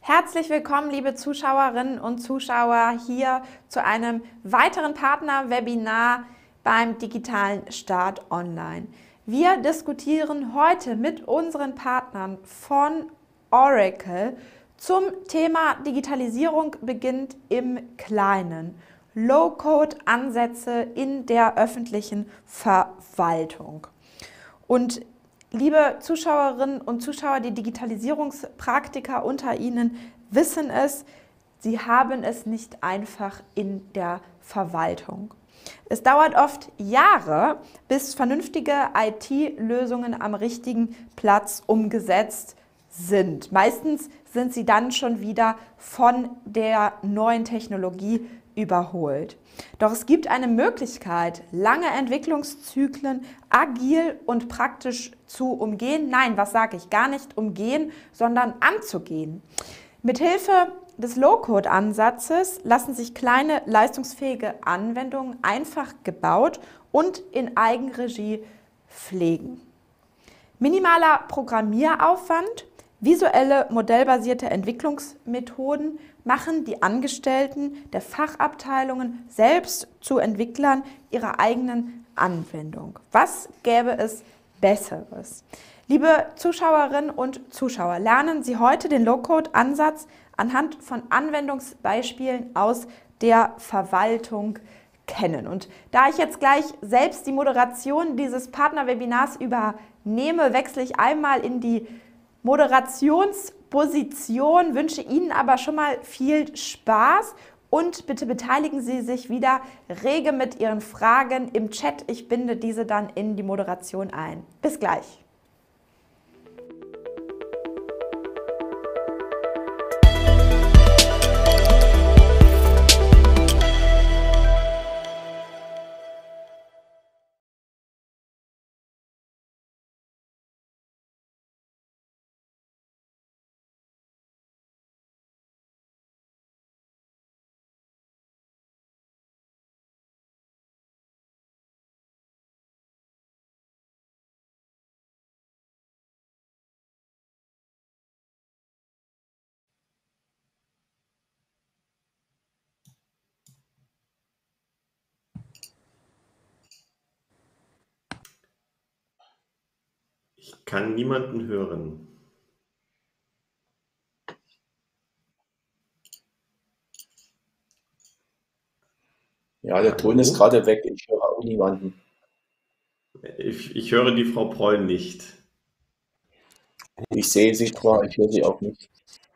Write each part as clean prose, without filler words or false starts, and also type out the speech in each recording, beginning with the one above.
Herzlich willkommen, liebe Zuschauerinnen und Zuschauer, hier zu einem weiteren Partner-Webinar beim digitalen Start Online. Wir diskutieren heute mit unseren Partnern von Oracle zum Thema Digitalisierung beginnt im Kleinen. Low-Code-Ansätze in der öffentlichen Verwaltung. Und liebe Zuschauerinnen und Zuschauer, die Digitalisierungspraktiker unter Ihnen wissen es, sie haben es nicht einfach in der Verwaltung. Es dauert oft Jahre, bis vernünftige IT-Lösungen am richtigen Platz umgesetzt sind. Meistens sind sie dann schon wieder von der neuen Technologie überholt. Doch es gibt eine Möglichkeit, lange Entwicklungszyklen agil und praktisch zu umgehen. Nein, was sage ich? Gar nicht umgehen, sondern anzugehen. Mithilfe des Low-Code-Ansatzes lassen sich kleine, leistungsfähige Anwendungen einfach gebaut und in Eigenregie pflegen. Minimaler Programmieraufwand, visuelle modellbasierte Entwicklungsmethoden machen die Angestellten der Fachabteilungen selbst zu Entwicklern ihrer eigenen Anwendung. Was gäbe es Besseres? Liebe Zuschauerinnen und Zuschauer, lernen Sie heute den Low-Code-Ansatz anhand von Anwendungsbeispielen aus der Verwaltung kennen. Und da ich jetzt gleich selbst die Moderation dieses Partnerwebinars übernehme, wechsle ich einmal in die Moderationsposition, wünsche Ihnen aber schon mal viel Spaß und bitte beteiligen Sie sich wieder rege mit Ihren Fragen im Chat. Ich binde diese dann in die Moderation ein. Bis gleich. Ich kann niemanden hören. Ja, der Ton ist gerade weg. Ich höre auch niemanden. Ich höre die Frau Preul nicht. Ich sehe sie zwar, ich höre sie auch nicht.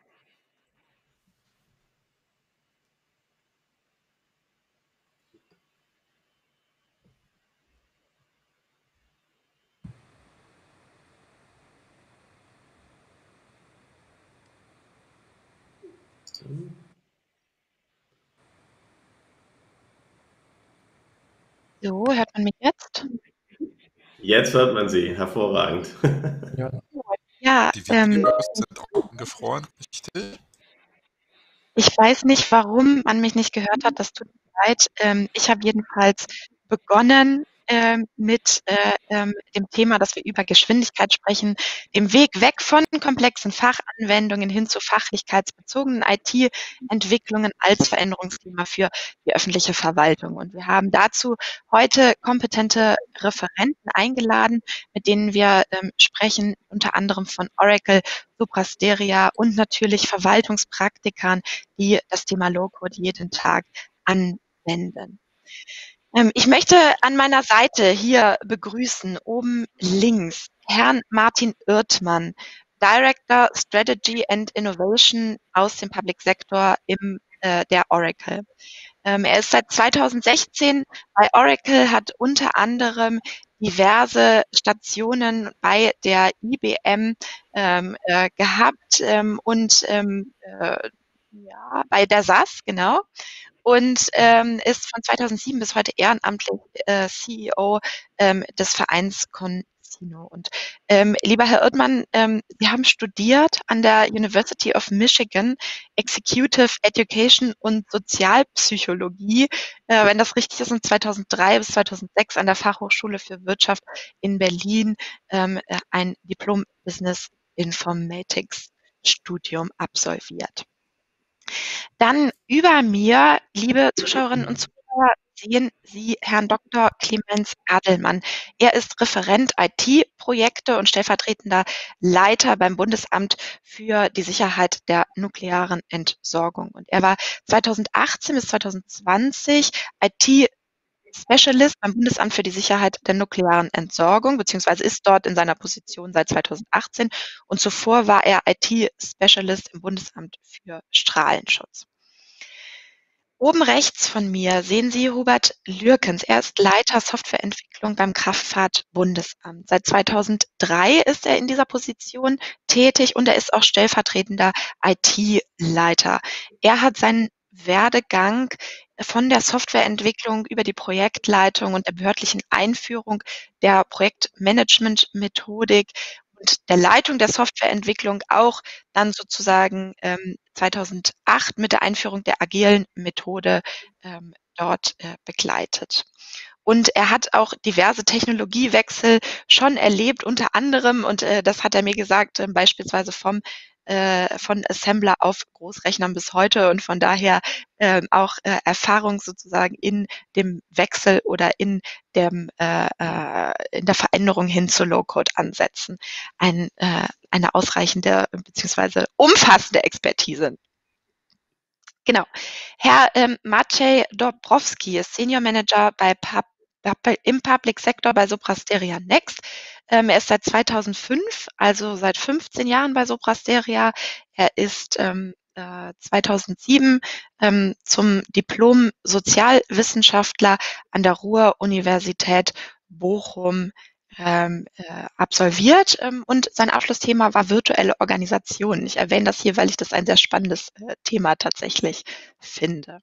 So, hört man mich jetzt? Jetzt hört man sie, hervorragend. Ja, Die Videos sind auch angefroren, richtig? ich weiß nicht, warum man mich nicht gehört hat, das tut mir leid. Ich habe jedenfalls begonnen mit dem Thema, dass wir über Geschwindigkeit sprechen, dem Weg weg von komplexen Fachanwendungen hin zu fachlichkeitsbezogenen IT-Entwicklungen als Veränderungsthema für die öffentliche Verwaltung. Und wir haben dazu heute kompetente Referenten eingeladen, mit denen wir sprechen, unter anderem von Oracle, Suprasteria und natürlich Verwaltungspraktikern, die das Thema Low-Code jeden Tag anwenden. Ich möchte an meiner Seite hier begrüßen, oben links, Herrn Martin Irtmann, Director Strategy and Innovation aus dem Public Sector der Oracle. Er ist seit 2016 bei Oracle, hat unter anderem diverse Stationen bei der IBM gehabt und bei der SAS, genau. Und ist von 2007 bis heute ehrenamtlich CEO des Vereins Concino. Und lieber Herr Irtmann, Sie haben studiert an der University of Michigan Executive Education und Sozialpsychologie, wenn das richtig ist, und 2003 bis 2006 an der Fachhochschule für Wirtschaft in Berlin ein Diplom Business Informatics Studium absolviert. Dann über mir, liebe Zuschauerinnen und Zuschauer, sehen Sie Herrn Dr. Clemens Adelmann. Er ist Referent IT-Projekte und stellvertretender Leiter beim Bundesamt für die Sicherheit der nuklearen Entsorgung. Und er war 2018 bis 2020 IT-Specialist beim Bundesamt für die Sicherheit der nuklearen Entsorgung, beziehungsweise ist dort in seiner Position seit 2018. Und zuvor war er IT-Specialist im Bundesamt für Strahlenschutz. Oben rechts von mir sehen Sie Hubert Lürkens. Er ist Leiter Softwareentwicklung beim Kraftfahrtbundesamt. Seit 2003 ist er in dieser Position tätig und er ist auch stellvertretender IT-Leiter. Er hat seinen Werdegang von der Softwareentwicklung über die Projektleitung und der behördlichen Einführung der Projektmanagement-Methodik und der Leitung der Softwareentwicklung auch dann sozusagen 2008 mit der Einführung der agilen Methode dort begleitet. Und er hat auch diverse Technologiewechsel schon erlebt, unter anderem, und das hat er mir gesagt, beispielsweise von Assembler auf Großrechnern bis heute und von daher auch Erfahrung sozusagen in dem Wechsel oder in der Veränderung hin zu Low-Code-Ansätzen. Eine ausreichende bzw. umfassende Expertise. Genau. Herr Maciej Dobrowski ist Senior Manager im Public Sector bei Soprasteria Next. Er ist seit 2005, also seit 15 Jahren bei Soprasteria. Er ist 2007 zum Diplom-Sozialwissenschaftler an der Ruhr-Universität Bochum absolviert und sein Abschlussthema war virtuelle Organisation. Ich erwähne das hier, weil ich das ein sehr spannendes Thema tatsächlich finde.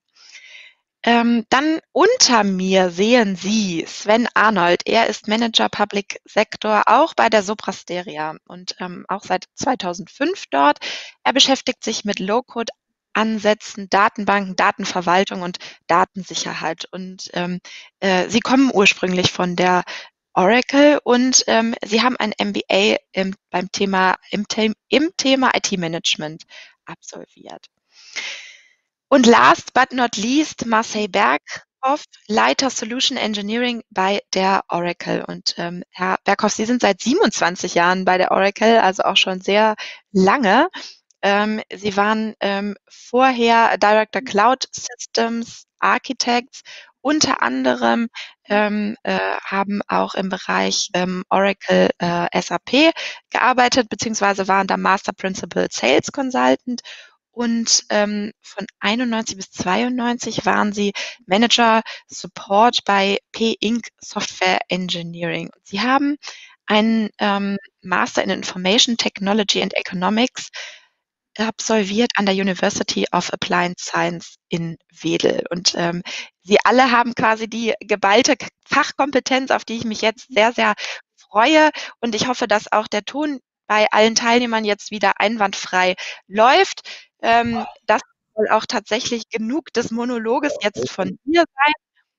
Dann unter mir sehen Sie Sven Arnold. Er ist Manager Public Sector auch bei der Soprasteria und auch seit 2005 dort. Er beschäftigt sich mit Low-Code-Ansätzen, Datenbanken, Datenverwaltung und Datensicherheit. Und Sie kommen ursprünglich von der Oracle und Sie haben ein MBA im Thema IT-Management absolviert. Und last but not least, Marcel Berghoff, Leiter Solution Engineering bei der Oracle. Und Herr Berghoff, Sie sind seit 27 Jahren bei der Oracle, also auch schon sehr lange. Sie waren vorher Director Cloud Systems Architects, unter anderem haben auch im Bereich Oracle SAP gearbeitet, beziehungsweise waren da Master Principal Sales Consultant. Und von 91 bis 92 waren sie Manager Support bei P-Inc Software Engineering. Sie haben einen Master in Information Technology and Economics absolviert an der University of Applied Science in Wedel. Und Sie alle haben quasi die geballte Fachkompetenz, auf die ich mich jetzt sehr, sehr freue. Und ich hoffe, dass auch der Ton bei allen Teilnehmern jetzt wieder einwandfrei läuft. Das soll auch tatsächlich genug des Monologes jetzt von mir sein.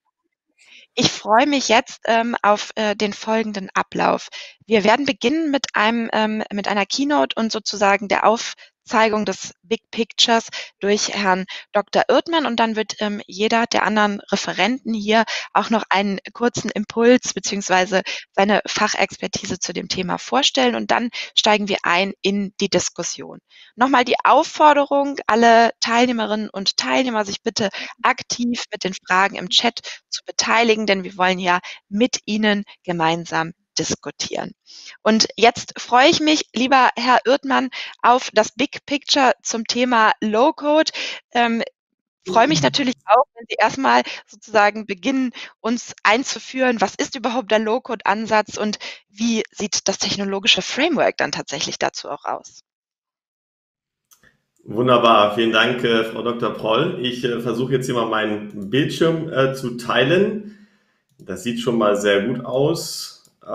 Ich freue mich jetzt auf den folgenden Ablauf. Wir werden beginnen mit einer Keynote und sozusagen der Aufzeigung des Big Pictures durch Herrn Dr. Irtmann und dann wird jeder der anderen Referenten hier auch noch einen kurzen Impuls beziehungsweise seine Fachexpertise zu dem Thema vorstellen und dann steigen wir ein in die Diskussion. Nochmal die Aufforderung, alle Teilnehmerinnen und Teilnehmer, sich bitte aktiv mit den Fragen im Chat zu beteiligen, denn wir wollen ja mit Ihnen gemeinsam diskutieren. Und jetzt freue ich mich, lieber Herr Irtmann, auf das Big Picture zum Thema Low-Code. Freue mich natürlich auch, wenn Sie erstmal sozusagen beginnen, uns einzuführen, was ist überhaupt der Low-Code-Ansatz und wie sieht das technologische Framework dann tatsächlich dazu auch aus? Wunderbar, vielen Dank, Frau Dr. Proll. Ich versuche jetzt hier mal meinen Bildschirm zu teilen. Das sieht schon mal sehr gut aus.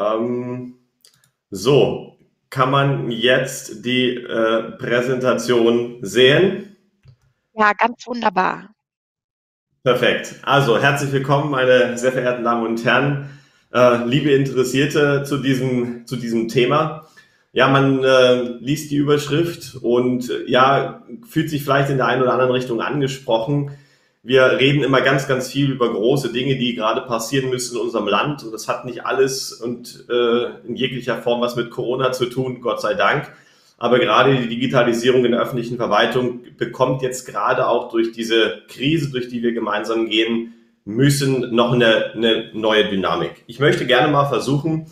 So, kann man jetzt die Präsentation sehen? Ja, ganz wunderbar. Perfekt. Also, herzlich willkommen, meine sehr verehrten Damen und Herren, liebe Interessierte zu diesem Thema. Ja, man liest die Überschrift und ja, fühlt sich vielleicht in der einen oder anderen Richtung angesprochen. Wir reden immer ganz, ganz viel über große Dinge, die gerade passieren müssen in unserem Land. Und das hat nicht alles und in jeglicher Form was mit Corona zu tun, Gott sei Dank. Aber gerade die Digitalisierung in der öffentlichen Verwaltung bekommt jetzt gerade auch durch diese Krise, durch die wir gemeinsam gehen müssen, noch eine neue Dynamik. Ich möchte gerne mal versuchen,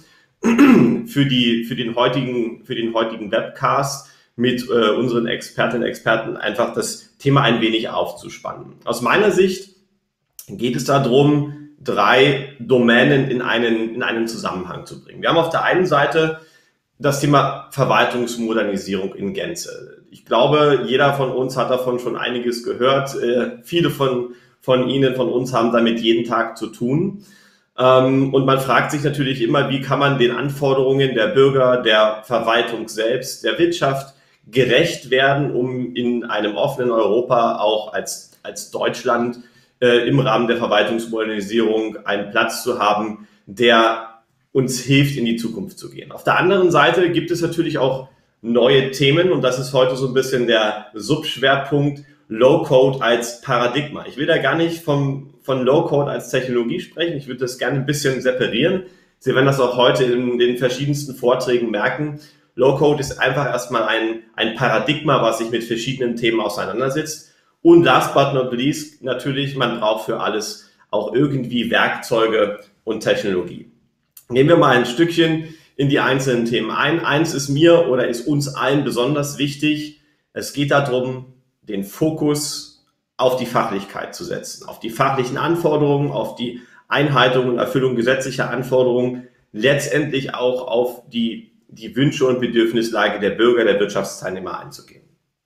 für den heutigen Webcast mit unseren Expertinnen und Experten einfach das Thema ein wenig aufzuspannen. Aus meiner Sicht geht es darum, 3 Domänen in einen Zusammenhang zu bringen. Wir haben auf der einen Seite das Thema Verwaltungsmodernisierung in Gänze. Ich glaube, jeder von uns hat davon schon einiges gehört. Viele von Ihnen, von uns haben damit jeden Tag zu tun. Und man fragt sich natürlich immer, wie kann man den Anforderungen der Bürger, der Verwaltung selbst, der Wirtschaft gerecht werden, um in einem offenen Europa auch als Deutschland im Rahmen der Verwaltungsmodernisierung einen Platz zu haben, der uns hilft, in die Zukunft zu gehen. Auf der anderen Seite gibt es natürlich auch neue Themen und das ist heute so ein bisschen der Subschwerpunkt Low-Code als Paradigma. Ich will da gar nicht von Low-Code als Technologie sprechen. Ich würde das gerne ein bisschen separieren. Sie werden das auch heute in den verschiedensten Vorträgen merken. Low-Code ist einfach erstmal ein Paradigma, was sich mit verschiedenen Themen auseinandersetzt. Und last but not least, natürlich, man braucht für alles auch irgendwie Werkzeuge und Technologie. Nehmen wir mal ein Stückchen in die einzelnen Themen ein. Eins ist mir oder ist uns allen besonders wichtig. Es geht darum, den Fokus auf die Fachlichkeit zu setzen, auf die fachlichen Anforderungen, auf die Einhaltung und Erfüllung gesetzlicher Anforderungen, letztendlich auch auf die Wünsche und Bedürfnislage der Bürger, der Wirtschaftsteilnehmer einzugehen.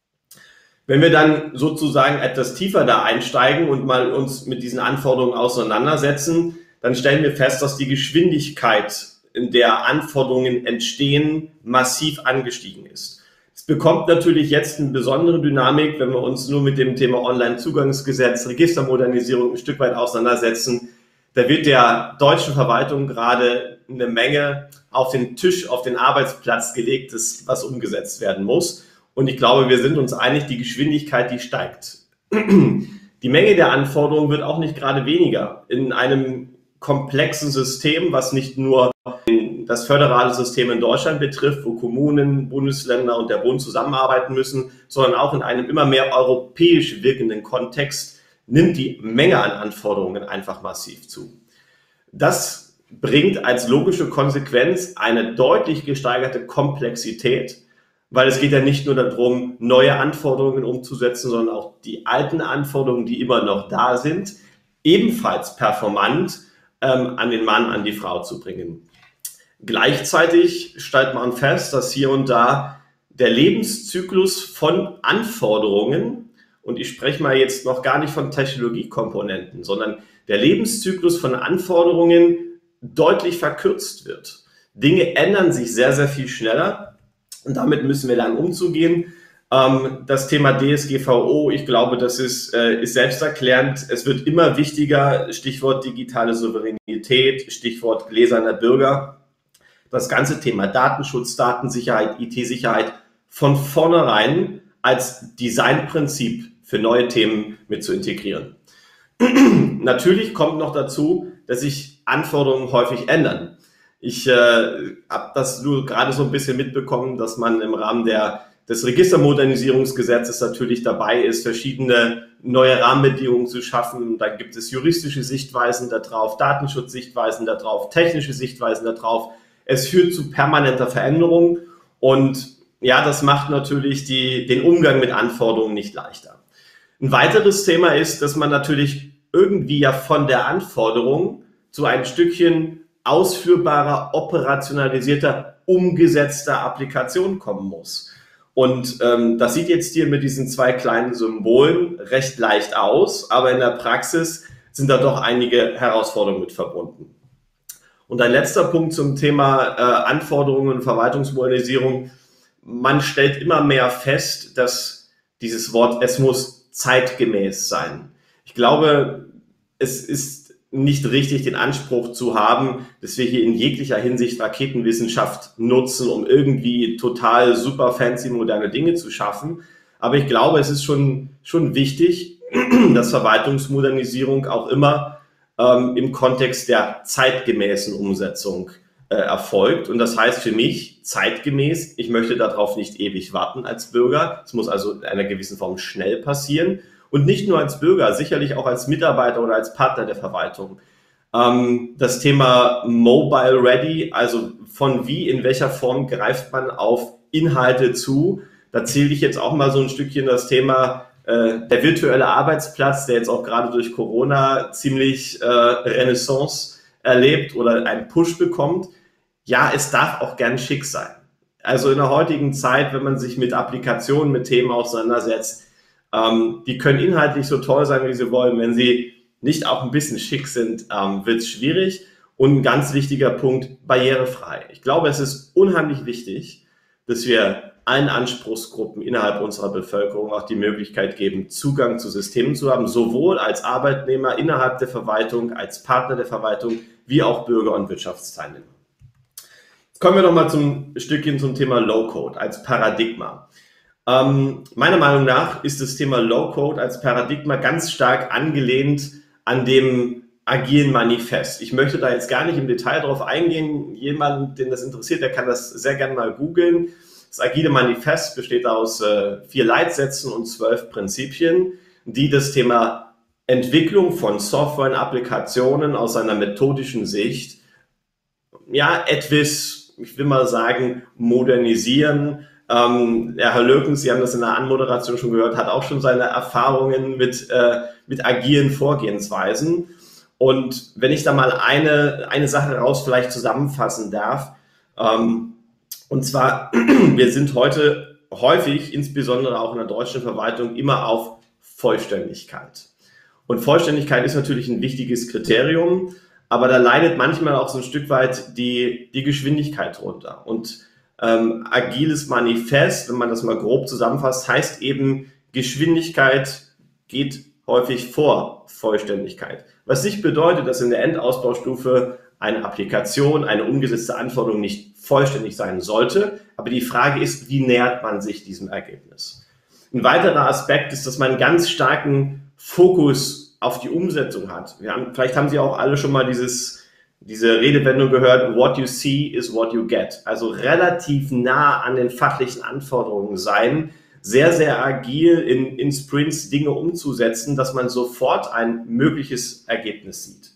Wenn wir dann sozusagen etwas tiefer da einsteigen und mal uns mit diesen Anforderungen auseinandersetzen, dann stellen wir fest, dass die Geschwindigkeit, in der Anforderungen entstehen, massiv angestiegen ist. Es bekommt natürlich jetzt eine besondere Dynamik, wenn wir uns nur mit dem Thema Onlinezugangsgesetz, Registermodernisierung ein Stück weit auseinandersetzen. Da wird der deutschen Verwaltung gerade eine Menge auf den Tisch, auf den Arbeitsplatz gelegt, was umgesetzt werden muss. Und ich glaube, wir sind uns einig, die Geschwindigkeit, die steigt. Die Menge der Anforderungen wird auch nicht gerade weniger. In einem komplexen System, was nicht nur das föderale System in Deutschland betrifft, wo Kommunen, Bundesländer und der Bund zusammenarbeiten müssen, sondern auch in einem immer mehr europäisch wirkenden Kontext nimmt die Menge an Anforderungen einfach massiv zu. Das bringt als logische Konsequenz eine deutlich gesteigerte Komplexität, weil es geht ja nicht nur darum, neue Anforderungen umzusetzen, sondern auch die alten Anforderungen, die immer noch da sind, ebenfalls performant an den Mann, an die Frau zu bringen. Gleichzeitig stellt man fest, dass hier und da der Lebenszyklus von Anforderungen, und ich spreche mal jetzt noch gar nicht von Technologiekomponenten, sondern der Lebenszyklus von Anforderungen deutlich verkürzt wird. Dinge ändern sich sehr, sehr viel schneller und damit müssen wir lernen umzugehen. Das Thema DSGVO, ich glaube, das ist selbsterklärend. Es wird immer wichtiger, Stichwort digitale Souveränität, Stichwort gläserner Bürger. Das ganze Thema Datenschutz, Datensicherheit, IT-Sicherheit von vornherein als Designprinzip für neue Themen mit zu integrieren. Natürlich kommt noch dazu, dass sich Anforderungen häufig ändern. Ich habe das nur gerade so ein bisschen mitbekommen, dass man im Rahmen des Registermodernisierungsgesetzes natürlich dabei ist, verschiedene neue Rahmenbedingungen zu schaffen. Da gibt es juristische Sichtweisen darauf, Datenschutzsichtweisen darauf, technische Sichtweisen darauf. Es führt zu permanenter Veränderung und ja, das macht natürlich den Umgang mit Anforderungen nicht leichter. Ein weiteres Thema ist, dass man natürlich irgendwie ja von der Anforderung zu ein Stückchen ausführbarer, operationalisierter, umgesetzter Applikation kommen muss. Und das sieht jetzt hier mit diesen 2 kleinen Symbolen recht leicht aus, aber in der Praxis sind da doch einige Herausforderungen mit verbunden. Und ein letzter Punkt zum Thema Anforderungen und Verwaltungsmodernisierung. Man stellt immer mehr fest, dass dieses Wort, es muss zeitgemäß sein. Ich glaube, es ist nicht richtig den Anspruch zu haben, dass wir hier in jeglicher Hinsicht Raketenwissenschaft nutzen, um irgendwie total super fancy moderne Dinge zu schaffen. Aber ich glaube, es ist schon wichtig, dass Verwaltungsmodernisierung auch immer im Kontext der zeitgemäßen Umsetzung erfolgt. Und das heißt für mich zeitgemäß, ich möchte darauf nicht ewig warten als Bürger. Es muss also in einer gewissen Form schnell passieren. Und nicht nur als Bürger, sicherlich auch als Mitarbeiter oder als Partner der Verwaltung. Das Thema Mobile Ready, also von wie, in welcher Form greift man auf Inhalte zu. Da zähle ich jetzt auch mal so ein Stückchen das Thema der virtuelle Arbeitsplatz, der jetzt auch gerade durch Corona ziemlich Renaissance erlebt oder einen Push bekommt. Ja, es darf auch gern schick sein. Also in der heutigen Zeit, wenn man sich mit Applikationen, mit Themen auseinandersetzt, die können inhaltlich so toll sein, wie sie wollen. Wenn sie nicht auch ein bisschen schick sind, wird es schwierig. Und ein ganz wichtiger Punkt, barrierefrei. Ich glaube, es ist unheimlich wichtig, dass wir allen Anspruchsgruppen innerhalb unserer Bevölkerung auch die Möglichkeit geben, Zugang zu Systemen zu haben, sowohl als Arbeitnehmer innerhalb der Verwaltung, als Partner der Verwaltung, wie auch Bürger und Wirtschaftsteilnehmer. Jetzt kommen wir noch mal zum Stückchen zum Thema Low-Code als Paradigma. Meiner Meinung nach ist das Thema Low-Code als Paradigma ganz stark angelehnt an dem agilen Manifest. Ich möchte da jetzt gar nicht im Detail drauf eingehen. Jemand, den das interessiert, der kann das sehr gerne mal googeln. Das agile Manifest besteht aus 4 Leitsätzen und 12 Prinzipien, die das Thema Entwicklung von Software und Applikationen aus einer methodischen Sicht etwas, ich will mal sagen, modernisieren. Herr Lökens, Sie haben das in der Anmoderation schon gehört, hat auch schon seine Erfahrungen mit agilen Vorgehensweisen. Und wenn ich da mal eine Sache raus vielleicht zusammenfassen darf, und zwar, wir sind heute häufig, insbesondere auch in der deutschen Verwaltung, immer auf Vollständigkeit. Und Vollständigkeit ist natürlich ein wichtiges Kriterium, aber da leidet manchmal auch so ein Stück weit die Geschwindigkeit runter. Und agiles Manifest, wenn man das mal grob zusammenfasst, heißt eben, Geschwindigkeit geht häufig vor Vollständigkeit. Was nicht bedeutet, dass in der Endausbaustufe eine Applikation, eine umgesetzte Anforderung nicht vollständig sein sollte. Aber die Frage ist, wie nähert man sich diesem Ergebnis? Ein weiterer Aspekt ist, dass man einen ganz starken Fokus auf die Umsetzung hat. Vielleicht haben Sie auch alle schon mal diese Redewendung gehört, what you see is what you get. Also relativ nah an den fachlichen Anforderungen sein, sehr, sehr agil in Sprints Dinge umzusetzen, dass man sofort ein mögliches Ergebnis sieht.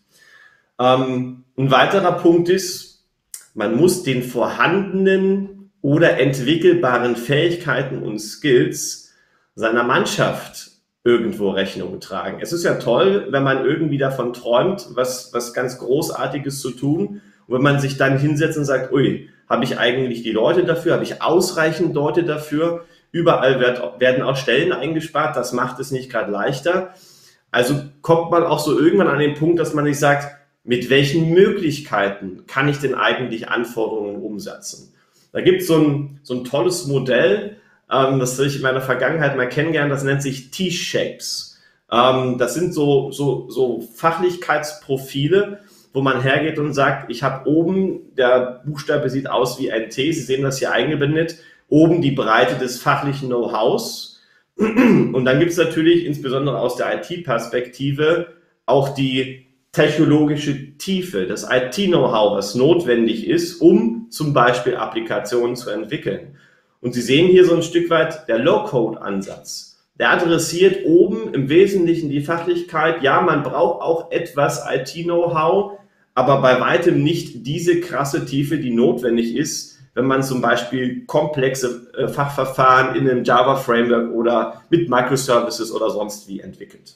Ein weiterer Punkt ist, man muss den vorhandenen oder entwickelbaren Fähigkeiten und Skills seiner Mannschaft irgendwo Rechnung tragen. Es ist ja toll, wenn man irgendwie davon träumt, was ganz Großartiges zu tun. Und wenn man sich dann hinsetzt und sagt, ui, habe ich eigentlich die Leute dafür? Habe ich ausreichend Leute dafür? Überall werden auch Stellen eingespart. Das macht es nicht gerade leichter. Also kommt man auch so irgendwann an den Punkt, dass man sich sagt, mit welchen Möglichkeiten kann ich denn eigentlich Anforderungen umsetzen? Da gibt es so ein tolles Modell, das habe ich in meiner Vergangenheit mal kennengelernt, das nennt sich T-Shapes. Das sind so Fachlichkeitsprofile, wo man hergeht und sagt, ich habe oben, der Buchstabe sieht aus wie ein T, Sie sehen das hier eingeblendet, oben die Breite des fachlichen Know-hows. Und dann gibt es natürlich, insbesondere aus der IT-Perspektive, auch die technologische Tiefe, das IT-Know-how, was notwendig ist, um zum Beispiel Applikationen zu entwickeln. Und Sie sehen hier so ein Stück weit der Low-Code-Ansatz. Der adressiert oben im Wesentlichen die Fachlichkeit. Ja, man braucht auch etwas IT-Know-how, aber bei weitem nicht diese krasse Tiefe, die notwendig ist, wenn man zum Beispiel komplexe Fachverfahren in einem Java-Framework oder mit Microservices oder sonst wie entwickelt.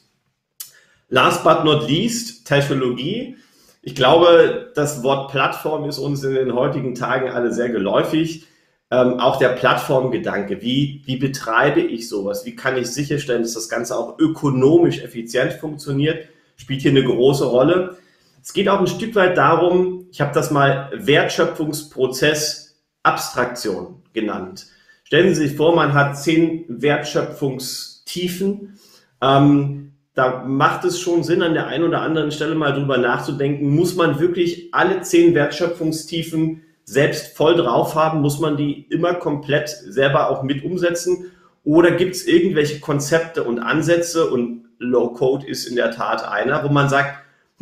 Last but not least, Technologie. Ich glaube, das Wort Plattform ist uns in den heutigen Tagen alle sehr geläufig. Auch der Plattformgedanke, wie betreibe ich sowas? Wie kann ich sicherstellen, dass das Ganze auch ökonomisch effizient funktioniert, spielt hier eine große Rolle. Es geht auch ein Stück weit darum, ich habe das mal Wertschöpfungsprozess Abstraktion genannt. Stellen Sie sich vor, man hat 10 Wertschöpfungstiefen. da macht es schon Sinn, an der einen oder anderen Stelle mal drüber nachzudenken, muss man wirklich alle 10 Wertschöpfungstiefen selbst voll drauf haben? Muss man die immer komplett selber auch mit umsetzen? Oder gibt es irgendwelche Konzepte und Ansätze, und Low-Code ist in der Tat einer, wo man sagt,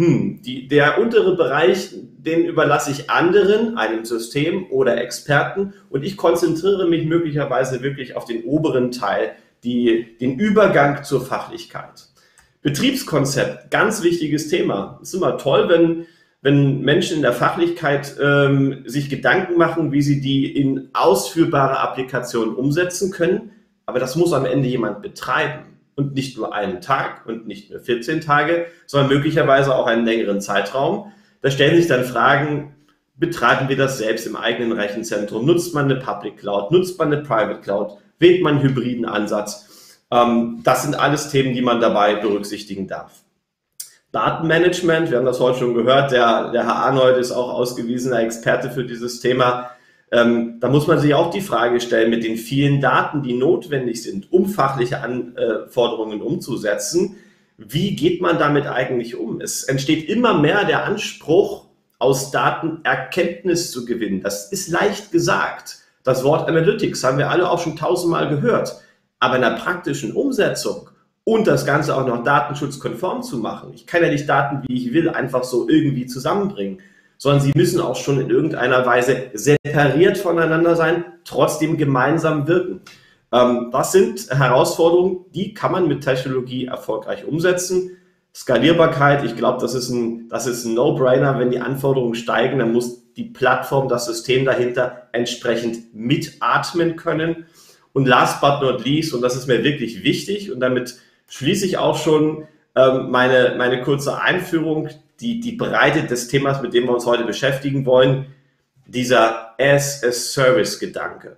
der untere Bereich, den überlasse ich anderen, einem System oder Experten, und ich konzentriere mich möglicherweise wirklich auf den oberen Teil, den Übergang zur Fachlichkeit. Betriebskonzept, ganz wichtiges Thema. Es ist immer toll, wenn Menschen in der Fachlichkeit sich Gedanken machen, wie sie die in ausführbare Applikationen umsetzen können. Aber das muss am Ende jemand betreiben. Und nicht nur einen Tag und nicht nur 14 Tage, sondern möglicherweise auch einen längeren Zeitraum. Da stellen sich dann Fragen, betreiben wir das selbst im eigenen Rechenzentrum? Nutzt man eine Public Cloud? Nutzt man eine Private Cloud? Wählt man einen hybriden Ansatz? Das sind alles Themen, die man dabei berücksichtigen darf. Datenmanagement, wir haben das heute schon gehört, der Herr Arnold ist auch ausgewiesener Experte für dieses Thema. Da muss man sich auch die Frage stellen, mit den vielen Daten, die notwendig sind, um fachliche Anforderungen umzusetzen, wie geht man damit eigentlich um? Es entsteht immer mehr der Anspruch, aus Daten Erkenntnis zu gewinnen. Das ist leicht gesagt. Das Wort Analytics haben wir alle auch schon 1000-mal gehört. Aber in der praktischen Umsetzung und das Ganze auch noch datenschutzkonform zu machen, ich kann ja nicht Daten, wie ich will, einfach so irgendwie zusammenbringen, sondern sie müssen auch schon in irgendeiner Weise separiert voneinander sein, trotzdem gemeinsam wirken. Das sind Herausforderungen, die kann man mit Technologie erfolgreich umsetzen. Skalierbarkeit, ich glaube, das ist ein No-Brainer. Wenn die Anforderungen steigen, dann muss die Plattform, das System dahinter entsprechend mitatmen können. Und last but not least, und das ist mir wirklich wichtig, und damit schließe ich auch schon meine kurze Einführung, die Breite des Themas, mit dem wir uns heute beschäftigen wollen, dieser as-a-Service-Gedanke.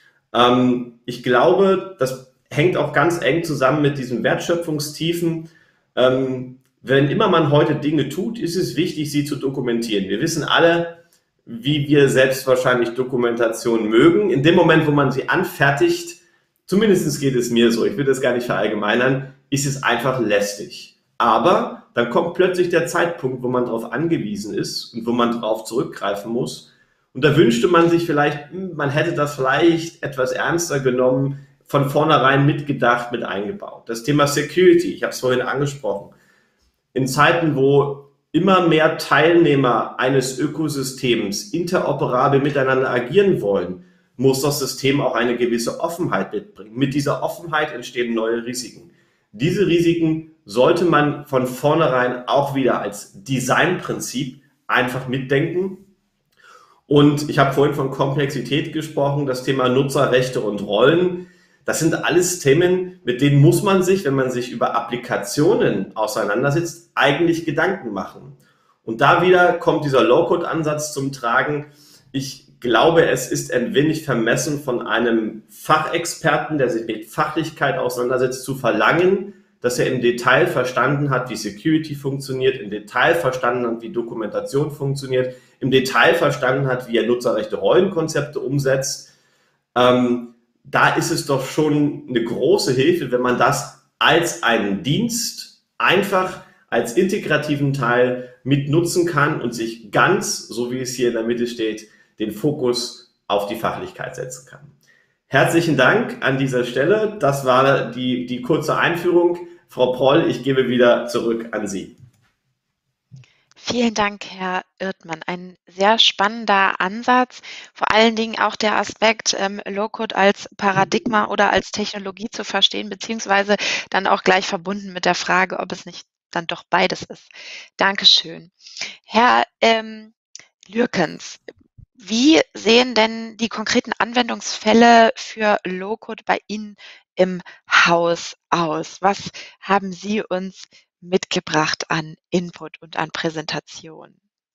Ich glaube, das hängt auch ganz eng zusammen mit diesen Wertschöpfungstiefen. Wenn immer man heute Dinge tut, ist es wichtig, sie zu dokumentieren. Wir wissen alle, wie wir selbst wahrscheinlich Dokumentation mögen. In dem Moment, wo man sie anfertigt, zumindest geht es mir so, ich will das gar nicht verallgemeinern, ist es einfach lästig. Aber dann kommt plötzlich der Zeitpunkt, wo man darauf angewiesen ist und wo man darauf zurückgreifen muss. Und da wünschte man sich vielleicht, man hätte das vielleicht etwas ernster genommen, von vornherein mitgedacht, mit eingebaut. Das Thema Security, ich habe es vorhin angesprochen. In Zeiten, wo immer mehr Teilnehmer eines Ökosystems interoperabel miteinander agieren wollen, muss das System auch eine gewisse Offenheit mitbringen. Mit dieser Offenheit entstehen neue Risiken. Diese Risiken sollte man von vornherein auch wieder als Designprinzip einfach mitdenken. Und ich habe vorhin von Komplexität gesprochen, das Thema Nutzerrechte und Rollen. Das sind alles Themen, mit denen muss man sich, wenn man sich über Applikationen auseinandersetzt, eigentlich Gedanken machen. Und da wieder kommt dieser Low-Code-Ansatz zum Tragen. Ich glaube, es ist ein wenig vermessen von einem Fachexperten, der sich mit Fachlichkeit auseinandersetzt, zu verlangen, dass er im Detail verstanden hat, wie Security funktioniert, im Detail verstanden hat, wie Dokumentation funktioniert, im Detail verstanden hat, wie er Nutzerrechte Rollenkonzepte umsetzt. Da ist es doch schon eine große Hilfe, wenn man das als einen Dienst einfach als integrativen Teil mit nutzen kann und sich ganz, so wie es hier in der Mitte steht, den Fokus auf die Fachlichkeit setzen kann. Herzlichen Dank an dieser Stelle. Das war die kurze Einführung. Frau Proll, ich gebe wieder zurück an Sie. Vielen Dank, Herr Irtmann. Ein sehr spannender Ansatz. Vor allen Dingen auch der Aspekt, Low-Code als Paradigma oder als Technologie zu verstehen, beziehungsweise dann auch gleich verbunden mit der Frage, ob es nicht dann doch beides ist. Dankeschön. Herr Lürkens, wie sehen denn die konkreten Anwendungsfälle für Low-Code bei Ihnen im Haus aus? Was haben Sie uns mitgebracht an Input und an Präsentation?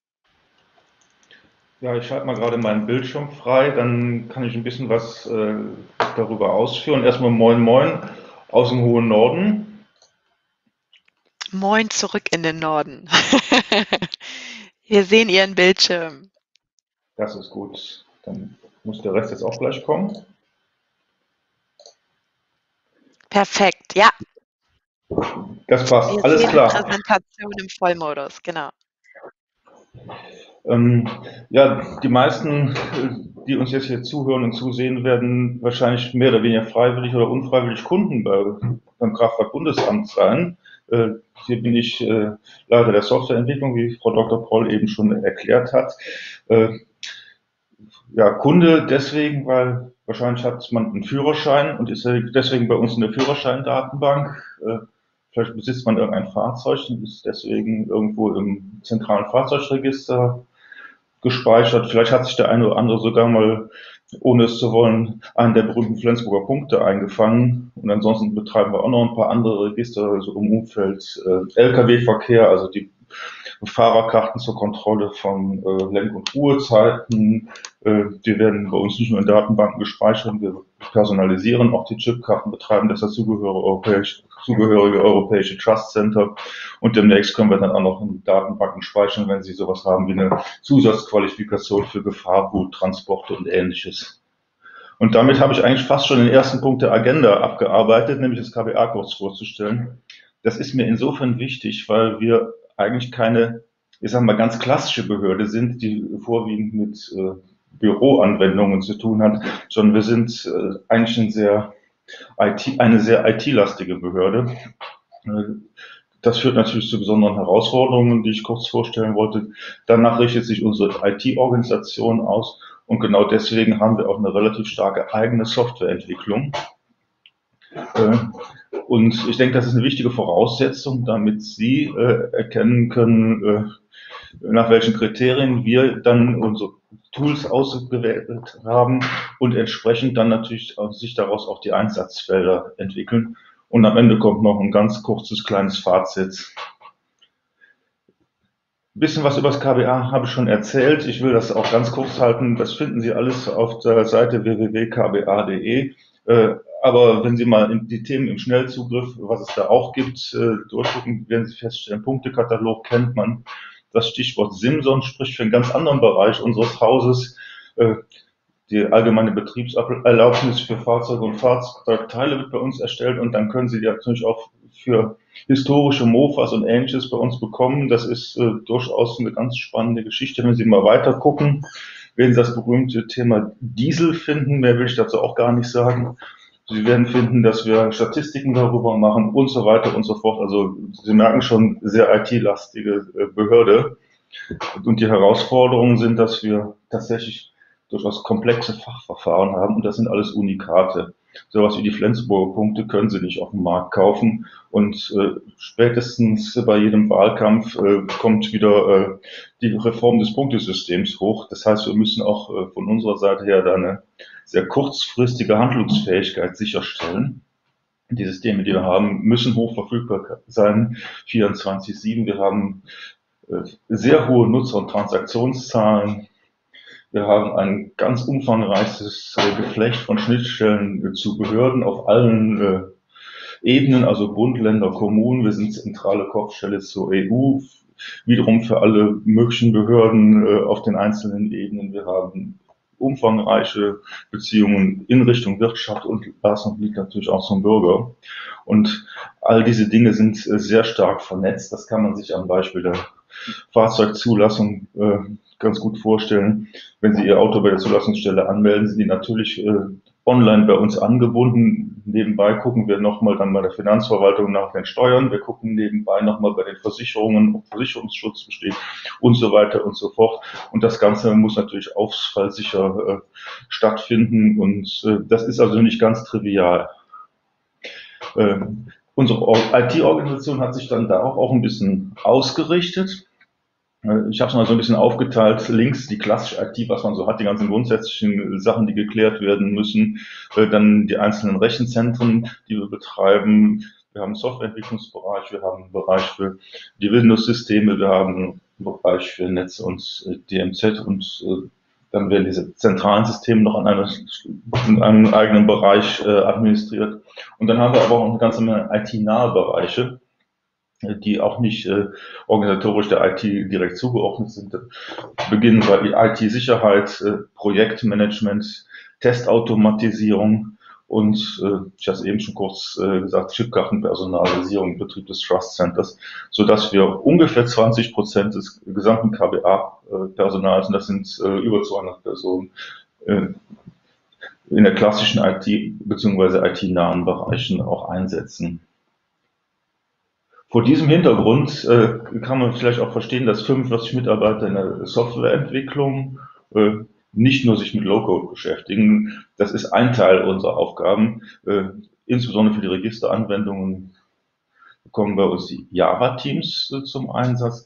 Ja, ich schalte mal gerade meinen Bildschirm frei, dann kann ich ein bisschen was darüber ausführen. Erstmal Moin Moin aus dem hohen Norden. Moin zurück in den Norden. Wir sehen Ihren Bildschirm. Das ist gut. Dann muss der Rest jetzt auch gleich kommen. Perfekt, ja. Das passt, Wir alles sehen klar. Präsentation im Vollmodus, genau. Ja, die meisten, die uns jetzt hier zuhören und zusehen, werden wahrscheinlich mehr oder weniger freiwillig oder unfreiwillig Kunden beim Kraftfahrtbundesamt sein. Hier bin ich Leiter der Softwareentwicklung, wie Frau Dr. Proll eben schon erklärt hat. Ja, Kunde deswegen, weil wahrscheinlich hat man einen Führerschein und ist deswegen bei uns in der Führerscheindatenbank. Vielleicht besitzt man irgendein Fahrzeug und ist deswegen irgendwo im zentralen Fahrzeugregister gespeichert. Vielleicht hat sich der eine oder andere sogar mal, ohne es zu wollen, einen der berühmten Flensburger Punkte eingefangen. Und ansonsten betreiben wir auch noch ein paar andere Register, also im Umfeld Lkw-Verkehr, also die Fahrerkarten zur Kontrolle von Lenk- und Ruhezeiten. Die werden bei uns nicht nur in Datenbanken gespeichert, wir personalisieren auch die Chipkarten, betreiben das zugehörige europäische Trust Center und demnächst können wir dann auch noch in Datenbanken speichern, wenn Sie sowas haben wie eine Zusatzqualifikation für Gefahrguttransporte und Ähnliches. Und damit habe ich eigentlich fast schon den ersten Punkt der Agenda abgearbeitet, nämlich das KBA kurz vorzustellen. Das ist mir insofern wichtig, weil wir eigentlich keine, ich sage mal, ganz klassische Behörde sind, die vorwiegend mit Büroanwendungen zu tun hat, sondern wir sind eigentlich eine sehr IT-lastige Behörde. Das führt natürlich zu besonderen Herausforderungen, die ich kurz vorstellen wollte. Danach richtet sich unsere IT-Organisation aus und genau deswegen haben wir auch eine relativ starke eigene Softwareentwicklung. Und ich denke, das ist eine wichtige Voraussetzung, damit Sie erkennen können, nach welchen Kriterien wir dann unsere Tools ausgewählt haben und entsprechend dann natürlich sich daraus auch die Einsatzfelder entwickeln. Und am Ende kommt noch ein ganz kurzes kleines Fazit. Ein bisschen was über das KBA habe ich schon erzählt. Ich will das auch ganz kurz halten. Das finden Sie alles auf der Seite www.kba.de. Aber wenn Sie mal die Themen im Schnellzugriff, was es da auch gibt, durchgucken, werden Sie feststellen, Punktekatalog kennt man. Das Stichwort Simson spricht für einen ganz anderen Bereich unseres Hauses. Die allgemeine Betriebserlaubnis für Fahrzeuge und Fahrzeugteile wird bei uns erstellt und dann können Sie die natürlich auch für historische Mofas und Ähnliches bei uns bekommen. Das ist durchaus eine ganz spannende Geschichte. Wenn Sie mal weiter gucken, werden Sie das berühmte Thema Diesel finden. Mehr will ich dazu auch gar nicht sagen. Sie werden finden, dass wir Statistiken darüber machen und so weiter und so fort. Also Sie merken schon, sehr IT-lastige Behörde. Und die Herausforderungen sind, dass wir tatsächlich durchaus komplexe Fachverfahren haben und das sind alles Unikate. Sowas wie die Flensburger Punkte können Sie nicht auf dem Markt kaufen und spätestens bei jedem Wahlkampf kommt wieder die Reform des Punktesystems hoch. Das heißt, wir müssen auch von unserer Seite her da eine sehr kurzfristige Handlungsfähigkeit sicherstellen. Die Systeme, die wir haben, müssen hochverfügbar sein, 24/7. Wir haben sehr hohe Nutzer- und Transaktionszahlen. Wir haben ein ganz umfangreiches Geflecht von Schnittstellen zu Behörden auf allen Ebenen, also Bund, Länder, Kommunen. Wir sind zentrale Kopfstelle zur EU, wiederum für alle möglichen Behörden auf den einzelnen Ebenen. Wir haben umfangreiche Beziehungen in Richtung Wirtschaft und last not least natürlich auch zum Bürger. Und all diese Dinge sind sehr stark vernetzt. Das kann man sich am Beispiel der Fahrzeugzulassung ganz gut vorstellen. Wenn Sie Ihr Auto bei der Zulassungsstelle anmelden, sind die natürlich online bei uns angebunden. Nebenbei gucken wir nochmal dann bei der Finanzverwaltung nach den Steuern. Wir gucken nebenbei nochmal bei den Versicherungen, ob Versicherungsschutz besteht und so weiter und so fort. Und das Ganze muss natürlich ausfallsicher stattfinden. Und das ist also nicht ganz trivial. Unsere IT-Organisation hat sich dann da auch ein bisschen ausgerichtet. Ich habe es mal so ein bisschen aufgeteilt, links die klassische IT, was man so hat, die ganzen grundsätzlichen Sachen, die geklärt werden müssen, dann die einzelnen Rechenzentren, die wir betreiben. Wir haben einen Softwareentwicklungsbereich, wir haben einen Bereich für die Windows-Systeme, wir haben einen Bereich für Netz und DMZ und dann werden diese zentralen Systeme noch in einem eigenen Bereich administriert. Und dann haben wir aber auch eine ganze Menge IT-nahe Bereiche, die auch nicht organisatorisch der IT direkt zugeordnet sind. Beginnen bei IT-Sicherheit, Projektmanagement, Testautomatisierung und ich hatte es eben schon kurz gesagt, Chipkartenpersonalisierung, Betrieb des Trust Centers, sodass wir ungefähr 20% des gesamten KBA-Personals, und das sind über 200 Personen, in der klassischen IT bzw. IT-nahen Bereichen auch einsetzen. Vor diesem Hintergrund kann man vielleicht auch verstehen, dass 45 Mitarbeiter in der Softwareentwicklung nicht nur sich mit Low-Code beschäftigen. Das ist ein Teil unserer Aufgaben. Insbesondere für die Registeranwendungen kommen bei uns die Java-Teams zum Einsatz.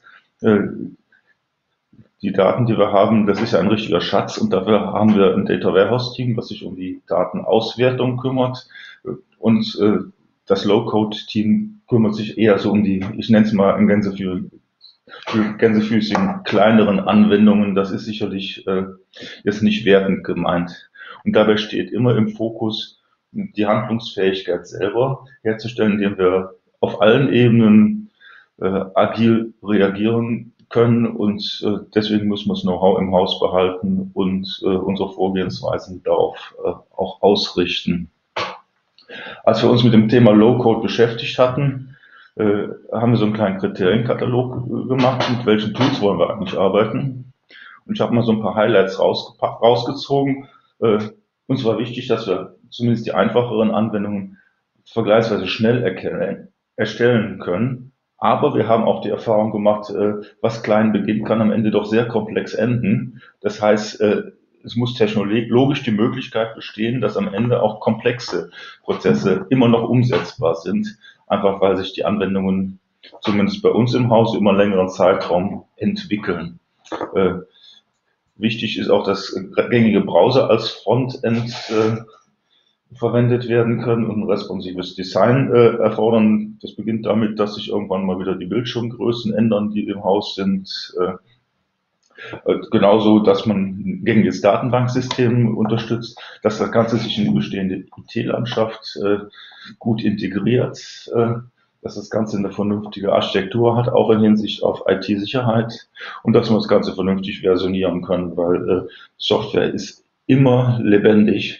Die Daten, die wir haben, das ist ja ein richtiger Schatz, und dafür haben wir ein Data Warehouse-Team, das sich um die Datenauswertung kümmert, und das Low-Code-Team kümmert sich eher so um die, ich nenne es mal in gänsefüßigen kleineren Anwendungen. Das ist sicherlich jetzt nicht wertend gemeint. Und dabei steht immer im Fokus, die Handlungsfähigkeit selber herzustellen, indem wir auf allen Ebenen agil reagieren können, und deswegen müssen wir das Know-how im Haus behalten und unsere Vorgehensweisen darauf auch ausrichten. Als wir uns mit dem Thema Low-Code beschäftigt hatten, haben wir so einen kleinen Kriterienkatalog gemacht, mit welchen Tools wollen wir eigentlich arbeiten. Und ich habe mal so ein paar Highlights rausgezogen. Uns war wichtig, dass wir zumindest die einfacheren Anwendungen vergleichsweise schnell erstellen können. Aber wir haben auch die Erfahrung gemacht, was klein beginnt, kann am Ende doch sehr komplex enden. Das heißt, es muss technologisch die Möglichkeit bestehen, dass am Ende auch komplexe Prozesse immer noch umsetzbar sind, einfach weil sich die Anwendungen, zumindest bei uns im Haus, über einen längeren Zeitraum entwickeln. Wichtig ist auch, dass gängige Browser als Frontend verwendet werden können und ein responsives Design erfordern. Das beginnt damit, dass sich irgendwann mal wieder die Bildschirmgrößen ändern, die im Haus sind. Genauso, dass man ein gängiges Datenbanksystem unterstützt, dass das Ganze sich in die bestehende IT-Landschaft gut integriert, dass das Ganze eine vernünftige Architektur hat, auch in Hinsicht auf IT-Sicherheit, und dass wir das Ganze vernünftig versionieren können, weil Software ist immer lebendig.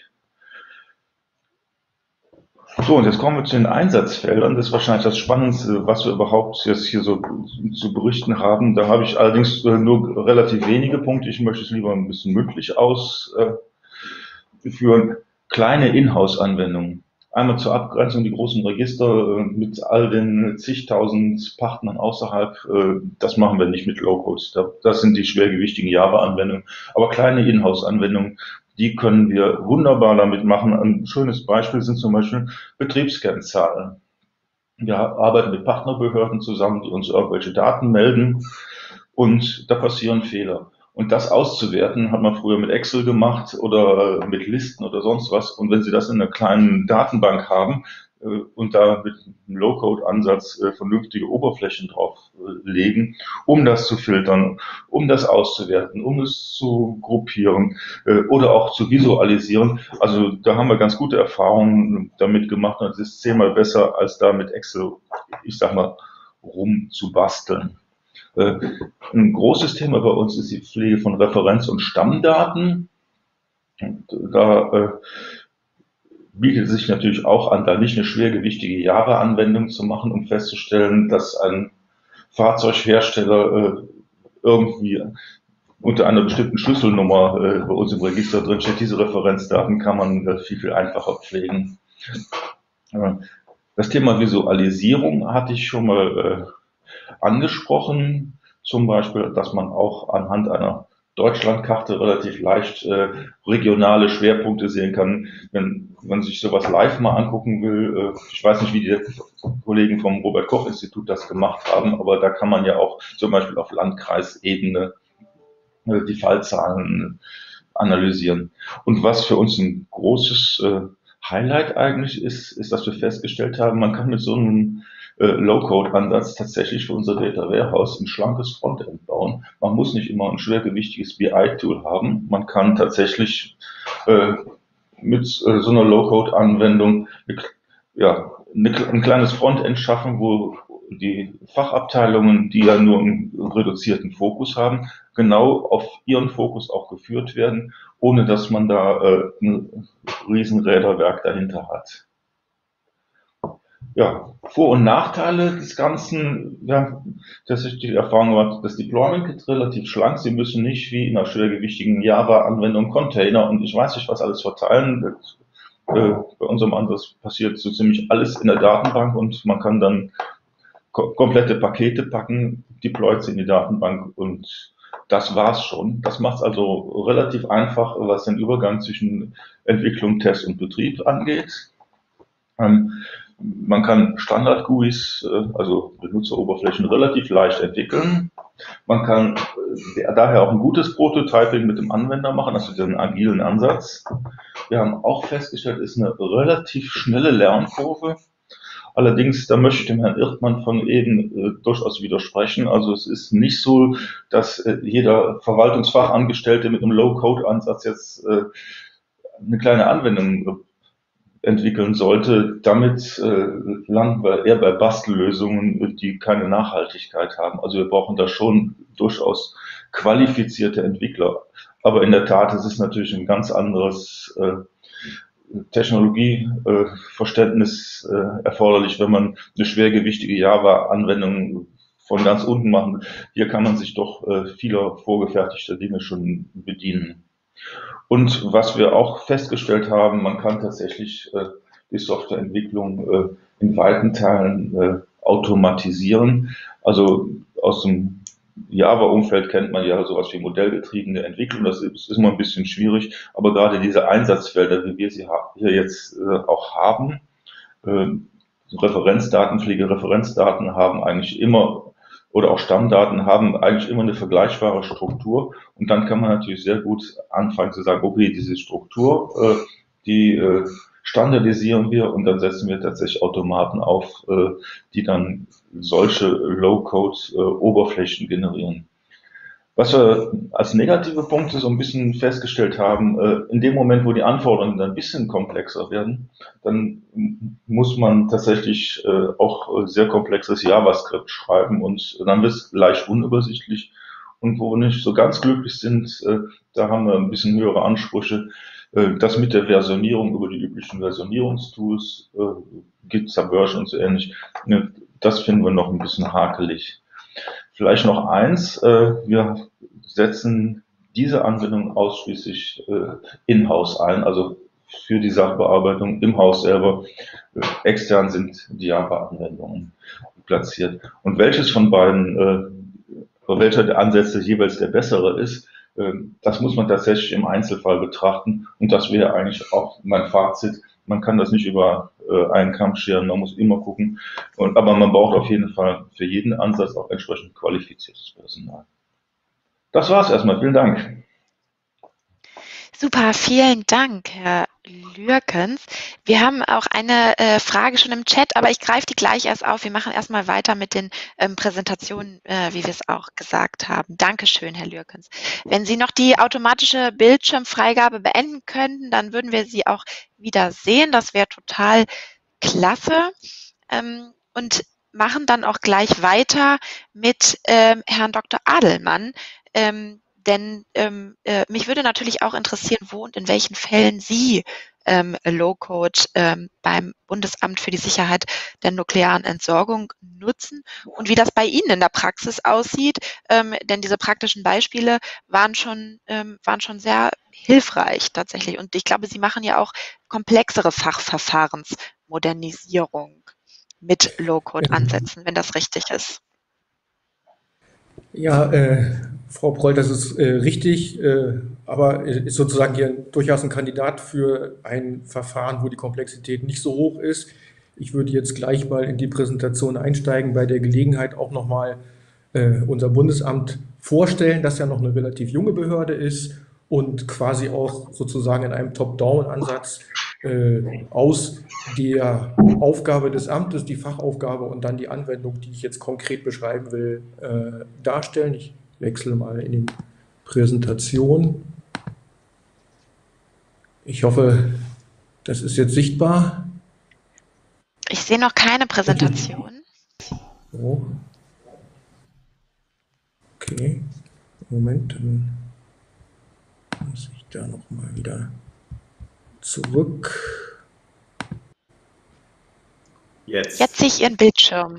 So, und jetzt kommen wir zu den Einsatzfeldern. Das ist wahrscheinlich das Spannendste, was wir überhaupt jetzt hier so zu berichten haben. Da habe ich allerdings nur relativ wenige Punkte. Ich möchte es lieber ein bisschen mündlich ausführen. Kleine Inhouse-Anwendungen. Einmal zur Abgrenzung die großen Register mit all den zigtausend Partnern außerhalb. Das machen wir nicht mit Low-Code. Das sind die schwergewichtigen Java-Anwendungen. Aber kleine Inhouse-Anwendungen, die können wir wunderbar damit machen. Ein schönes Beispiel sind zum Beispiel Betriebskennzahlen. Wir arbeiten mit Partnerbehörden zusammen, die uns irgendwelche Daten melden, und da passieren Fehler. Und das auszuwerten, hat man früher mit Excel gemacht oder mit Listen oder sonst was. Und wenn Sie das in einer kleinen Datenbank haben und da mit einem Low-Code-Ansatz vernünftige Oberflächen drauf legen, um das zu filtern, um das auszuwerten, um es zu gruppieren oder auch zu visualisieren. Also da haben wir ganz gute Erfahrungen damit gemacht, und es ist 10-mal besser, als da mit Excel, ich sag mal, rumzubasteln. Ein großes Thema bei uns ist die Pflege von Referenz- und Stammdaten. Und da bietet es sich natürlich auch an, da nicht eine schwergewichtige Java-Anwendung zu machen, um festzustellen, dass ein Fahrzeughersteller irgendwie unter einer bestimmten Schlüsselnummer bei uns im Register drin steht. Diese Referenzdaten kann man viel, viel einfacher pflegen. Das Thema Visualisierung hatte ich schon mal angesprochen, zum Beispiel, dass man auch anhand einer Deutschlandkarte relativ leicht regionale Schwerpunkte sehen kann, wenn man sich sowas live mal angucken will. Ich weiß nicht, wie die Kollegen vom Robert-Koch-Institut das gemacht haben, aber da kann man ja auch zum Beispiel auf Landkreisebene die Fallzahlen analysieren. Und was für uns ein großes Highlight eigentlich ist, dass wir festgestellt haben, man kann mit so einem Low-Code-Ansatz tatsächlich für unser Data Warehouse ein schlankes Frontend bauen. Man muss nicht immer ein schwergewichtiges BI-Tool haben. Man kann tatsächlich mit so einer Low-Code-Anwendung ein kleines Frontend schaffen, wo die Fachabteilungen, die ja nur einen reduzierten Fokus haben, genau auf ihren Fokus auch geführt werden, ohne dass man da ein Riesenräderwerk dahinter hat. Ja, Vor- und Nachteile des Ganzen, ja, dass ich die Erfahrung habe, das Deployment geht relativ schlank. Sie müssen nicht wie in einer schwergewichtigen Java-Anwendung Container und ich weiß nicht was alles verteilen. Bei unserem Ansatz passiert so ziemlich alles in der Datenbank und man kann dann komplette Pakete packen, deployt sie in die Datenbank und das war's schon. Das macht es also relativ einfach, was den Übergang zwischen Entwicklung, Test und Betrieb angeht. Man kann Standard-GUIs, also Benutzeroberflächen, relativ leicht entwickeln. Man kann daher auch ein gutes Prototyping mit dem Anwender machen, also den agilen Ansatz. Wir haben auch festgestellt, es ist eine relativ schnelle Lernkurve. Allerdings, da möchte ich dem Herrn Irtmann von eben durchaus widersprechen. Also es ist nicht so, dass jeder Verwaltungsfachangestellte mit einem Low-Code-Ansatz jetzt eine kleine Anwendung entwickeln sollte. Damit landen wir eher bei Bastellösungen, die keine Nachhaltigkeit haben. Also wir brauchen da schon durchaus qualifizierte Entwickler. Aber in der Tat, es ist natürlich ein ganz anderes Technologieverständnis erforderlich, wenn man eine schwergewichtige Java-Anwendung von ganz unten macht. Hier kann man sich doch vieler vorgefertigter Dinge schon bedienen. Und was wir auch festgestellt haben, man kann tatsächlich die Softwareentwicklung in weiten Teilen automatisieren. Also aus dem Java-Umfeld kennt man ja sowas wie modellgetriebene Entwicklung. Das ist immer ein bisschen schwierig, aber gerade diese Einsatzfelder, wie wir sie hier jetzt auch haben, Referenzdatenpflege, Referenzdaten haben eigentlich immer oder auch Stammdaten haben eigentlich immer eine vergleichbare Struktur und dann kann man natürlich sehr gut anfangen zu sagen, okay, diese Struktur, die standardisieren wir und dann setzen wir tatsächlich Automaten auf, die dann solche Low-Code-Oberflächen generieren. Was wir als negative Punkte so ein bisschen festgestellt haben, in dem Moment, wo die Anforderungen dann ein bisschen komplexer werden, dann muss man tatsächlich auch sehr komplexes JavaScript schreiben und dann wird es leicht unübersichtlich. Und wo wir nicht so ganz glücklich sind, da haben wir ein bisschen höhere Ansprüche. Das mit der Versionierung über die üblichen Versionierungstools, Git, Subversion und so ähnlich, das finden wir noch ein bisschen hakelig. Vielleicht noch eins, wir setzen diese Anwendung ausschließlich in-house ein, also für die Sachbearbeitung im Haus selber. Extern sind die Java-Anwendungen platziert. Und welches von beiden, welcher der Ansätze jeweils der bessere ist, das muss man tatsächlich im Einzelfall betrachten. Und das wäre eigentlich auch mein Fazit. Man kann das nicht über einen Kamm scheren, man muss immer gucken. Aber man braucht auf jeden Fall für jeden Ansatz auch entsprechend qualifiziertes Personal. Das war's erstmal. Vielen Dank. Super, vielen Dank, Herr Lürkens. Wir haben auch eine Frage schon im Chat, aber ich greife die gleich erst auf. Wir machen erstmal weiter mit den Präsentationen, wie wir es auch gesagt haben. Dankeschön, Herr Lürkens. Wenn Sie noch die automatische Bildschirmfreigabe beenden könnten, dann würden wir Sie auch wieder sehen. Das wäre total klasse. Und machen dann auch gleich weiter mit Herrn Dr. Adelmann. Denn mich würde natürlich auch interessieren, wo und in welchen Fällen Sie Low-Code beim Bundesamt für die Sicherheit der nuklearen Entsorgung nutzen und wie das bei Ihnen in der Praxis aussieht. Denn diese praktischen Beispiele waren schon sehr hilfreich tatsächlich. Und ich glaube, Sie machen ja auch komplexere Fachverfahrensmodernisierung mit Low-Code-Ansätzen, wenn das richtig ist. Ja, Frau Proll, das ist richtig, aber ist sozusagen hier durchaus ein Kandidat für ein Verfahren, wo die Komplexität nicht so hoch ist. Ich würde jetzt gleich mal in die Präsentation einsteigen, bei der Gelegenheit auch nochmal unser Bundesamt vorstellen, das ja noch eine relativ junge Behörde ist und quasi auch sozusagen in einem Top-Down-Ansatz aus der Aufgabe des Amtes, die Fachaufgabe und dann die Anwendung, die ich jetzt konkret beschreiben will, darstellen. Ich wechsle mal in die Präsentation. Ich hoffe, das ist jetzt sichtbar. Ich sehe noch keine Präsentation. So. Okay, Moment, dann muss ich da nochmal wieder zurück. Jetzt sehe ich Ihren Bildschirm.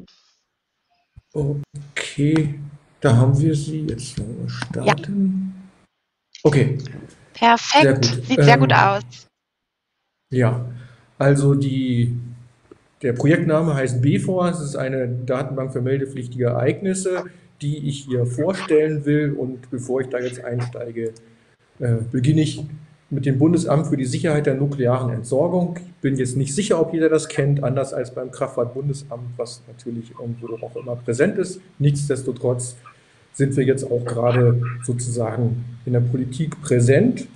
Okay, da haben wir sie. Jetzt wollen wir starten. Okay, Perfekt, sehr gut. sieht sehr gut aus. Ja, also der Projektname heißt BFOR. Es ist eine Datenbank für meldepflichtige Ereignisse, die ich hier vorstellen will. Und bevor ich da jetzt einsteige, beginne ich mit dem Bundesamt für die Sicherheit der nuklearen Entsorgung. Ich bin jetzt nicht sicher, ob jeder das kennt, anders als beim Kraftfahrtbundesamt, was natürlich irgendwo auch immer präsent ist. Nichtsdestotrotz sind wir jetzt auch gerade sozusagen in der Politik präsent.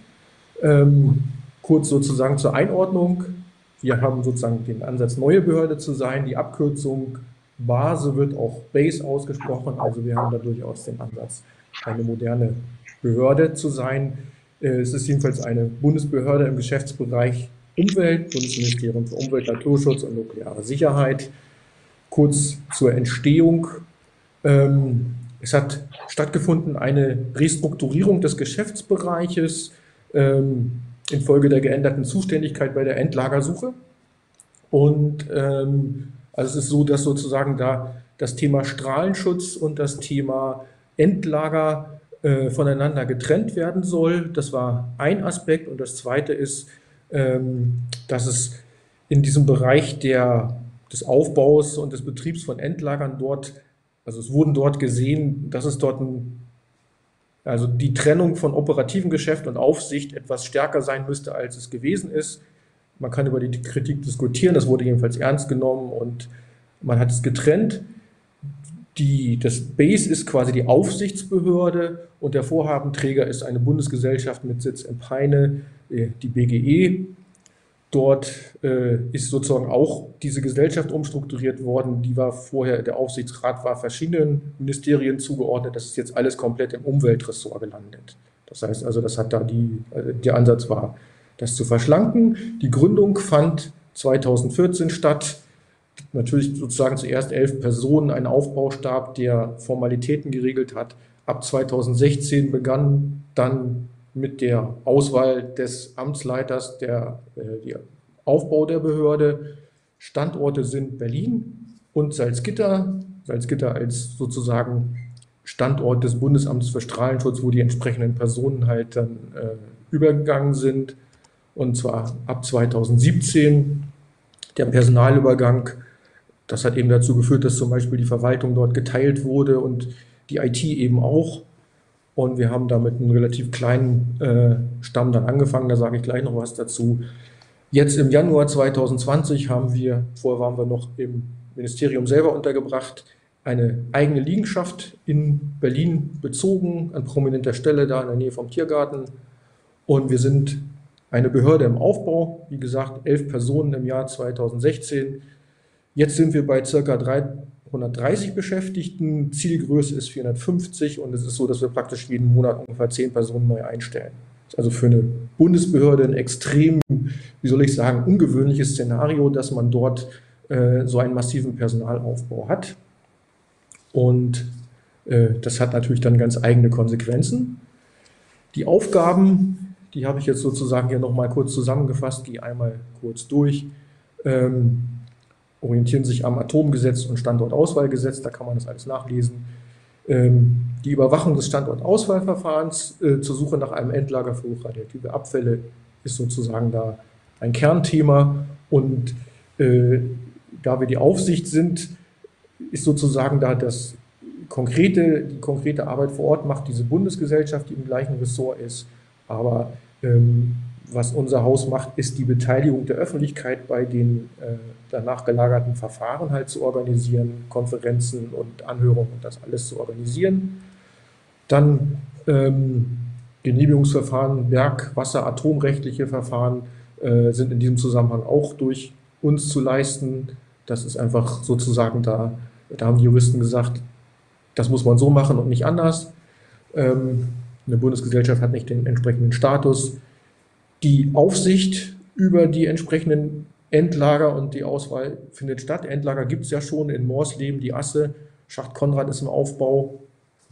Kurz sozusagen zur Einordnung. Wir haben sozusagen den Ansatz, neue Behörde zu sein. Die Abkürzung BASE wird auch BASE ausgesprochen. Also wir haben da durchaus den Ansatz, eine moderne Behörde zu sein. Es ist jedenfalls eine Bundesbehörde im Geschäftsbereich Umwelt, Bundesministerium für Umwelt, Naturschutz und nukleare Sicherheit. Kurz zur Entstehung. Es hat stattgefunden eine Restrukturierung des Geschäftsbereiches infolge der geänderten Zuständigkeit bei der Endlagersuche. Und also es ist so, dass sozusagen da das Thema Strahlenschutz und das Thema Endlager voneinander getrennt werden soll. Das war ein Aspekt. Und das zweite ist, dass es in diesem Bereich des Aufbaus und des Betriebs von Endlagern dort, also es wurden dort gesehen, dass es dort also die Trennung von operativen Geschäft und Aufsicht etwas stärker sein müsste, als es gewesen ist. Man kann über die Kritik diskutieren, das wurde jedenfalls ernst genommen und man hat es getrennt. Das BASE ist quasi die Aufsichtsbehörde und der Vorhabenträger ist eine Bundesgesellschaft mit Sitz in Peine, die BGE. Dort ist sozusagen auch diese Gesellschaft umstrukturiert worden. Die war vorher, der Aufsichtsrat war verschiedenen Ministerien zugeordnet. Das ist jetzt alles komplett im Umweltressort gelandet. Das heißt also, das hat da der Ansatz war, das zu verschlanken. Die Gründung fand 2014 statt. Natürlich sozusagen zuerst 11 Personen, ein Aufbaustab, der Formalitäten geregelt hat. Ab 2016 begann dann mit der Auswahl des Amtsleiters der Aufbau der Behörde. Standorte sind Berlin und Salzgitter. Salzgitter als sozusagen Standort des Bundesamts für Strahlenschutz, wo die entsprechenden Personen halt dann übergegangen sind. Und zwar ab 2017 der Personalübergang. Das hat eben dazu geführt, dass zum Beispiel die Verwaltung dort geteilt wurde und die IT eben auch. Und wir haben damit einen relativ kleinen Stamm dann angefangen, da sage ich gleich noch was dazu. Jetzt im Januar 2020 vorher waren wir noch im Ministerium selber untergebracht, eine eigene Liegenschaft in Berlin bezogen, an prominenter Stelle da in der Nähe vom Tiergarten. Und wir sind eine Behörde im Aufbau, wie gesagt, 11 Personen im Jahr 2016. Jetzt sind wir bei ca. 330 Beschäftigten, Zielgröße ist 450 und es ist so, dass wir praktisch jeden Monat ungefähr 10 Personen neu einstellen. Das ist also für eine Bundesbehörde ein extrem, wie soll ich sagen, ungewöhnliches Szenario, dass man dort so einen massiven Personalaufbau hat. Und das hat natürlich dann ganz eigene Konsequenzen. Die Aufgaben, die habe ich jetzt sozusagen hier nochmal kurz zusammengefasst, gehe einmal kurz durch. Orientieren sich am Atomgesetz und Standortauswahlgesetz, da kann man das alles nachlesen. Die Überwachung des Standortauswahlverfahrens zur Suche nach einem Endlager für hochradioaktive Abfälle ist sozusagen da ein Kernthema. Und da wir die Aufsicht sind, ist sozusagen da die konkrete Arbeit vor Ort macht diese Bundesgesellschaft, die im gleichen Ressort ist. Aber was unser Haus macht, ist die Beteiligung der Öffentlichkeit bei den danach gelagerten Verfahren halt zu organisieren, Konferenzen und Anhörungen und das alles zu organisieren. Dann Genehmigungsverfahren, Berg-, Wasser-, atomrechtliche Verfahren sind in diesem Zusammenhang auch durch uns zu leisten. Das ist einfach sozusagen da haben die Juristen gesagt, das muss man so machen und nicht anders. Eine Bundesgesellschaft hat nicht den entsprechenden Status. Die Aufsicht über die entsprechenden Endlager und die Auswahl findet statt. Endlager gibt es ja schon in Morsleben, die Asse Schacht Konrad ist im Aufbau.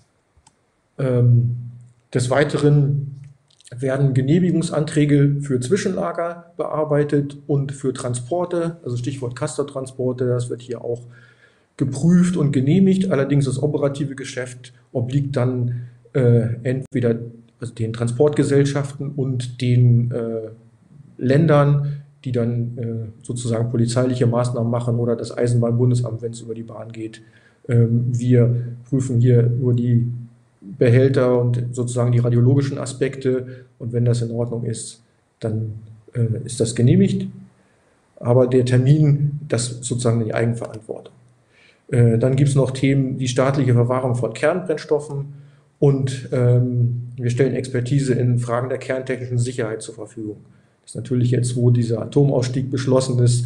Des Weiteren werden Genehmigungsanträge für Zwischenlager bearbeitet und für Transporte, also Stichwort Castortransporte, das wird hier auch geprüft und genehmigt. Allerdings das operative Geschäft obliegt dann entweder also den Transportgesellschaften und den Ländern, die dann sozusagen polizeiliche Maßnahmen machen, oder das Eisenbahnbundesamt, wenn es über die Bahn geht. Wir prüfen hier nur die Behälter und sozusagen die radiologischen Aspekte, und wenn das in Ordnung ist, dann ist das genehmigt. Aber der Termin, das sozusagen die Eigenverantwortung. Dann gibt es noch Themen wie staatliche Verwahrung von Kernbrennstoffen, und wir stellen Expertise in Fragen der kerntechnischen Sicherheit zur Verfügung. Das ist natürlich jetzt, wo dieser Atomausstieg beschlossen ist,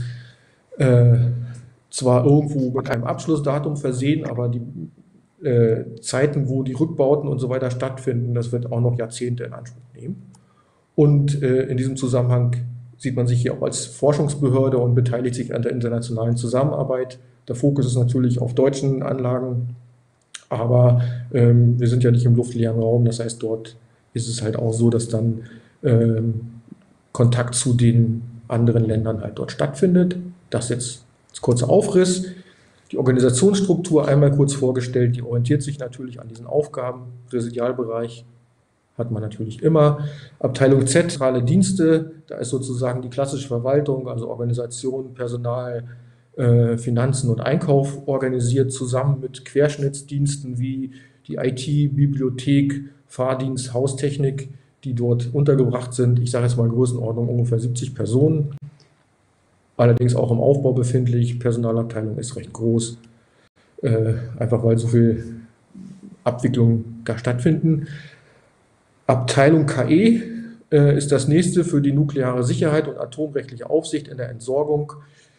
zwar irgendwo mit einem Abschlussdatum versehen, aber die Zeiten, wo die Rückbauten und so weiter stattfinden, das wird auch noch Jahrzehnte in Anspruch nehmen. Und in diesem Zusammenhang sieht man sich hier auch als Forschungsbehörde und beteiligt sich an der internationalen Zusammenarbeit. Der Fokus ist natürlich auf deutschen Anlagen, aber wir sind ja nicht im luftleeren Raum. Das heißt, dort ist es halt auch so, dass dann Kontakt zu den anderen Ländern halt dort stattfindet. Das jetzt als kurzer Aufriss. Die Organisationsstruktur einmal kurz vorgestellt, die orientiert sich natürlich an diesen Aufgaben. Präsidialbereich hat man natürlich immer. Abteilung Z, zentrale Dienste, da ist sozusagen die klassische Verwaltung, also Organisation, Personal, Finanzen und Einkauf organisiert, zusammen mit Querschnittsdiensten wie die IT, Bibliothek, Fahrdienst, Haustechnik, die dort untergebracht sind. Ich sage jetzt mal Größenordnung ungefähr 70 Personen. Allerdings auch im Aufbau befindlich. Personalabteilung ist recht groß, einfach weil so viel Abwicklungen da stattfinden. Abteilung KE ist das nächste für die nukleare Sicherheit und atomrechtliche Aufsicht in der Entsorgung.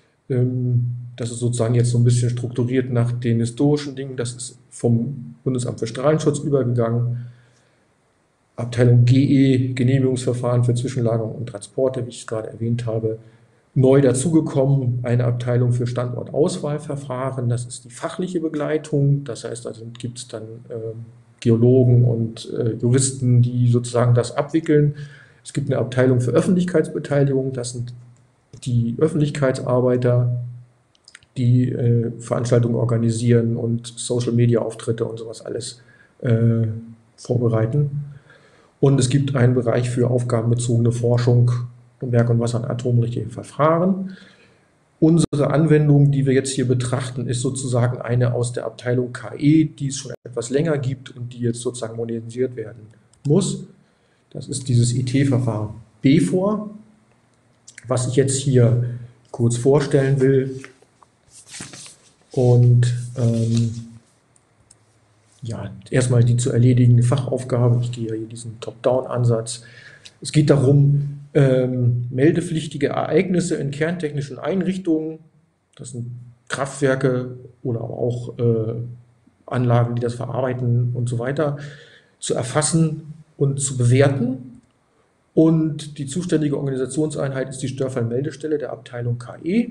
Das ist sozusagen jetzt so ein bisschen strukturiert nach den historischen Dingen. Das ist vom Bundesamt für Strahlenschutz übergegangen. Abteilung GE, Genehmigungsverfahren für Zwischenlagerung und Transporte, wie ich es gerade erwähnt habe. Neu dazugekommen eine Abteilung für Standortauswahlverfahren, das ist die fachliche Begleitung, das heißt, also gibt es dann Geologen und Juristen, die sozusagen das abwickeln. Es gibt eine Abteilung für Öffentlichkeitsbeteiligung, das sind die Öffentlichkeitsarbeiter, die Veranstaltungen organisieren und Social-Media-Auftritte und sowas alles vorbereiten. Und es gibt einen Bereich für aufgabenbezogene Forschung, Werk und Wasser und atomrechtliche Verfahren. Unsere Anwendung, die wir jetzt hier betrachten, ist sozusagen eine aus der Abteilung KE, die es schon etwas länger gibt und die jetzt sozusagen modernisiert werden muss. Das ist dieses IT-Verfahren BFOR, was ich jetzt hier kurz vorstellen will. Und ja, erstmal die zu erledigende Fachaufgabe. Ich gehe hier diesen Top-Down-Ansatz. Es geht darum, meldepflichtige Ereignisse in kerntechnischen Einrichtungen, das sind Kraftwerke oder auch Anlagen, die das verarbeiten und so weiter, zu erfassen und zu bewerten. Und die zuständige Organisationseinheit ist die Störfallmeldestelle der Abteilung KE.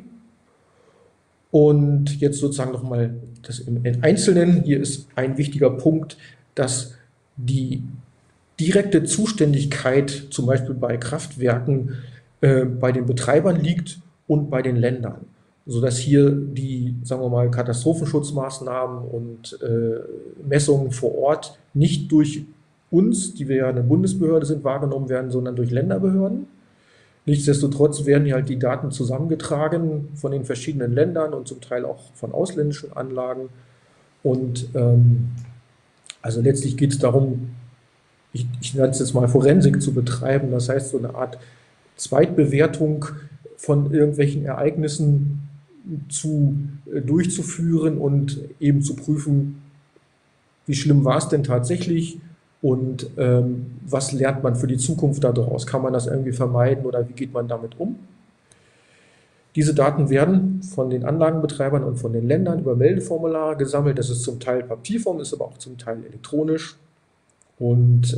Und jetzt sozusagen nochmal das im Einzelnen. Hier ist ein wichtiger Punkt, dass die direkte Zuständigkeit zum Beispiel bei Kraftwerken bei den Betreibern liegt und bei den Ländern, sodass hier die, sagen wir mal, Katastrophenschutzmaßnahmen und Messungen vor Ort nicht durch uns, die wir ja eine Bundesbehörde sind, wahrgenommen werden, sondern durch Länderbehörden. Nichtsdestotrotz werden hier halt die Daten zusammengetragen von den verschiedenen Ländern und zum Teil auch von ausländischen Anlagen. Und also letztlich geht es darum, ich nenne es jetzt mal Forensik zu betreiben, das heißt so eine Art Zweitbewertung von irgendwelchen Ereignissen durchzuführen und eben zu prüfen, wie schlimm war es denn tatsächlich und was lernt man für die Zukunft daraus? Kann man das irgendwie vermeiden oder wie geht man damit um? Diese Daten werden von den Anlagenbetreibern und von den Ländern über Meldeformulare gesammelt. Das ist zum Teil Papierform, ist aber auch zum Teil elektronisch. Und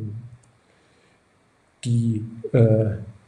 die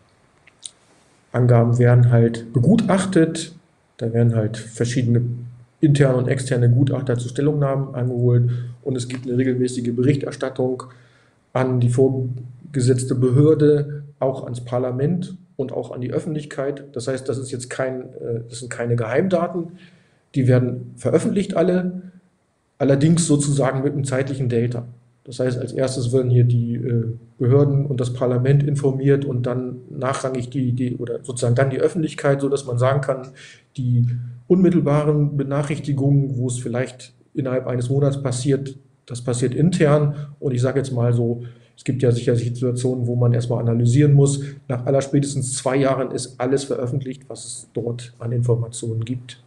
Angaben werden halt begutachtet. Da werden halt verschiedene interne und externe Gutachter zu Stellungnahmen angeholt und es gibt eine regelmäßige Berichterstattung an die vorgesetzte Behörde, auch ans Parlament und auch an die Öffentlichkeit. Das heißt, das sind keine Geheimdaten, die werden veröffentlicht alle, allerdings sozusagen mit einem zeitlichen Delta. Das heißt, als erstes werden hier die Behörden und das Parlament informiert und dann nachrangig oder sozusagen dann die Öffentlichkeit, sodass man sagen kann, die unmittelbaren Benachrichtigungen, wo es vielleicht innerhalb eines Monats passiert, das passiert intern. Und ich sage jetzt mal so, es gibt ja sicher Situationen, wo man erstmal analysieren muss. Nach allerspätestens 2 Jahren ist alles veröffentlicht, was es dort an Informationen gibt.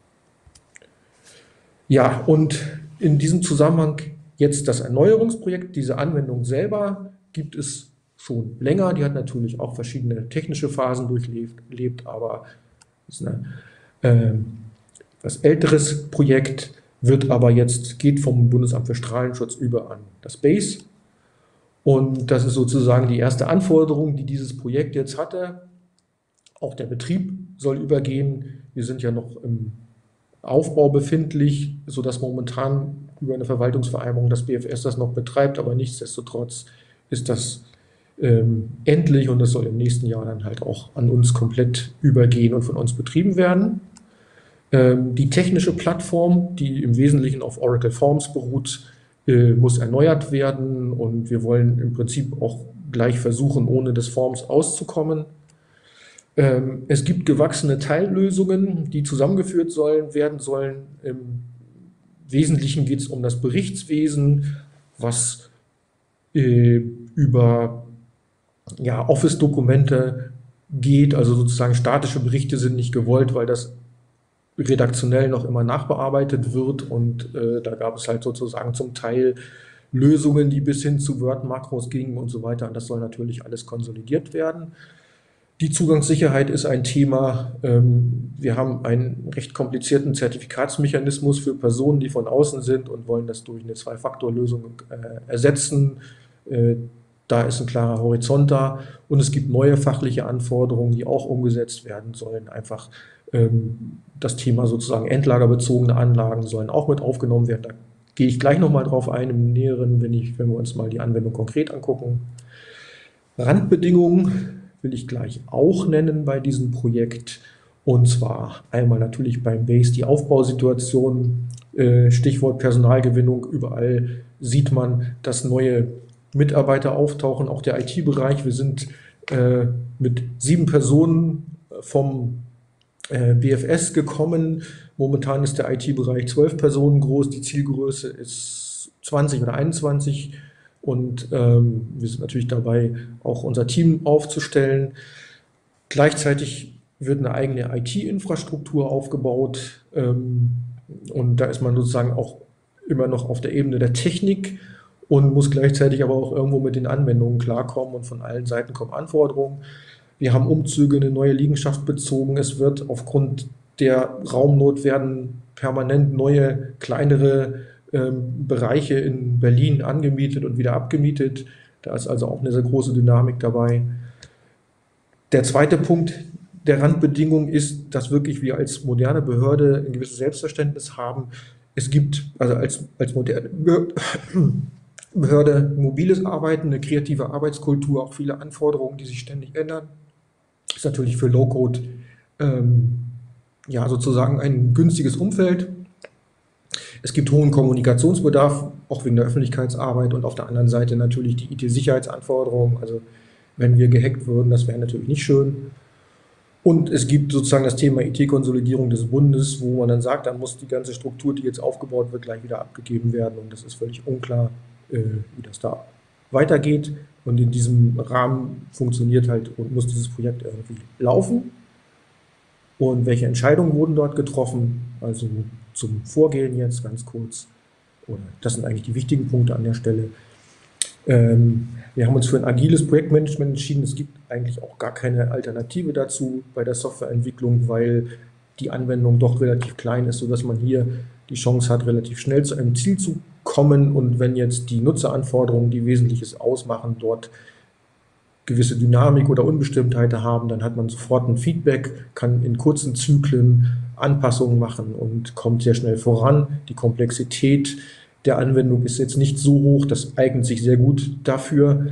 Ja, und in diesem Zusammenhang jetzt das Erneuerungsprojekt, diese Anwendung selber gibt es schon länger. Die hat natürlich auch verschiedene technische Phasen durchlebt, aber ist ein etwas älteres Projekt, geht vom Bundesamt für Strahlenschutz über an das BASE. Und das ist sozusagen die erste Anforderung, die dieses Projekt jetzt hatte. Auch der Betrieb soll übergehen. Wir sind ja noch im Aufbau befindlich, sodass momentan über eine Verwaltungsvereinbarung das BfS das noch betreibt, aber nichtsdestotrotz ist das endlich und das soll im nächsten Jahr dann halt auch an uns komplett übergehen und von uns betrieben werden. Die technische Plattform, die im Wesentlichen auf Oracle Forms beruht, muss erneuert werden und wir wollen im Prinzip auch gleich versuchen, ohne das Forms auszukommen. Es gibt gewachsene Teillösungen, die zusammengeführt werden sollen. Im Wesentlichen geht es um das Berichtswesen, was über Office-Dokumente geht, also sozusagen statische Berichte sind nicht gewollt, weil das redaktionell noch immer nachbearbeitet wird und da gab es halt sozusagen zum Teil Lösungen, die bis hin zu Word-Makros gingen und so weiter und das soll natürlich alles konsolidiert werden. Die Zugangssicherheit ist ein Thema. Wir haben einen recht komplizierten Zertifikatsmechanismus für Personen, die von außen sind und wollen das durch eine Zwei-Faktor-Lösung ersetzen. Da ist ein klarer Horizont da und es gibt neue fachliche Anforderungen, die auch umgesetzt werden sollen. Einfach das Thema sozusagen endlagerbezogene Anlagen sollen auch mit aufgenommen werden. Da gehe ich gleich nochmal drauf ein im Näheren, wenn wir uns mal die Anwendung konkret angucken. Randbedingungen will ich gleich auch nennen bei diesem Projekt. Und zwar einmal natürlich beim BASE die Aufbausituation, Stichwort Personalgewinnung. Überall sieht man, dass neue Mitarbeiter auftauchen, auch der IT-Bereich. Wir sind mit 7 Personen vom BfS gekommen. Momentan ist der IT-Bereich 12 Personen groß. Die Zielgröße ist 20 oder 21. Und wir sind natürlich dabei, auch unser Team aufzustellen. Gleichzeitig wird eine eigene IT-Infrastruktur aufgebaut. Und da ist man sozusagen auch immer noch auf der Ebene der Technik und muss gleichzeitig aber auch irgendwo mit den Anwendungen klarkommen. Und von allen Seiten kommen Anforderungen. Wir haben Umzüge in eine neue Liegenschaft bezogen. Es wird aufgrund der Raumnot werden permanent neue, kleinere Bereiche in Berlin angemietet und wieder abgemietet. Da ist also auch eine sehr große Dynamik dabei. Der zweite Punkt der Randbedingung ist, dass wirklich wir als moderne Behörde ein gewisses Selbstverständnis haben. Es gibt also als moderne Behörde mobiles Arbeiten, eine kreative Arbeitskultur, auch viele Anforderungen, die sich ständig ändern. Das ist natürlich für Low-Code sozusagen ein günstiges Umfeld. Es gibt hohen Kommunikationsbedarf, auch wegen der Öffentlichkeitsarbeit und auf der anderen Seite natürlich die IT-Sicherheitsanforderungen. Also wenn wir gehackt würden, das wäre natürlich nicht schön. Und es gibt sozusagen das Thema IT-Konsolidierung des Bundes, wo man dann sagt, dann muss die ganze Struktur, die jetzt aufgebaut wird, gleich wieder abgegeben werden. Und das ist völlig unklar, wie das da weitergeht. Und in diesem Rahmen funktioniert halt und muss dieses Projekt irgendwie laufen. Und welche Entscheidungen wurden dort getroffen? Also zum Vorgehen jetzt ganz kurz. Oder das sind eigentlich die wichtigen Punkte an der Stelle. Wir haben uns für ein agiles Projektmanagement entschieden. Es gibt eigentlich auch gar keine Alternative dazu bei der Softwareentwicklung, weil die Anwendung doch relativ klein ist, sodass man hier die Chance hat, relativ schnell zu einem Ziel zu kommen. Und wenn jetzt die Nutzeranforderungen, die Wesentliches ausmachen, dort gewisse Dynamik oder Unbestimmtheit haben, dann hat man sofort ein Feedback, kann in kurzen Zyklen Anpassungen machen und kommt sehr schnell voran. Die Komplexität der Anwendung ist jetzt nicht so hoch, das eignet sich sehr gut dafür.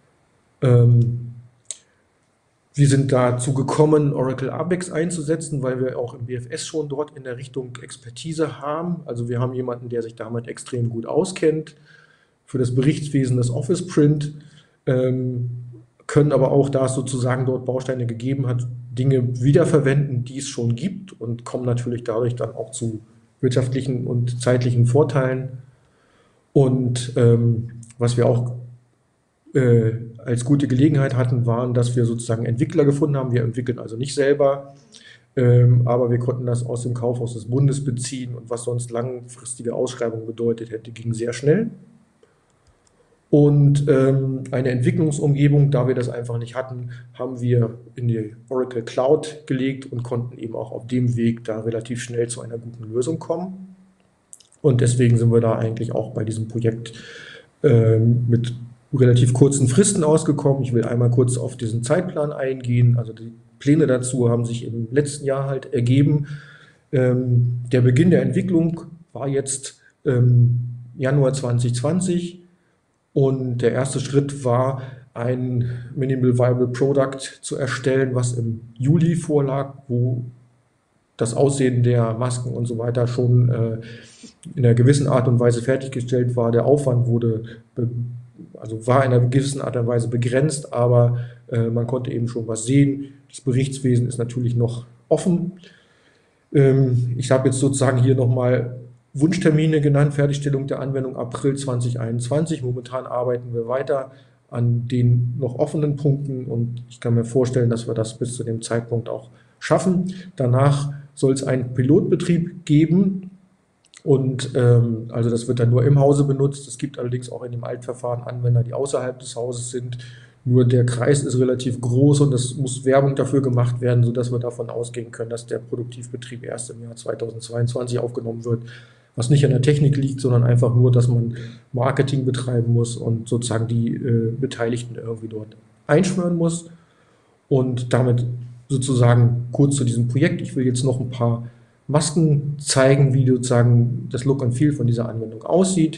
Wir sind dazu gekommen, Oracle ABEX einzusetzen, weil wir auch im BFS schon dort in der Richtung Expertise haben. Also wir haben jemanden, der sich damit extrem gut auskennt. Für das Berichtswesen das Office Print, können aber auch, da es sozusagen dort Bausteine gegeben hat, Dinge wiederverwenden, die es schon gibt und kommen natürlich dadurch dann auch zu wirtschaftlichen und zeitlichen Vorteilen. Und was wir auch als gute Gelegenheit hatten, waren, dass wir sozusagen Entwickler gefunden haben. Wir entwickeln also nicht selber, aber wir konnten das aus dem Kaufhaus des Bundes beziehen und was sonst langfristige Ausschreibungen bedeutet hätte, ging sehr schnell. Und eine Entwicklungsumgebung, da wir das einfach nicht hatten, haben wir in die Oracle Cloud gelegt und konnten eben auch auf dem Weg da relativ schnell zu einer guten Lösung kommen. Und deswegen sind wir da eigentlich auch bei diesem Projekt mit relativ kurzen Fristen ausgekommen. Ich will einmal kurz auf diesen Zeitplan eingehen. Also die Pläne dazu haben sich im letzten Jahr halt ergeben. Der Beginn der Entwicklung war jetzt Januar 2020 und der erste Schritt war, ein Minimal Viable Product zu erstellen, was im Juli vorlag, wo das Aussehen der Masken und so weiter schon in einer gewissen Art und Weise fertiggestellt war. Der Aufwand war in einer gewissen Art und Weise begrenzt, aber man konnte eben schon was sehen. Das Berichtswesen ist natürlich noch offen. Ich habe jetzt sozusagen hier nochmal Wunschtermine genannt, Fertigstellung der Anwendung April 2021. Momentan arbeiten wir weiter an den noch offenen Punkten und ich kann mir vorstellen, dass wir das bis zu dem Zeitpunkt auch schaffen. Danach soll es einen Pilotbetrieb geben. Und also das wird dann nur im Hause benutzt. Es gibt allerdings auch in dem Altverfahren Anwender, die außerhalb des Hauses sind. Nur der Kreis ist relativ groß und es muss Werbung dafür gemacht werden, sodass wir davon ausgehen können, dass der Produktivbetrieb erst im Jahr 2022 aufgenommen wird. Was nicht an der Technik liegt, sondern einfach nur, dass man Marketing betreiben muss und sozusagen die Beteiligten irgendwie dort einschwören muss. Und damit sozusagen kurz zu diesem Projekt. Ich will jetzt noch ein paar Masken zeigen, wie sozusagen das Look and Feel von dieser Anwendung aussieht.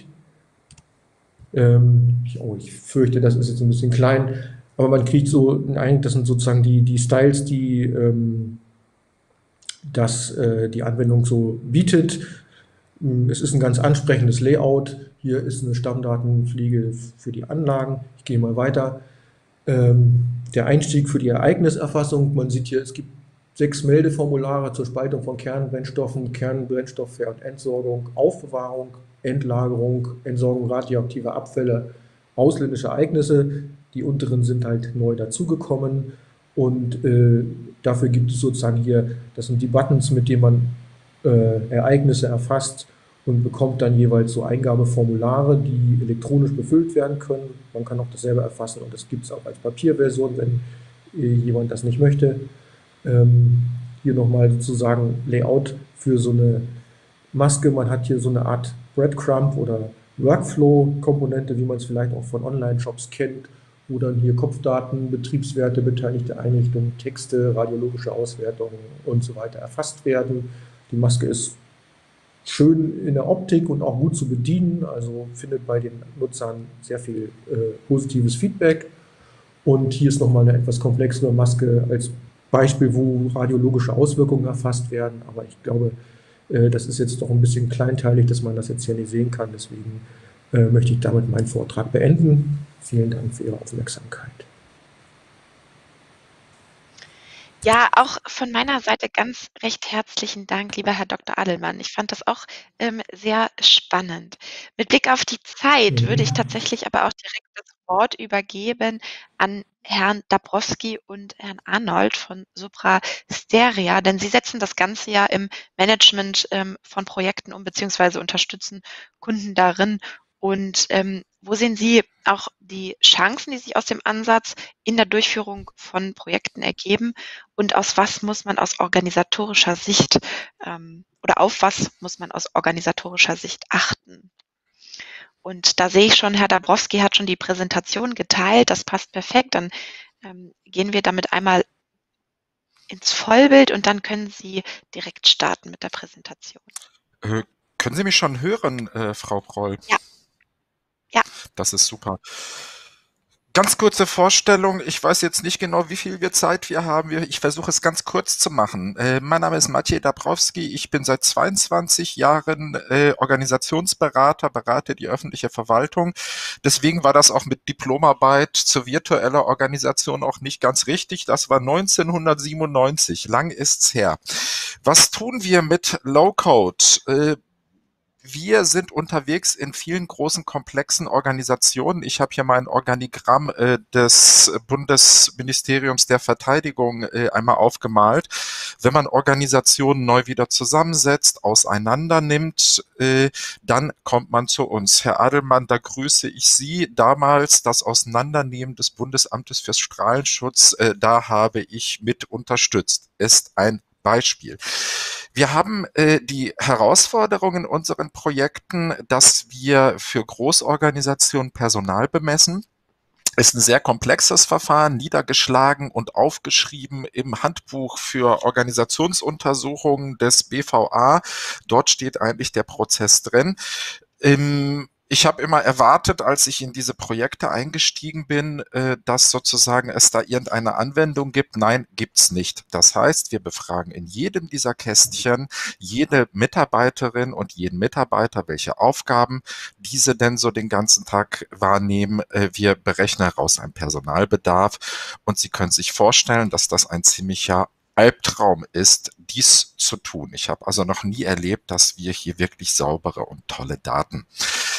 Ich fürchte, das ist jetzt ein bisschen klein, aber man kriegt so einen Eindruck, das sind sozusagen die Styles, die die Anwendung so bietet. Es ist ein ganz ansprechendes Layout. Hier ist eine Stammdatenpflege für die Anlagen. Ich gehe mal weiter. Der Einstieg für die Ereigniserfassung. Man sieht hier, es gibt 6 Meldeformulare zur Spaltung von Kernbrennstoffen, Kernbrennstoffver- und Entsorgung, Aufbewahrung, Endlagerung, Entsorgung radioaktiver Abfälle, ausländische Ereignisse. Die unteren sind halt neu dazugekommen und dafür gibt es sozusagen hier, das sind die Buttons, mit denen man Ereignisse erfasst und bekommt dann jeweils so Eingabeformulare, die elektronisch befüllt werden können. Man kann auch dasselbe erfassen und das gibt es auch als Papierversion, wenn jemand das nicht möchte. Hier nochmal sozusagen Layout für so eine Maske. Man hat hier so eine Art Breadcrumb oder Workflow-Komponente, wie man es vielleicht auch von Online-Shops kennt, wo dann hier Kopfdaten, Betriebswerte, beteiligte Einrichtungen, Texte, radiologische Auswertungen und so weiter erfasst werden. Die Maske ist schön in der Optik und auch gut zu bedienen, also findet bei den Nutzern sehr viel positives Feedback. Und hier ist nochmal eine etwas komplexere Maske als Beispiel, wo radiologische Auswirkungen erfasst werden, aber ich glaube, das ist jetzt doch ein bisschen kleinteilig, dass man das jetzt hier nicht sehen kann, deswegen möchte ich damit meinen Vortrag beenden. Vielen Dank für Ihre Aufmerksamkeit. Ja, auch von meiner Seite ganz recht herzlichen Dank, lieber Herr Dr. Adelmann. Ich fand das auch sehr spannend. Mit Blick auf die Zeit würde ich tatsächlich aber auch direkt das Wort übergeben an Herrn Dabrowski und Herrn Arnold von Sopra Steria, denn Sie setzen das Ganze ja im Management von Projekten um, beziehungsweise unterstützen Kunden darin. Und wo sehen Sie auch die Chancen, die sich aus dem Ansatz in der Durchführung von Projekten ergeben? Und aus was muss man aus organisatorischer Sicht oder auf was muss man aus organisatorischer Sicht achten? Und da sehe ich schon, Herr Dabrowski hat schon die Präsentation geteilt, das passt perfekt. Dann gehen wir damit einmal ins Vollbild und dann können Sie direkt starten mit der Präsentation. Können Sie mich schon hören, Frau Proll? Ja. Ja. Das ist super. Ganz kurze Vorstellung. Ich weiß jetzt nicht genau, wie viel Zeit wir haben. Ich versuche es ganz kurz zu machen. Mein Name ist Maciej Dabrowski. Ich bin seit 22 Jahren Organisationsberater, berate die öffentliche Verwaltung. Deswegen war das auch mit Diplomarbeit zur virtuellen Organisation auch nicht ganz richtig. Das war 1997. Lang ist's her. Was tun wir mit Low-Code? Wir sind unterwegs in vielen großen, komplexen Organisationen. Ich habe hier mein Organigramm des Bundesministeriums der Verteidigung einmal aufgemalt. Wenn man Organisationen neu wieder zusammensetzt, auseinander nimmt, dann kommt man zu uns. Herr Adelmann, da grüße ich Sie. Damals das Auseinandernehmen des Bundesamtes für Strahlenschutz, da habe ich mit unterstützt. Ist ein Beispiel. Wir haben die Herausforderung in unseren Projekten, dass wir für Großorganisationen Personal bemessen. Ist ein sehr komplexes Verfahren, niedergeschlagen und aufgeschrieben im Handbuch für Organisationsuntersuchungen des BVA. Dort steht eigentlich der Prozess drin. Ich habe immer erwartet, als ich in diese Projekte eingestiegen bin, dass sozusagen es da irgendeine Anwendung gibt. Nein, gibt's nicht. Das heißt, wir befragen in jedem dieser Kästchen jede Mitarbeiterin und jeden Mitarbeiter, welche Aufgaben diese denn so den ganzen Tag wahrnehmen. Wir berechnen heraus einen Personalbedarf und Sie können sich vorstellen, dass das ein ziemlicher Albtraum ist, dies zu tun. Ich habe also noch nie erlebt, dass wir hier wirklich saubere und tolle Daten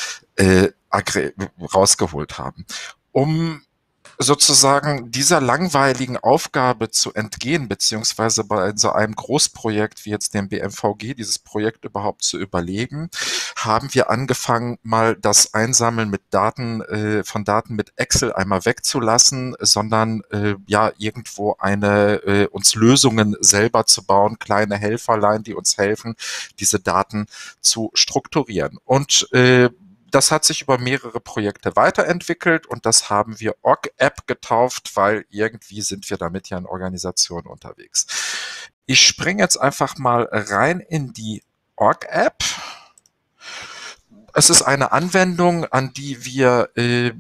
rausgeholt haben. Um sozusagen dieser langweiligen Aufgabe zu entgehen, beziehungsweise bei so einem Großprojekt wie jetzt dem BMVG, dieses Projekt überhaupt zu überlegen, haben wir angefangen, mal das Einsammeln mit Daten, von Daten mit Excel einmal wegzulassen, sondern ja irgendwo uns Lösungen selber zu bauen, kleine Helferlein, die uns helfen, diese Daten zu strukturieren. Und das hat sich über mehrere Projekte weiterentwickelt und das haben wir Org-App getauft, weil irgendwie sind wir damit ja in Organisationen unterwegs. Ich springe jetzt einfach mal rein in die Org-App. Es ist eine Anwendung, an die wir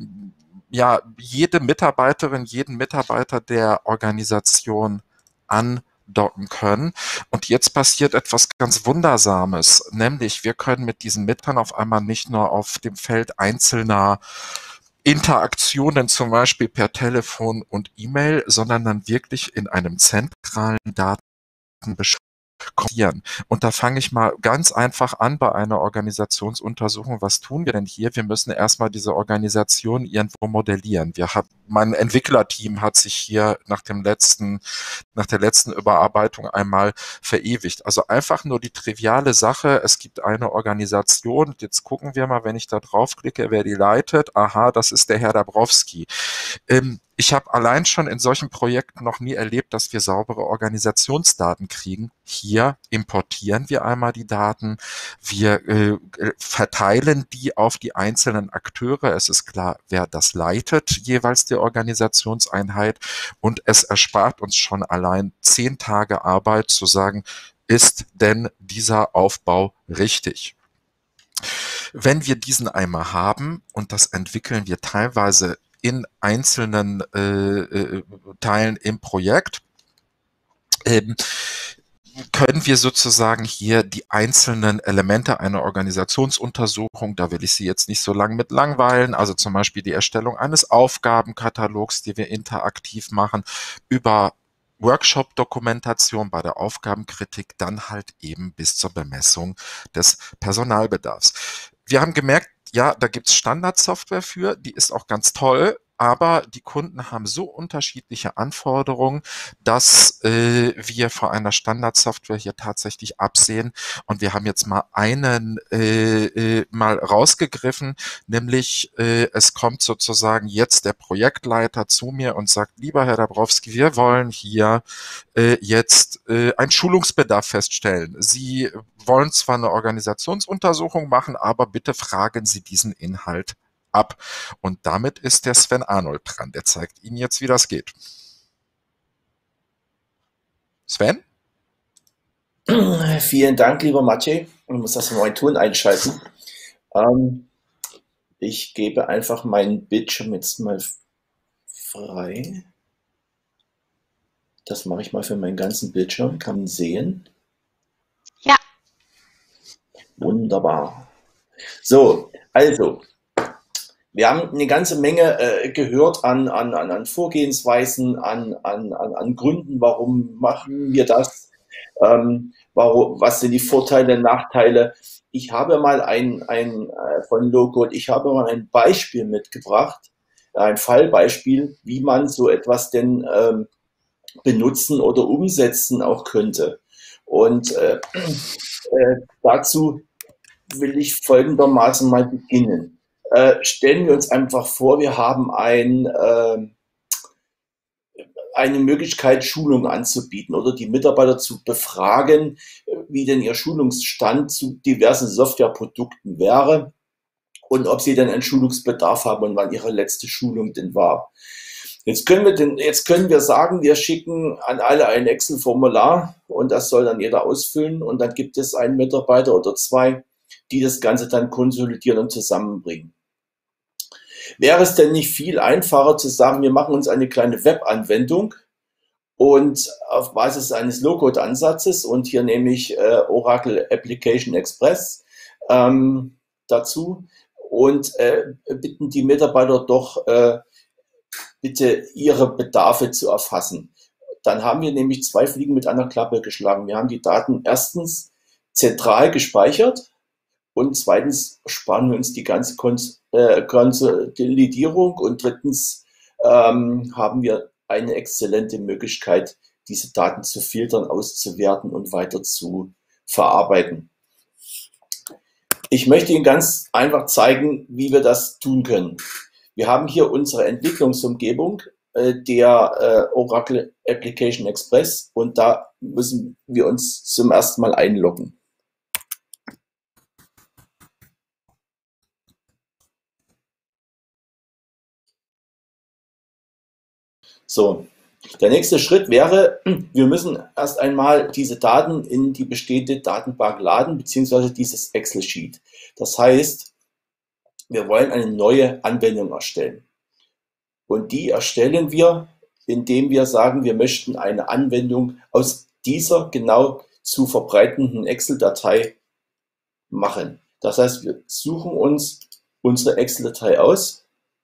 ja jede Mitarbeiterin, jeden Mitarbeiter der Organisation andocken können. Und jetzt passiert etwas ganz Wundersames, nämlich wir können mit diesen Mitarbeitern auf einmal nicht nur auf dem Feld einzelner Interaktionen, zum Beispiel per Telefon und E-Mail, sondern dann wirklich in einem zentralen Datenbestand konzipieren. Und da fange ich mal ganz einfach an bei einer Organisationsuntersuchung. Was tun wir denn hier? Wir müssen erstmal diese Organisation irgendwo modellieren. Mein Entwicklerteam hat sich hier nach der letzten Überarbeitung einmal verewigt. Also einfach nur die triviale Sache, es gibt eine Organisation, jetzt gucken wir mal, wenn ich da draufklicke, wer die leitet. Aha, das ist der Herr Dabrowski. Ich habe allein schon in solchen Projekten noch nie erlebt, dass wir saubere Organisationsdaten kriegen. Hier importieren wir einmal die Daten, wir verteilen die auf die einzelnen Akteure. Es ist klar, wer das leitet, jeweils die Organisationseinheit, und es erspart uns schon allein 10 Tage Arbeit zu sagen, ist denn dieser Aufbau richtig? Wenn wir diesen einmal haben, und das entwickeln wir teilweise in einzelnen Teilen im Projekt, können wir sozusagen hier die einzelnen Elemente einer Organisationsuntersuchung, da will ich Sie jetzt nicht so lang mit langweilen, also zum Beispiel die Erstellung eines Aufgabenkatalogs, die wir interaktiv machen, über Workshop-Dokumentation bei der Aufgabenkritik, dann halt eben bis zur Bemessung des Personalbedarfs. Wir haben gemerkt, ja, da gibt's Standardsoftware für, die ist auch ganz toll, aber die Kunden haben so unterschiedliche Anforderungen, dass wir vor einer Standardsoftware hier tatsächlich absehen. Und wir haben jetzt mal einen mal rausgegriffen, nämlich es kommt sozusagen jetzt der Projektleiter zu mir und sagt, lieber Herr Dabrowski, wir wollen hier jetzt einen Schulungsbedarf feststellen. Sie wollen zwar eine Organisationsuntersuchung machen, aber bitte fragen Sie diesen Inhalt ab. Und damit ist der Sven Arnold dran. Der zeigt Ihnen jetzt, wie das geht. Sven? Vielen Dank, lieber Maciej. Ich muss das neuen Ton einschalten. Ich gebe einfach meinen Bildschirm jetzt mal frei. Das mache ich mal für meinen ganzen Bildschirm. Kann man sehen? Ja. Wunderbar. So, also, wir haben eine ganze Menge gehört an Vorgehensweisen, an Gründen, warum machen wir das, was sind die Vorteile, Nachteile. Ich habe mal von Low-Code, ich habe mal ein Beispiel mitgebracht, ein Fallbeispiel, wie man so etwas denn benutzen oder umsetzen auch könnte. Und dazu will ich folgendermaßen mal beginnen. Stellen wir uns einfach vor, wir haben eine Möglichkeit, Schulung anzubieten oder die Mitarbeiter zu befragen, wie denn ihr Schulungsstand zu diversen Softwareprodukten wäre und ob sie denn einen Schulungsbedarf haben und wann ihre letzte Schulung denn war. Jetzt können wir sagen, wir schicken an alle ein Excel-Formular und das soll dann jeder ausfüllen und dann gibt es einen Mitarbeiter oder zwei, die das Ganze dann konsolidieren und zusammenbringen. Wäre es denn nicht viel einfacher zu sagen, wir machen uns eine kleine Web-Anwendung und auf Basis eines Low-Code-Ansatzes und hier nehme ich Oracle Application Express dazu und bitten die Mitarbeiter doch bitte ihre Bedarfe zu erfassen. Dann haben wir nämlich zwei Fliegen mit einer Klappe geschlagen. Wir haben die Daten erstens zentral gespeichert und zweitens sparen wir uns die ganze Konsolidierung und drittens haben wir eine exzellente Möglichkeit, diese Daten zu filtern, auszuwerten und weiter zu verarbeiten. Ich möchte Ihnen ganz einfach zeigen, wie wir das tun können. Wir haben hier unsere Entwicklungsumgebung, der Oracle Application Express und da müssen wir uns zum ersten Mal einloggen. So, der nächste Schritt wäre, wir müssen erst einmal diese Daten in die bestehende Datenbank laden, beziehungsweise dieses Excel-Sheet. Das heißt, wir wollen eine neue Anwendung erstellen. Und die erstellen wir, indem wir sagen, wir möchten eine Anwendung aus dieser genau zu verbreitenden Excel-Datei machen. Das heißt, wir suchen uns unsere Excel-Datei aus.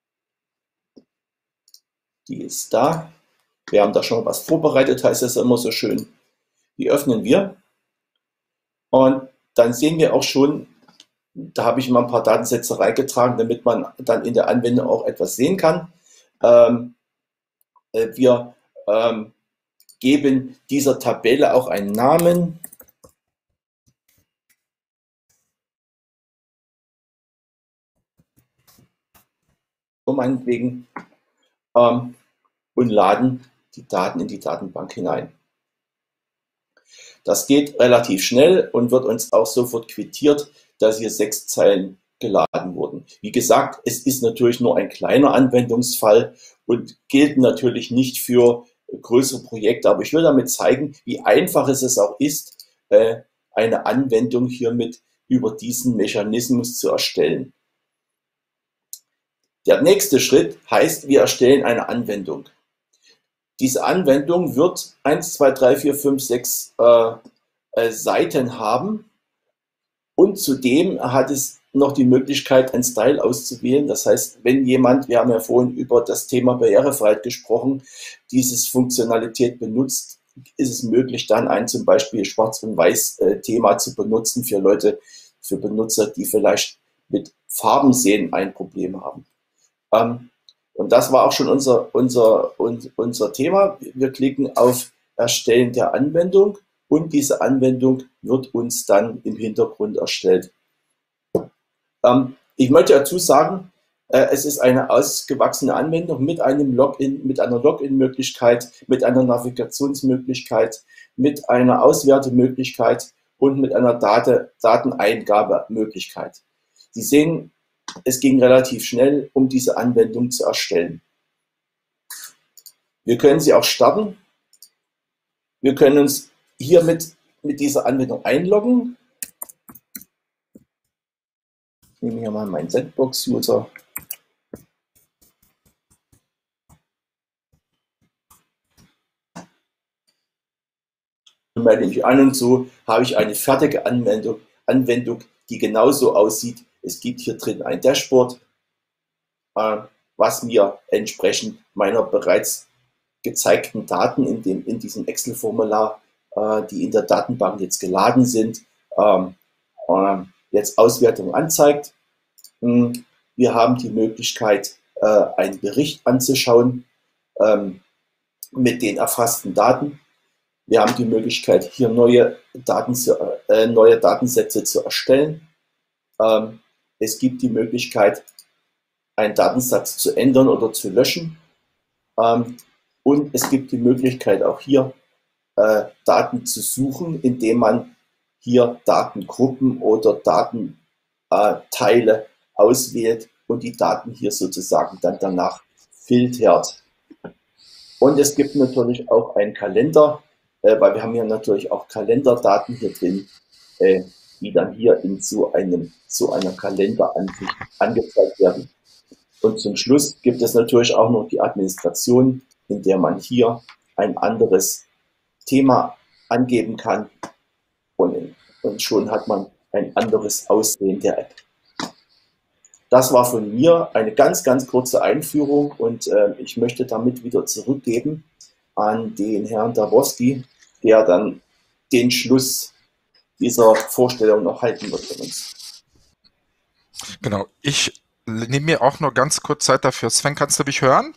Die ist da. Wir haben da schon was vorbereitet, heißt das immer so schön. Die öffnen wir. Und dann sehen wir auch schon, da habe ich mal ein paar Datensätze reingetragen, damit man dann in der Anwendung auch etwas sehen kann. Wir geben dieser Tabelle auch einen Namen. Meinetwegen. Und laden die Daten in die Datenbank hinein. Das geht relativ schnell und wird uns auch sofort quittiert, dass hier 6 Zeilen geladen wurden. Wie gesagt, es ist natürlich nur ein kleiner Anwendungsfall und gilt natürlich nicht für größere Projekte, aber ich will damit zeigen, wie einfach es auch ist, eine Anwendung hiermit über diesen Mechanismus zu erstellen. Der nächste Schritt heißt, wir erstellen eine Anwendung. Diese Anwendung wird 1, 2, 3, 4, 5, 6 Seiten haben und zudem hat es noch die Möglichkeit, einen Style auszuwählen. Das heißt, wenn jemand, wir haben ja vorhin über das Thema Barrierefreiheit gesprochen, dieses Funktionalität benutzt, ist es möglich, dann ein zum Beispiel Schwarz- und Weiß-Thema zu benutzen für Leute, für Benutzer, die vielleicht mit Farben sehen ein Problem haben. Und das war auch schon unser Thema. Wir klicken auf Erstellen der Anwendung und diese Anwendung wird uns dann im Hintergrund erstellt. Ich möchte dazu sagen, es ist eine ausgewachsene Anwendung mit einem Login, mit einer Login-Möglichkeit, mit einer Navigationsmöglichkeit, mit einer Auswertemöglichkeit und mit einer Dateneingabemöglichkeit. Sie sehen, es ging relativ schnell, um diese Anwendung zu erstellen. Wir können sie auch starten. Wir können uns hier mit dieser Anwendung einloggen. Ich nehme hier mal meinen Sandbox-User. Und melde mich an und so habe ich eine fertige Anwendung, die genauso aussieht. Es gibt hier drin ein Dashboard, was mir entsprechend meiner bereits gezeigten Daten in diesem Excel-Formular, die in der Datenbank jetzt geladen sind, jetzt Auswertung anzeigt. Wir haben die Möglichkeit, einen Bericht anzuschauen mit den erfassten Daten. Wir haben die Möglichkeit, hier neue Datensätze zu erstellen. Es gibt die Möglichkeit, einen Datensatz zu ändern oder zu löschen. Und es gibt die Möglichkeit, auch hier Daten zu suchen, indem man hier Datengruppen oder Datenteile auswählt und die Daten hier sozusagen dann danach filtert. Und es gibt natürlich auch einen Kalender, weil wir haben hier natürlich auch Kalenderdaten hier drin, die dann hier in so einer Kalenderansicht angezeigt werden. Und zum Schluss gibt es natürlich auch noch die Administration, in der man hier ein anderes Thema angeben kann und schon hat man ein anderes Aussehen der App. Das war von mir eine ganz, ganz kurze Einführung und ich möchte damit wieder zurückgeben an den Herrn Dabrowski, der dann den Schluss dieser Vorstellung noch halten wird von uns. Genau, ich nehme mir auch nur ganz kurz Zeit dafür. Sven, kannst du mich hören?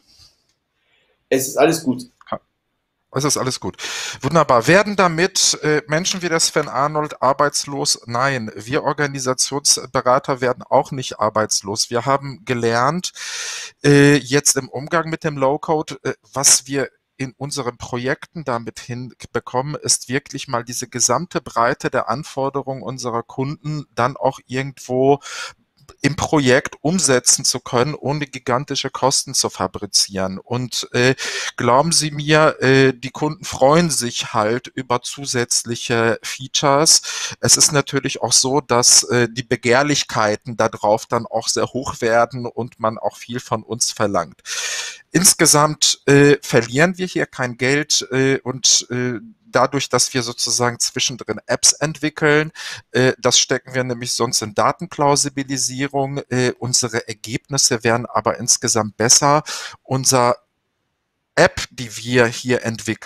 Es ist alles gut. Es ist alles gut. Wunderbar. Werden damit Menschen wie der Sven Arnold arbeitslos? Nein, wir Organisationsberater werden auch nicht arbeitslos. Wir haben gelernt, jetzt im Umgang mit dem Low-Code, was wir in unseren Projekten damit hinbekommen, ist wirklich mal diese gesamte Breite der Anforderungen unserer Kunden dann auch irgendwo im Projekt umsetzen zu können, ohne gigantische Kosten zu fabrizieren. Und glauben Sie mir, die Kunden freuen sich halt über zusätzliche Features. Es ist natürlich auch so, dass die Begehrlichkeiten darauf dann auch sehr hoch werden und man auch viel von uns verlangt. Insgesamt verlieren wir hier kein Geld und dadurch, dass wir sozusagen zwischendrin Apps entwickeln, das stecken wir nämlich sonst in Datenplausibilisierung. Unsere Ergebnisse werden aber insgesamt besser. Unser App, die wir hier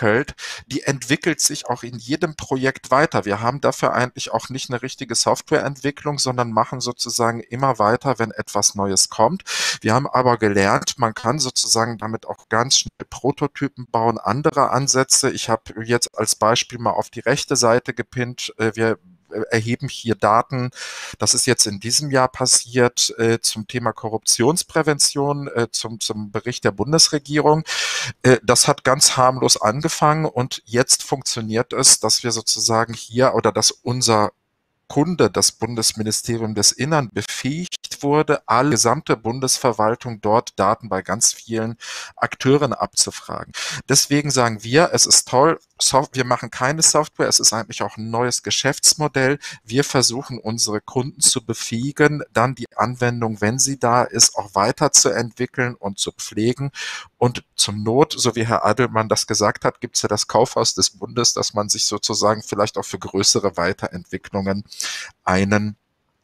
die entwickelt sich auch in jedem Projekt weiter. Wir haben dafür eigentlich auch nicht eine richtige Softwareentwicklung, sondern machen sozusagen immer weiter, wenn etwas Neues kommt. Wir haben aber gelernt, man kann sozusagen damit auch ganz schnell Prototypen bauen, andere Ansätze. Ich habe jetzt als Beispiel mal auf die rechte Seite gepinnt. Wir erheben hier Daten. Das ist jetzt in diesem Jahr passiert zum Thema Korruptionsprävention, zum Bericht der Bundesregierung. Das hat ganz harmlos angefangen und jetzt funktioniert es, dass wir sozusagen hier oder dass unser Kunde, das Bundesministerium des Innern, befähigt wurde, alle gesamte Bundesverwaltung dort Daten bei ganz vielen Akteuren abzufragen. Deswegen sagen wir, es ist toll, wir machen keine Software, es ist eigentlich auch ein neues Geschäftsmodell. Wir versuchen unsere Kunden zu befähigen, dann die Anwendung, wenn sie da ist, auch weiterzuentwickeln und zu pflegen. Und zum Not, so wie Herr Adelmann das gesagt hat, gibt es ja das Kaufhaus des Bundes, dass man sich sozusagen vielleicht auch für größere Weiterentwicklungen einen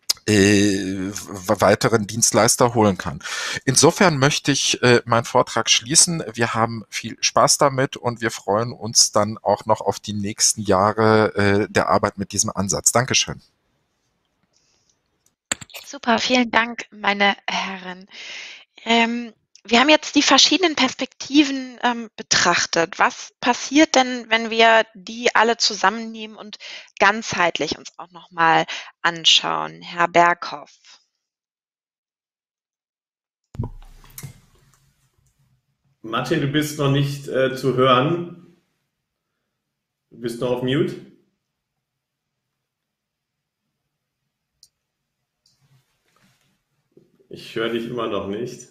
weiteren Dienstleister holen kann. Insofern möchte ich meinen Vortrag schließen. Wir haben viel Spaß damit und wir freuen uns dann auch noch auf die nächsten Jahre der Arbeit mit diesem Ansatz. Dankeschön. Super, vielen Dank, meine Herren. Wir haben jetzt die verschiedenen Perspektiven betrachtet. Was passiert denn, wenn wir die alle zusammennehmen und ganzheitlich uns auch nochmal anschauen? Herr Berghoff. Martin, du bist noch nicht zu hören. Du bist noch auf Mute. Ich höre dich immer noch nicht.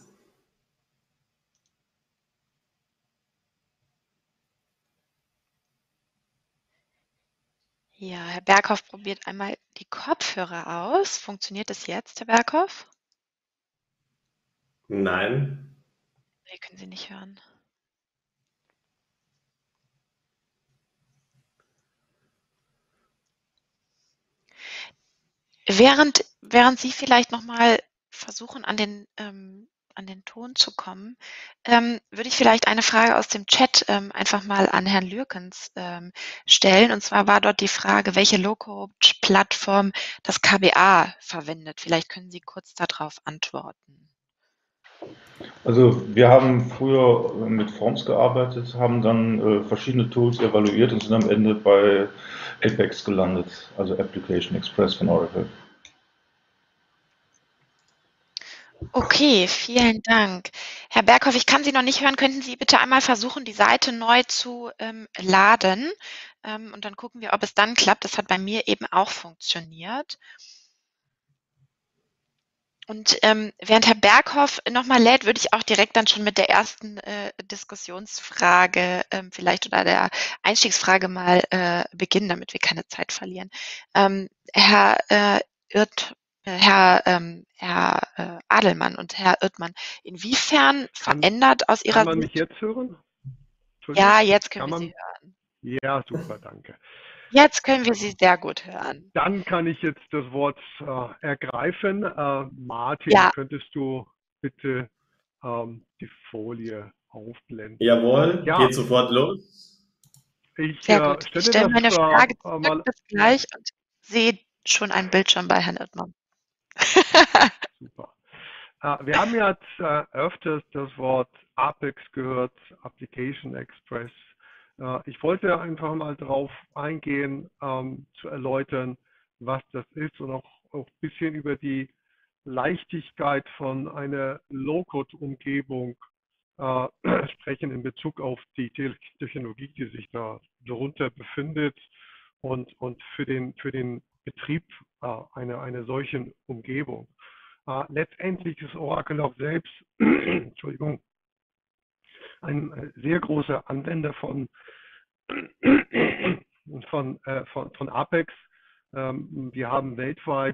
Ja, Herr Berghoff probiert einmal die Kopfhörer aus. Funktioniert das jetzt, Herr Berghoff? Nein. Wir können Sie nicht hören. Während Sie vielleicht noch mal versuchen, an den Ton zu kommen, würde ich vielleicht eine Frage aus dem Chat einfach mal an Herrn Lürkens stellen. Und zwar war dort die Frage, welche Low-Code-Plattform das KBA verwendet. Vielleicht können Sie kurz darauf antworten. Also wir haben früher mit Forms gearbeitet, haben dann verschiedene Tools evaluiert und sind am Ende bei Apex gelandet, also Application Express von Oracle. Okay, vielen Dank. Herr Berghoff, ich kann Sie noch nicht hören. Könnten Sie bitte einmal versuchen, die Seite neu zu laden? Und dann gucken wir, ob es dann klappt. Das hat bei mir eben auch funktioniert. Und während Herr Berghoff nochmal lädt, würde ich auch direkt dann schon mit der ersten Diskussionsfrage vielleicht oder der Einstiegsfrage mal beginnen, damit wir keine Zeit verlieren. Herr Adelmann und Herr Irtmann, inwiefern verändert aus Ihrer Kann man mich Sicht? jetzt hören? Ja, jetzt können Kann wir Sie man? hören. Ja, super, danke. Jetzt können wir Sie sehr gut hören. Dann kann ich jetzt das Wort ergreifen. Martin, Ja. könntest du bitte die Folie aufblenden? Jawohl, Ja. geht sofort los. Ich Sehr gut. Ich stelle meine Frage zurück bis gleich und sehe schon einen Bildschirm bei Herrn Irtmann. Super. Wir haben jetzt öfters das Wort Apex gehört, Application Express. Ich wollte einfach mal darauf eingehen, zu erläutern, was das ist und auch ein bisschen über die Leichtigkeit von einer Low-Code-Umgebung sprechen in Bezug auf die Technologie, die sich da darunter befindet und für den Betrieb einer solchen Umgebung. Letztendlich ist Oracle auch selbst, Entschuldigung, ein sehr großer Anwender von Apex. Wir haben weltweit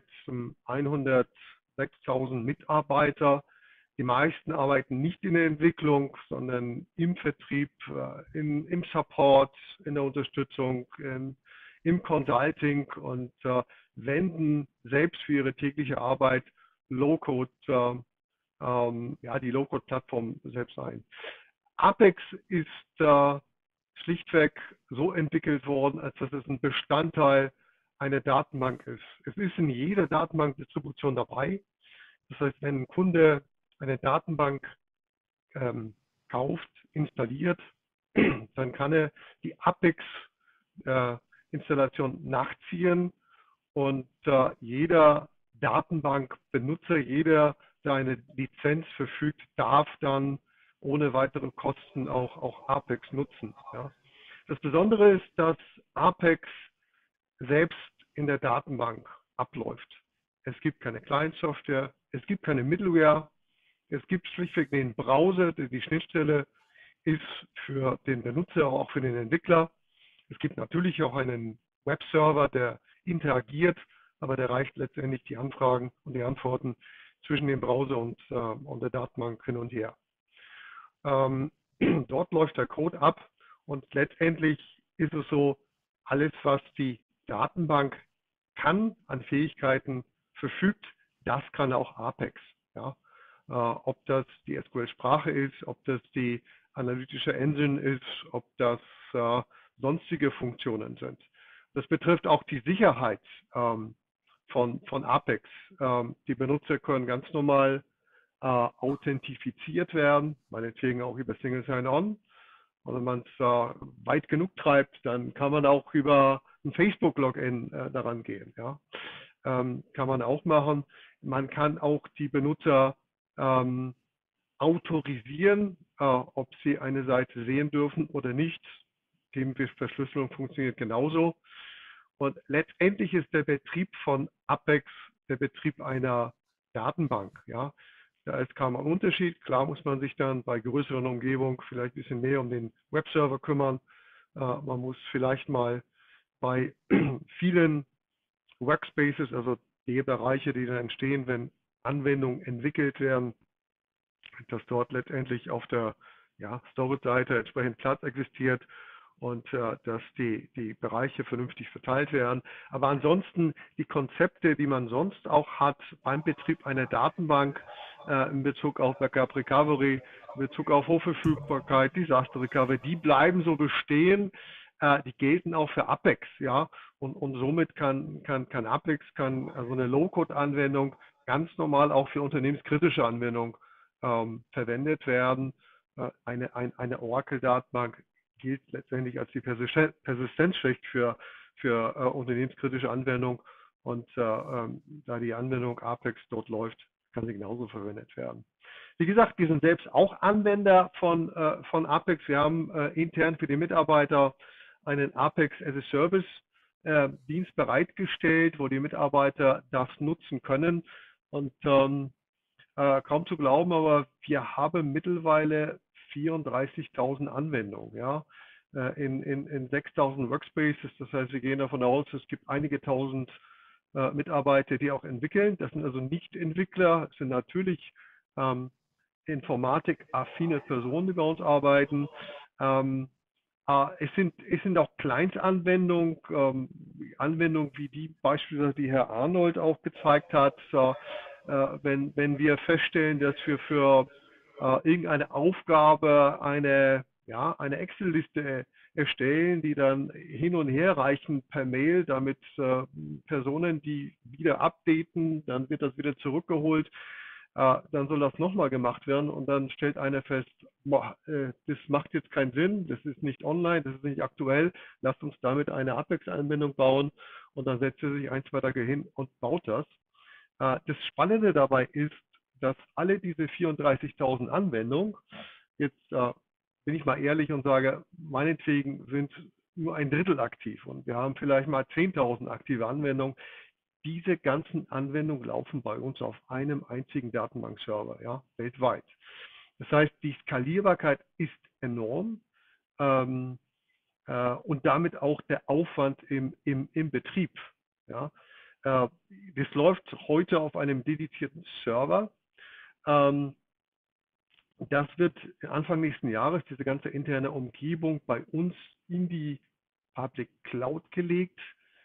106.000 Mitarbeiter. Die meisten arbeiten nicht in der Entwicklung, sondern im Vertrieb, im Support, in der Unterstützung, im Consulting und wenden selbst für ihre tägliche Arbeit Low-Code, die Low-Code-Plattform selbst ein. Apex ist schlichtweg so entwickelt worden, als dass es ein Bestandteil einer Datenbank ist. Es ist in jeder Datenbankdistribution dabei. Das heißt, wenn ein Kunde eine Datenbank kauft, installiert, dann kann er die Apex-Installation nachziehen und jeder Datenbankbenutzer, jeder, der eine Lizenz verfügt, darf dann ohne weitere Kosten auch Apex nutzen. Ja. Das Besondere ist, dass Apex selbst in der Datenbank abläuft. Es gibt keine Client-Software, es gibt keine Middleware, es gibt schlichtweg den Browser, die Schnittstelle ist für den Benutzer, auch für den Entwickler. Es gibt natürlich auch einen Webserver, der interagiert, aber der reicht letztendlich die Anfragen und die Antworten zwischen dem Browser und der Datenbank hin und her. Dort läuft der Code ab und letztendlich ist es so, alles, was die Datenbank kann, an Fähigkeiten verfügt, das kann auch Apex. Ja? Ob das die SQL-Sprache ist, ob das die analytische Engine ist, ob das sonstige Funktionen sind. Das betrifft auch die Sicherheit von Apex. Die Benutzer können ganz normal authentifiziert werden, meinetwegen auch über Single Sign-On. Und wenn man es weit genug treibt, dann kann man auch über ein Facebook-Login daran gehen. Ja? Kann man auch machen. Man kann auch die Benutzer autorisieren, ob sie eine Seite sehen dürfen oder nicht. Themenverschlüsselung funktioniert genauso. Und letztendlich ist der Betrieb von Apex der Betrieb einer Datenbank. Ja? Da ist kaum ein Unterschied. Klar muss man sich dann bei größeren Umgebungen vielleicht ein bisschen mehr um den Webserver kümmern. Man muss vielleicht mal bei vielen Workspaces, also die Bereiche, die dann entstehen, wenn Anwendungen entwickelt werden, dass dort letztendlich auf der Storage-Seite entsprechend Platz existiert und dass die Bereiche vernünftig verteilt werden. Aber ansonsten die Konzepte, die man sonst auch hat beim Betrieb einer Datenbank in Bezug auf Backup Recovery, in Bezug auf Hochverfügbarkeit, Disaster Recovery, die bleiben so bestehen. Die gelten auch für Apex, ja. Und somit kann Apex, also eine Low-Code-Anwendung ganz normal auch für unternehmenskritische Anwendungen verwendet werden. Eine Oracle-Datenbank gilt letztendlich als die Persistenzschicht für unternehmenskritische Anwendung. Und da die Anwendung Apex dort läuft, kann sie genauso verwendet werden. Wie gesagt, wir sind selbst auch Anwender von Apex. Wir haben intern für die Mitarbeiter einen Apex as a Service Dienst bereitgestellt, wo die Mitarbeiter das nutzen können. Und kaum zu glauben, aber wir haben mittlerweile 34.000 Anwendungen, ja, in 6.000 Workspaces. Das heißt, wir gehen davon aus, es gibt einige tausend Mitarbeiter, die auch entwickeln. Das sind also nicht Entwickler, es sind natürlich informatik-affine Personen, die bei uns arbeiten. Es sind auch Kleinstanwendungen, Anwendungen wie die beispielsweise, die Herr Arnold auch gezeigt hat. Wenn wir feststellen, dass wir für irgendeine Aufgabe eine Excel-Liste erstellen, die dann hin und her reichen per Mail, damit Personen, die wieder updaten, dann wird das wieder zurückgeholt, dann soll das nochmal gemacht werden und dann stellt einer fest, das macht jetzt keinen Sinn, das ist nicht online, das ist nicht aktuell, lasst uns damit eine Apex-Anwendung bauen und dann setzt er sich 1, 2 Tage hin und baut das. Das Spannende dabei ist, dass alle diese 34.000 Anwendungen, jetzt bin ich mal ehrlich und sage, meinetwegen sind nur ein Drittel aktiv und wir haben vielleicht mal 10.000 aktive Anwendungen. Diese ganzen Anwendungen laufen bei uns auf einem einzigen Datenbankserver, ja, weltweit. Das heißt, die Skalierbarkeit ist enorm und damit auch der Aufwand im Betrieb. Ja. Das läuft heute auf einem dedizierten Server. Das wird Anfang nächsten Jahres, diese ganze interne Umgebung bei uns in die Public Cloud gelegt.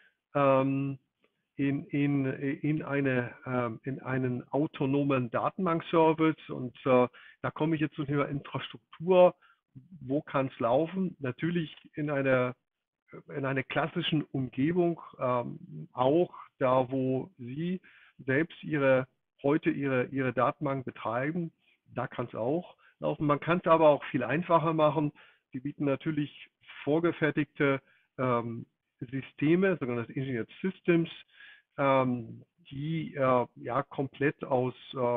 In einen autonomen Datenbankservice und da komme ich jetzt zum Thema Infrastruktur. Wo kann es laufen? Natürlich in einer klassischen Umgebung, auch da, wo Sie selbst Ihre Datenbank betreiben, da kann es auch laufen. Man kann es aber auch viel einfacher machen. Sie bieten natürlich vorgefertigte Systeme, sogenannte Engineered Systems, die komplett aus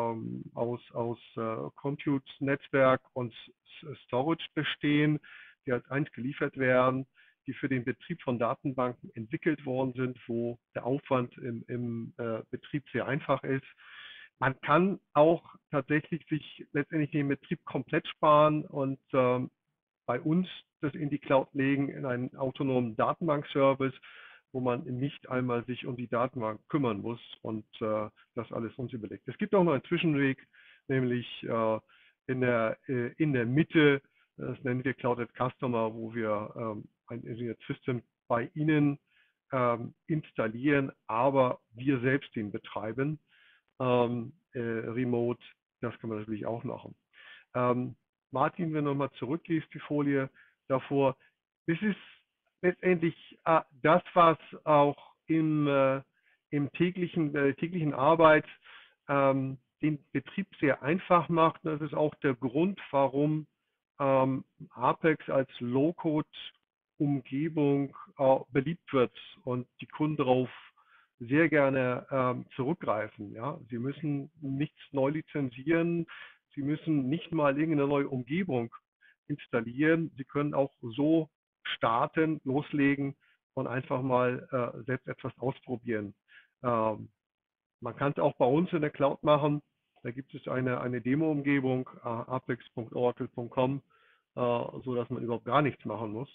Compute, Netzwerk und Storage bestehen, die als eins geliefert werden, die für den Betrieb von Datenbanken entwickelt worden sind, wo der Aufwand im Betrieb sehr einfach ist. Man kann auch tatsächlich sich letztendlich den Betrieb komplett sparen und bei uns das in die Cloud legen, in einen autonomen Datenbankservice, wo man nicht einmal sich um die Datenbank kümmern muss und das alles uns überlegt. Es gibt auch noch einen Zwischenweg, nämlich in der Mitte, das nennen wir Cloud at Customer, wo wir ein Engineered System bei Ihnen installieren, aber wir selbst den betreiben, remote. Das kann man natürlich auch machen. Martin, wenn du nochmal zurückgehst, die Folie davor, das ist letztendlich das, was auch der täglichen Arbeit den Betrieb sehr einfach macht. Das ist auch der Grund, warum Apex als Low-Code-Umgebung beliebt wird und die Kunden darauf sehr gerne zurückgreifen. Ja? Sie müssen nichts neu lizenzieren, Sie müssen nicht mal irgendeine neue Umgebung installieren. Sie können auch so starten, loslegen und einfach mal selbst etwas ausprobieren. Man kann es auch bei uns in der Cloud machen. Da gibt es eine Demo-Umgebung, apex.oracle.com, sodass man überhaupt gar nichts machen muss.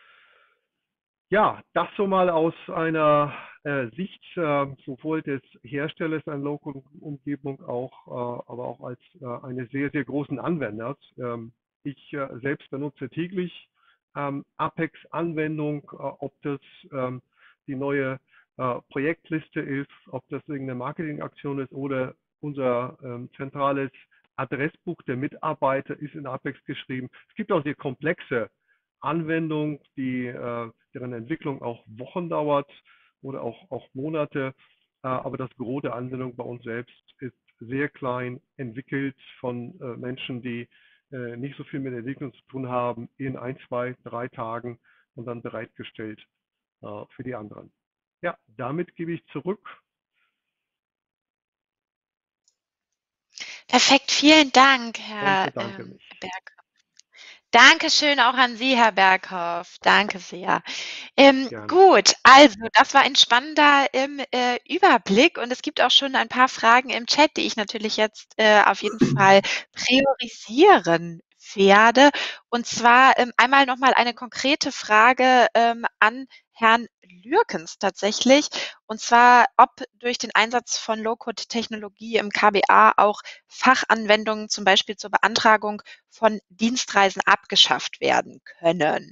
Ja, das so mal aus einer Sicht sowohl des Herstellers einer Low-Code-Umgebung aber auch als eines sehr, sehr großen Anwenders. Ich selbst benutze täglich Apex-Anwendung, ob das die neue Projektliste ist, ob das irgendeine Marketingaktion ist oder unser zentrales Adressbuch der Mitarbeiter ist in Apex geschrieben. Es gibt auch sehr komplexe Anwendungen, deren Entwicklung auch Wochen dauert oder auch Monate. Aber das Gros der Anwendung bei uns selbst ist sehr klein, entwickelt von Menschen, die nicht so viel mit Entwicklung zu tun haben, in 1, 2, 3 Tagen und dann bereitgestellt für die anderen. Ja, damit gebe ich zurück. Perfekt, vielen Dank, Und Herr bedanke mich. Berghoff. Dankeschön auch an Sie, Herr Berghoff. Danke sehr. Gerne. Gut, also das war ein spannender Überblick und es gibt auch schon ein paar Fragen im Chat, die ich natürlich jetzt auf jeden Fall priorisieren werde. Und zwar einmal nochmal eine konkrete Frage an Herrn Lürkens tatsächlich. Und zwar, ob durch den Einsatz von Low-Code-Technologie im KBA auch Fachanwendungen zum Beispiel zur Beantragung von Dienstreisen abgeschafft werden können.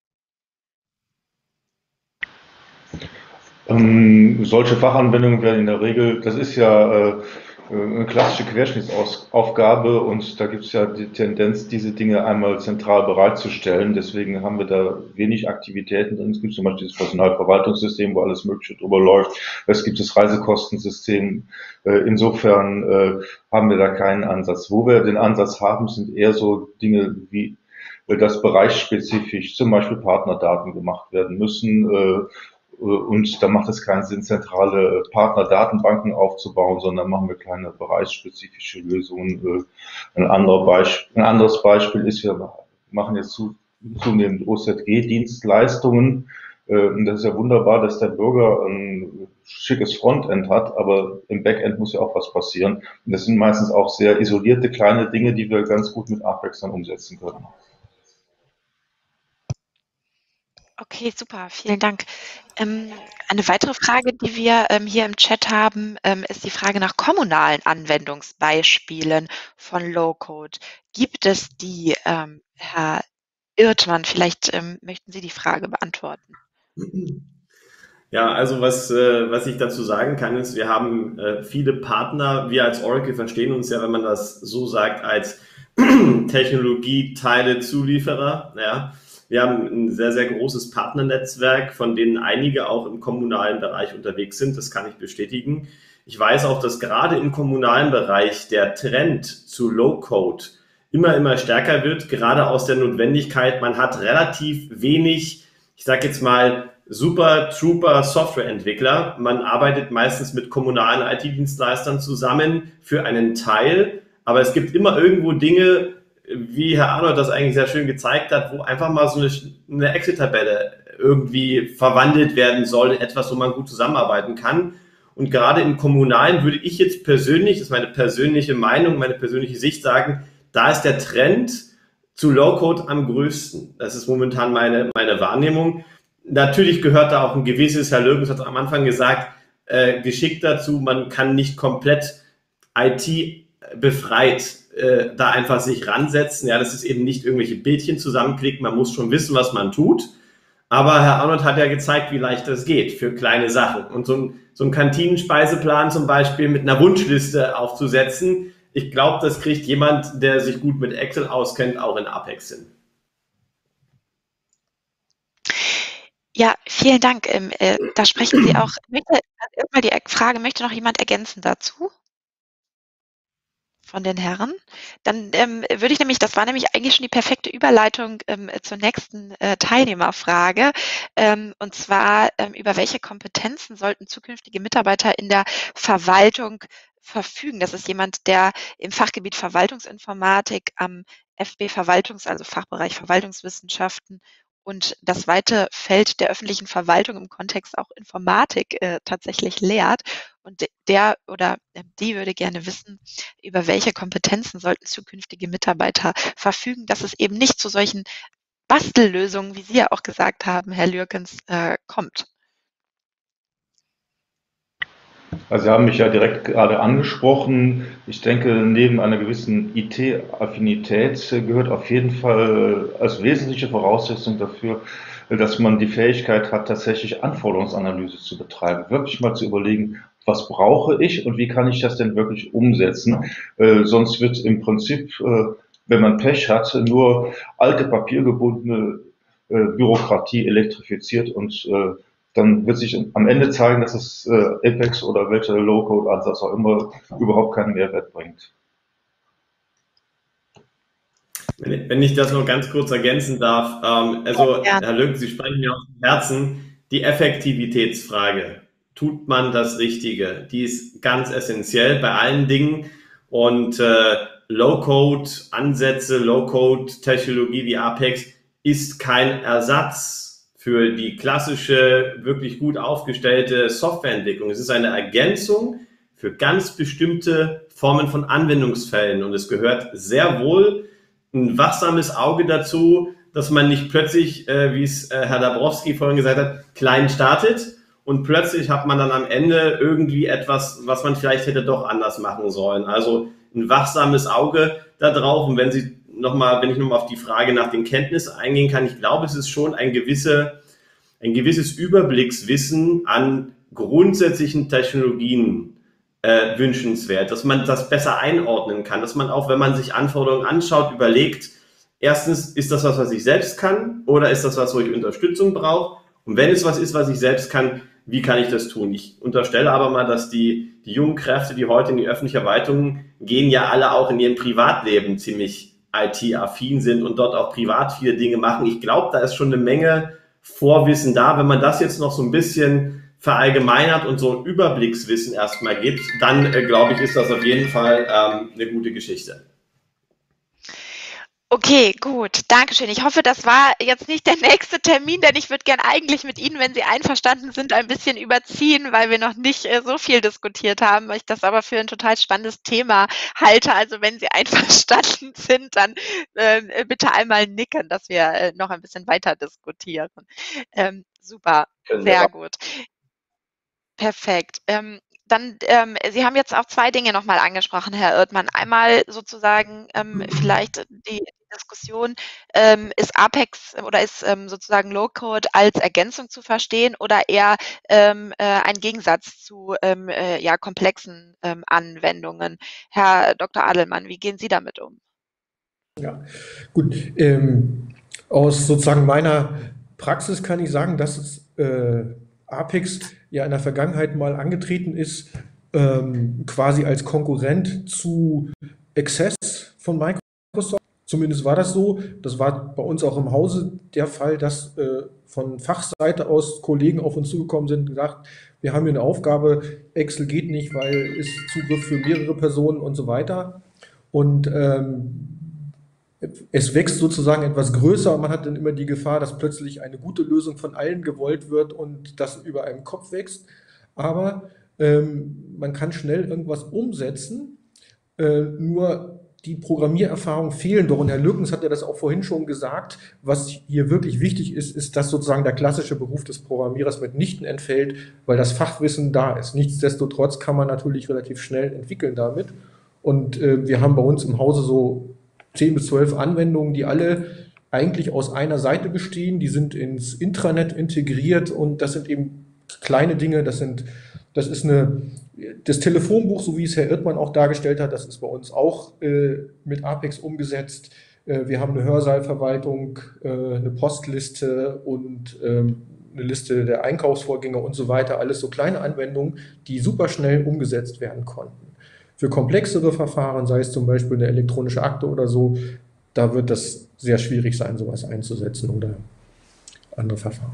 Solche Fachanwendungen werden in der Regel, das ist ja eine klassische Querschnittsaufgabe und da gibt es ja die Tendenz, diese Dinge einmal zentral bereitzustellen. Deswegen haben wir da wenig Aktivitäten drin. Es gibt zum Beispiel das Personalverwaltungssystem, wo alles Mögliche drüber läuft. Es gibt das Reisekostensystem. Insofern haben wir da keinen Ansatz. Wo wir den Ansatz haben, sind eher so Dinge wie dass bereichsspezifisch zum Beispiel Partnerdaten gemacht werden müssen. Und da macht es keinen Sinn, zentrale Partnerdatenbanken aufzubauen, sondern machen wir kleine bereichsspezifische Lösungen. Ein anderes Beispiel ist, wir machen jetzt zunehmend OZG-Dienstleistungen. Und das ist ja wunderbar, dass der Bürger ein schickes Frontend hat, aber im Backend muss ja auch was passieren. Und das sind meistens auch sehr isolierte kleine Dinge, die wir ganz gut mit Apex dann umsetzen können. Okay, super, vielen Dank. Eine weitere Frage, die wir hier im Chat haben, ist die Frage nach kommunalen Anwendungsbeispielen von Low-Code. Gibt es die, Herr Irtmann? Vielleicht möchten Sie die Frage beantworten. Ja, also was ich dazu sagen kann, ist, wir haben viele Partner. Wir als Oracle verstehen uns ja, wenn man das so sagt, als Technologieteile-Zulieferer. Ja. Wir haben ein sehr, sehr großes Partnernetzwerk, von denen einige auch im kommunalen Bereich unterwegs sind. Das kann ich bestätigen. Ich weiß auch, dass gerade im kommunalen Bereich der Trend zu Low-Code immer stärker wird, gerade aus der Notwendigkeit, man hat relativ wenig, ich sage jetzt mal, Super-Trooper Softwareentwickler. Man arbeitet meistens mit kommunalen IT-Dienstleistern zusammen für einen Teil, aber es gibt immer irgendwo Dinge, wie Herr Arnold das eigentlich sehr schön gezeigt hat, wo einfach mal so eine Excel-Tabelle irgendwie verwandelt werden soll in etwas, wo man gut zusammenarbeiten kann. Und gerade im Kommunalen würde ich jetzt persönlich, das ist meine persönliche Meinung, meine persönliche Sicht sagen, da ist der Trend zu Low-Code am größten. Das ist momentan meine Wahrnehmung. Natürlich gehört da auch ein gewisses, Herr Lürkens hat am Anfang gesagt, Geschick dazu, man kann nicht komplett IT befreit da einfach sich ransetzen. Ja, das ist eben nicht irgendwelche Bildchen zusammenklicken, man muss schon wissen, was man tut. Aber Herr Arnold hat ja gezeigt, wie leicht das geht für kleine Sachen. Und so ein Kantinenspeiseplan zum Beispiel mit einer Wunschliste aufzusetzen, ich glaube, das kriegt jemand, der sich gut mit Excel auskennt, auch in Apex hin. Ja, vielen Dank. Da sprechen Sie auch. Erstmal die Frage, möchte noch jemand ergänzen dazu? Von den Herren. Dann würde ich nämlich, das war nämlich eigentlich schon die perfekte Überleitung zur nächsten Teilnehmerfrage. Und zwar, über welche Kompetenzen sollten zukünftige Mitarbeiter in der Verwaltung verfügen? Das ist jemand, der im Fachgebiet Verwaltungsinformatik am FB also Fachbereich Verwaltungswissenschaften und das weite Feld der öffentlichen Verwaltung im Kontext auch Informatik tatsächlich lehrt. Und der oder die würde gerne wissen, über welche Kompetenzen sollten zukünftige Mitarbeiter verfügen, dass es eben nicht zu solchen Bastellösungen, wie Sie ja auch gesagt haben, Herr Lürkens, kommt. Also Sie haben mich ja direkt gerade angesprochen. Ich denke, neben einer gewissen IT-Affinität gehört auf jeden Fall als wesentliche Voraussetzung dafür, dass man die Fähigkeit hat, tatsächlich Anforderungsanalyse zu betreiben. Wirklich mal zu überlegen, was brauche ich und wie kann ich das denn wirklich umsetzen? Sonst wird im Prinzip, wenn man Pech hat, nur alte papiergebundene Bürokratie elektrifiziert und dann wird sich am Ende zeigen, dass es Apex oder welcher Low-Code-Ansatz auch immer überhaupt keinen Mehrwert bringt. Wenn ich das noch ganz kurz ergänzen darf, also Herr Lürken, Sie sprechen mir aus dem Herzen, die Effektivitätsfrage. Tut man das Richtige? Die ist ganz essentiell bei allen Dingen und Low-Code-Ansätze, Low-Code-Technologie wie Apex ist kein Ersatz für die klassische, wirklich gut aufgestellte Softwareentwicklung. Es ist eine Ergänzung für ganz bestimmte Formen von Anwendungsfällen und es gehört sehr wohl ein wachsames Auge dazu, dass man nicht plötzlich, wie es Herr Dabrowski vorhin gesagt hat, klein startet und plötzlich hat man dann am Ende irgendwie etwas, was man vielleicht hätte doch anders machen sollen. Also ein wachsames Auge da drauf. Und wenn ich nochmal auf die Frage nach den Kenntnissen eingehen kann, ich glaube, es ist schon ein gewisses Überblickswissen an grundsätzlichen Technologien wünschenswert, dass man das besser einordnen kann, dass man auch, wenn man sich Anforderungen anschaut, überlegt, erstens, ist das was ich selbst kann oder ist das was, wo ich Unterstützung brauche? Und wenn es was ist, was ich selbst kann, wie kann ich das tun? Ich unterstelle aber mal, dass die jungen Kräfte, die heute in die öffentliche Verwaltung gehen, ja alle auch in ihrem Privatleben ziemlich IT-affin sind und dort auch privat viele Dinge machen. Ich glaube, da ist schon eine Menge Vorwissen da. Wenn man das jetzt noch so ein bisschen verallgemeinert und so ein Überblickswissen erstmal gibt, dann glaube ich, ist das auf jeden Fall eine gute Geschichte. Okay, gut, Dankeschön. Ich hoffe, das war jetzt nicht der nächste Termin, denn ich würde gern eigentlich mit Ihnen, wenn Sie einverstanden sind, ein bisschen überziehen, weil wir noch nicht so viel diskutiert haben, weil ich das aber für ein total spannendes Thema halte. Also wenn Sie einverstanden sind, dann bitte einmal nicken, dass wir noch ein bisschen weiter diskutieren. Super, sehr gut. Perfekt. Dann, Sie haben jetzt auch zwei Dinge nochmal angesprochen, Herr Erdmann. Einmal sozusagen vielleicht die Diskussion, ist Apex oder ist sozusagen Low-Code als Ergänzung zu verstehen oder eher ein Gegensatz zu komplexen Anwendungen? Herr Dr. Adelmann, wie gehen Sie damit um? Ja, gut. Aus sozusagen meiner Praxis kann ich sagen, dass es Apex ja in der Vergangenheit mal angetreten ist, quasi als Konkurrent zu Access von Microsoft. Zumindest war das so. Das war bei uns auch im Hause der Fall, dass von Fachseite aus Kollegen auf uns zugekommen sind und gesagt, wir haben hier eine Aufgabe, Excel geht nicht, weil ist Zugriff für mehrere Personen und so weiter. Und es wächst sozusagen etwas größer und man hat dann immer die Gefahr, dass plötzlich eine gute Lösung von allen gewollt wird und das über einem Kopf wächst. Aber man kann schnell irgendwas umsetzen, nur die Programmiererfahrung fehlen doch. Und Herr Lürkens hat ja das auch vorhin schon gesagt, was hier wirklich wichtig ist, ist, dass sozusagen der klassische Beruf des Programmierers mitnichten entfällt, weil das Fachwissen da ist. Nichtsdestotrotz kann man natürlich relativ schnell entwickeln damit. Und wir haben bei uns im Hause so 10 bis 12 Anwendungen, die alle eigentlich aus einer Seite bestehen. Die sind ins Intranet integriert und das sind eben kleine Dinge. Das ist das Telefonbuch, so wie es Herr Erdmann auch dargestellt hat, das ist bei uns auch mit Apex umgesetzt. Wir haben eine Hörsaalverwaltung, eine Postliste und eine Liste der Einkaufsvorgänge und so weiter. Alles so kleine Anwendungen, die super schnell umgesetzt werden konnten. Für komplexere Verfahren, sei es zum Beispiel eine elektronische Akte oder so, da wird das sehr schwierig sein, sowas einzusetzen oder andere Verfahren.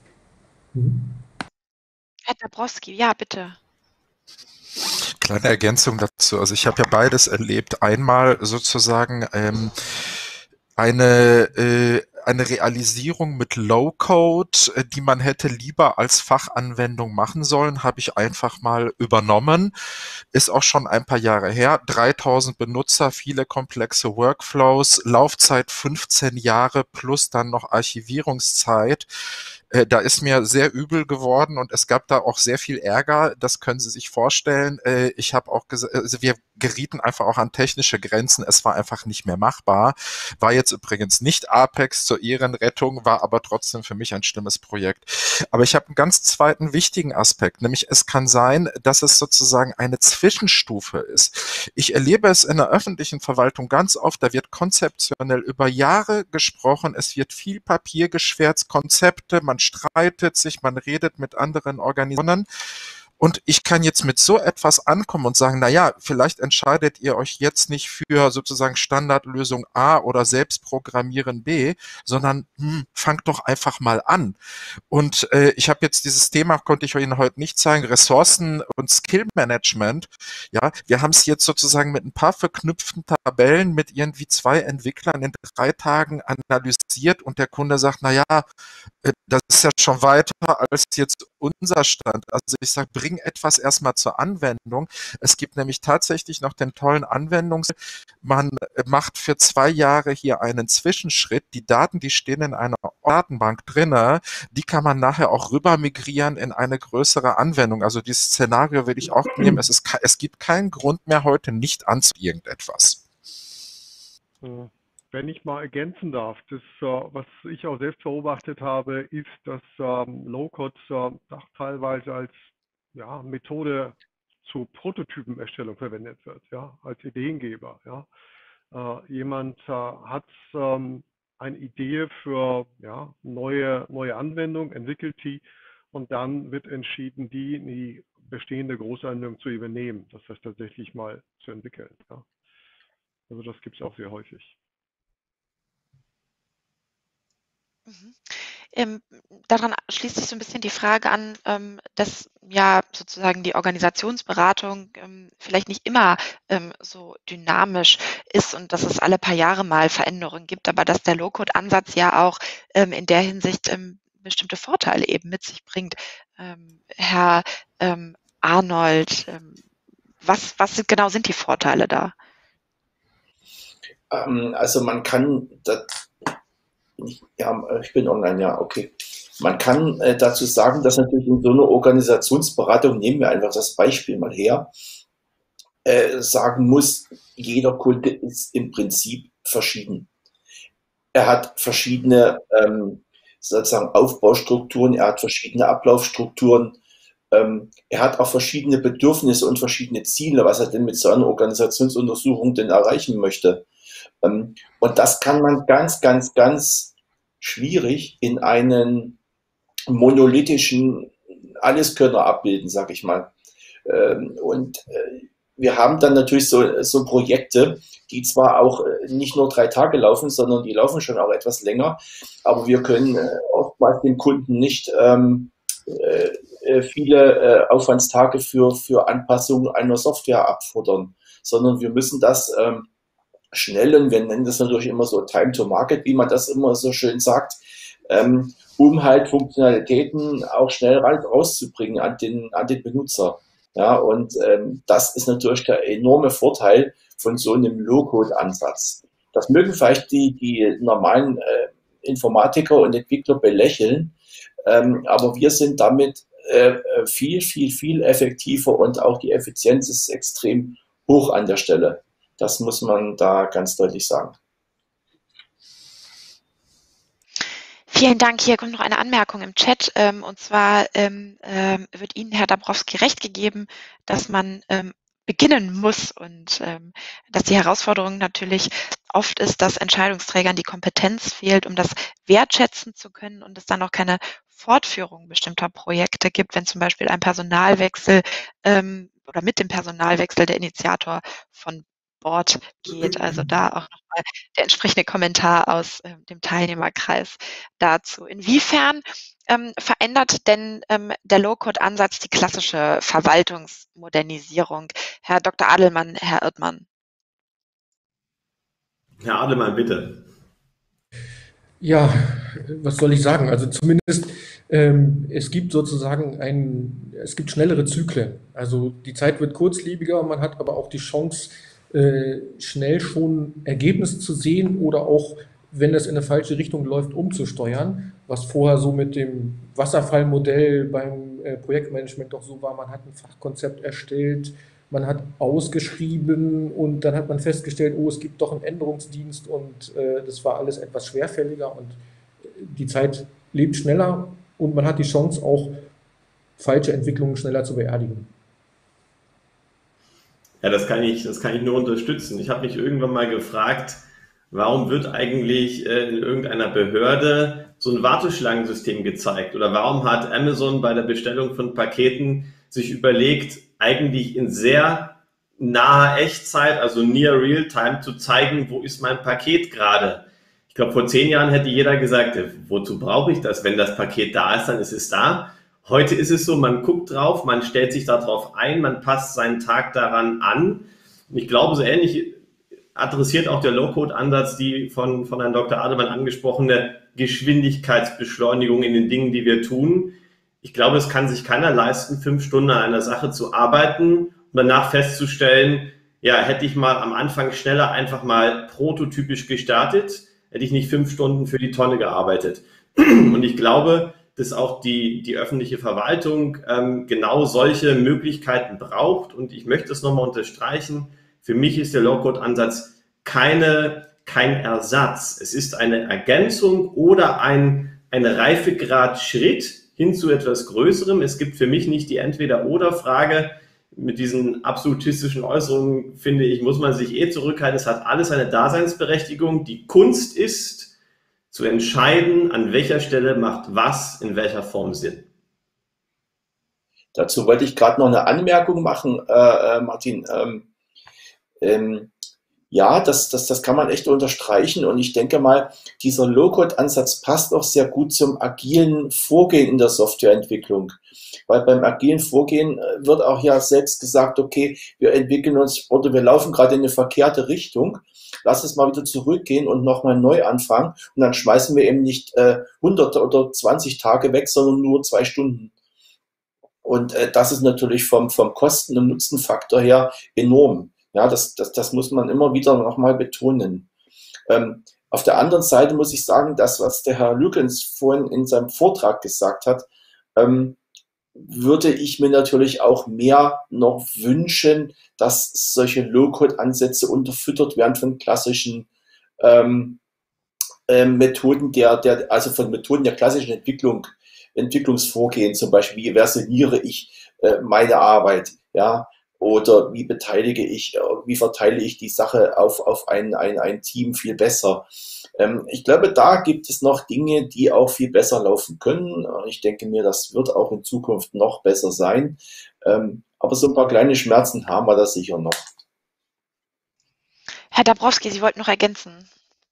Herr Dabrowski, ja, bitte. Kleine Ergänzung dazu. Also ich habe ja beides erlebt. Einmal sozusagen eine eine Realisierung mit Low-Code, die man hätte lieber als Fachanwendung machen sollen, habe ich einfach mal übernommen. Ist auch schon ein paar Jahre her. 3000 Benutzer, viele komplexe Workflows, Laufzeit 15 Jahre plus dann noch Archivierungszeit. Da ist mir sehr übel geworden und es gab da auch sehr viel Ärger. Das können Sie sich vorstellen. Ich habe auch gesagt, also wir gerieten einfach auch an technische Grenzen. Es war einfach nicht mehr machbar. War jetzt übrigens nicht Apex zur Ehrenrettung, war aber trotzdem für mich ein schlimmes Projekt. Aber ich habe einen ganz zweiten wichtigen Aspekt, nämlich es kann sein, dass es sozusagen eine Zwischenstufe ist. Ich erlebe es in der öffentlichen Verwaltung ganz oft, da wird konzeptionell über Jahre gesprochen, es wird viel Papier geschwärzt, Konzepte, man streitet sich, man redet mit anderen Organisationen. Und ich kann jetzt mit so etwas ankommen und sagen, na ja, vielleicht entscheidet ihr euch jetzt nicht für sozusagen Standardlösung A oder Selbstprogrammieren B, sondern fangt doch einfach mal an. Und ich habe jetzt dieses Thema, konnte ich Ihnen heute nicht zeigen, Ressourcen und Skill-Management. Ja, wir haben es jetzt sozusagen mit ein paar verknüpften Tabellen mit irgendwie 2 Entwicklern in 3 Tagen analysiert und der Kunde sagt, na ja, das ist ja schon weiter als jetzt unser Stand. Also ich sage, bring etwas erstmal zur Anwendung. Es gibt nämlich tatsächlich noch den tollen man macht für 2 Jahre hier einen Zwischenschritt. Die Daten, die stehen in einer Datenbank drinne, die kann man nachher auch rüber migrieren in eine größere Anwendung. Also dieses Szenario will ich auch nehmen. Es gibt keinen Grund mehr heute nicht an irgendetwas. Wenn ich mal ergänzen darf, das, was ich auch selbst beobachtet habe, ist, dass Low-Code teilweise als Methode zur Prototypenerstellung verwendet wird, ja, als Ideengeber. Ja. Jemand hat eine Idee für neue Anwendung, entwickelt die und dann wird entschieden, die in die bestehende Großanwendung zu übernehmen, das heißt tatsächlich mal zu entwickeln. Ja. Also das gibt es auch sehr häufig. Daran schließt sich so ein bisschen die Frage an, dass ja sozusagen die Organisationsberatung vielleicht nicht immer so dynamisch ist und dass es alle paar Jahre mal Veränderungen gibt, aber dass der Low-Code-Ansatz ja auch in der Hinsicht bestimmte Vorteile eben mit sich bringt. Herr Arnold, was genau sind die Vorteile da? Also man kann ich bin online, ja, okay. Man kann dazu sagen, dass natürlich in so einer Organisationsberatung, nehmen wir einfach das Beispiel mal her, sagen muss, jeder Kunde ist im Prinzip verschieden. Er hat verschiedene sozusagen Aufbaustrukturen, er hat verschiedene Ablaufstrukturen, er hat auch verschiedene Bedürfnisse und verschiedene Ziele, was er denn mit so einer Organisationsuntersuchung denn erreichen möchte. Und das kann man ganz, ganz, ganz schwierig in einen monolithischen Alleskönner abbilden, sag ich mal. Wir haben dann natürlich so Projekte, die zwar auch nicht nur 3 Tage laufen, sondern die laufen schon auch etwas länger, aber wir können oftmals dem Kunden nicht viele Aufwandstage für Anpassungen einer Software abfordern, sondern wir müssen das schnellen, wir nennen das natürlich immer so Time to Market, wie man das immer so schön sagt, um halt Funktionalitäten auch schnell rauszubringen an den Benutzer. Ja, und das ist natürlich der enorme Vorteil von so einem Low-Code-Ansatz. Das mögen vielleicht die normalen Informatiker und Entwickler belächeln, aber wir sind damit viel, viel, viel effektiver und auch die Effizienz ist extrem hoch an der Stelle. Das muss man da ganz deutlich sagen. Vielen Dank. Hier kommt noch eine Anmerkung im Chat. Und zwar wird Ihnen, Herr Dabrowski, recht gegeben, dass man beginnen muss und dass die Herausforderung natürlich oft ist, dass Entscheidungsträgern die Kompetenz fehlt, um das wertschätzen zu können und es dann auch keine Fortführung bestimmter Projekte gibt, wenn zum Beispiel ein Personalwechsel oder mit dem Personalwechsel der Initiator von Bord geht. Also da auch nochmal der entsprechende Kommentar aus dem Teilnehmerkreis dazu. Inwiefern verändert denn der Low-Code-Ansatz die klassische Verwaltungsmodernisierung? Herr Dr. Adelmann, Herr Irtmann. Herr Adelmann, bitte. Ja, was soll ich sagen? Also zumindest es gibt sozusagen es gibt schnellere Zyklen. Also die Zeit wird kurzlebiger, man hat aber auch die Chance, schnell schon Ergebnisse zu sehen oder auch, wenn es in eine falsche Richtung läuft, umzusteuern, was vorher so mit dem Wasserfallmodell beim Projektmanagement doch so war. Man hat ein Fachkonzept erstellt, man hat ausgeschrieben und dann hat man festgestellt, oh, es gibt doch einen Änderungsdienst und das war alles etwas schwerfälliger und die Zeit lebt schneller und man hat die Chance, auch falsche Entwicklungen schneller zu beerdigen. Ja, das kann ich nur unterstützen. Ich habe mich irgendwann mal gefragt, warum wird eigentlich in irgendeiner Behörde so ein Warteschlangensystem gezeigt? Oder warum hat Amazon bei der Bestellung von Paketen sich überlegt, eigentlich in sehr naher Echtzeit, also near real time, zu zeigen, wo ist mein Paket gerade? Ich glaube, vor 10 Jahren hätte jeder gesagt, wozu brauche ich das? Wenn das Paket da ist, dann ist es da. Heute ist es so, man guckt drauf, man stellt sich darauf ein, man passt seinen Tag daran an. Und ich glaube, so ähnlich adressiert auch der Low-Code-Ansatz die von Herrn Dr. Adelmann angesprochene Geschwindigkeitsbeschleunigung in den Dingen, die wir tun. Ich glaube, es kann sich keiner leisten, 5 Stunden an einer Sache zu arbeiten und danach festzustellen, ja, hätte ich mal am Anfang schneller einfach mal prototypisch gestartet, hätte ich nicht 5 Stunden für die Tonne gearbeitet. Und ich glaube, dass auch die öffentliche Verwaltung genau solche Möglichkeiten braucht. Und ich möchte es nochmal unterstreichen, für mich ist der Low-Code-Ansatz kein Ersatz. Es ist eine Ergänzung oder ein Reifegrad-Schritt hin zu etwas Größerem. Es gibt für mich nicht die Entweder-oder-Frage. Mit diesen absolutistischen Äußerungen, finde ich, muss man sich zurückhalten. Es hat alles eine Daseinsberechtigung. Die Kunst ist, zu entscheiden, an welcher Stelle macht was in welcher Form Sinn. Dazu wollte ich gerade noch eine Anmerkung machen, Martin. Ja, das kann man echt unterstreichen und ich denke mal, dieser Low-Code-Ansatz passt auch sehr gut zum agilen Vorgehen in der Softwareentwicklung. Weil beim agilen Vorgehen wird auch ja selbst gesagt, okay, wir entwickeln uns oder wir laufen gerade in eine verkehrte Richtung. Lass es mal wieder zurückgehen und nochmal neu anfangen. Und dann schmeißen wir eben nicht 100 oder 20 Tage weg, sondern nur 2 Stunden. Und das ist natürlich vom Kosten- und Nutzenfaktor her enorm. Ja, das muss man immer wieder nochmal betonen. Auf der anderen Seite muss ich sagen, das, was der Herr Lückens vorhin in seinem Vortrag gesagt hat, würde ich mir natürlich auch mehr noch wünschen, dass solche Low-Code-Ansätze unterfüttert werden von klassischen Methoden also von Methoden der klassischen Entwicklungsvorgehen, zum Beispiel, wie versioniere ich meine Arbeit, ja, oder wie verteile ich die Sache auf ein Team viel besser. Ich glaube, da gibt es noch Dinge, die auch viel besser laufen können. Ich denke mir, das wird auch in Zukunft noch besser sein. Aber so ein paar kleine Schmerzen haben wir da sicher noch. Herr Dabrowski, Sie wollten noch ergänzen.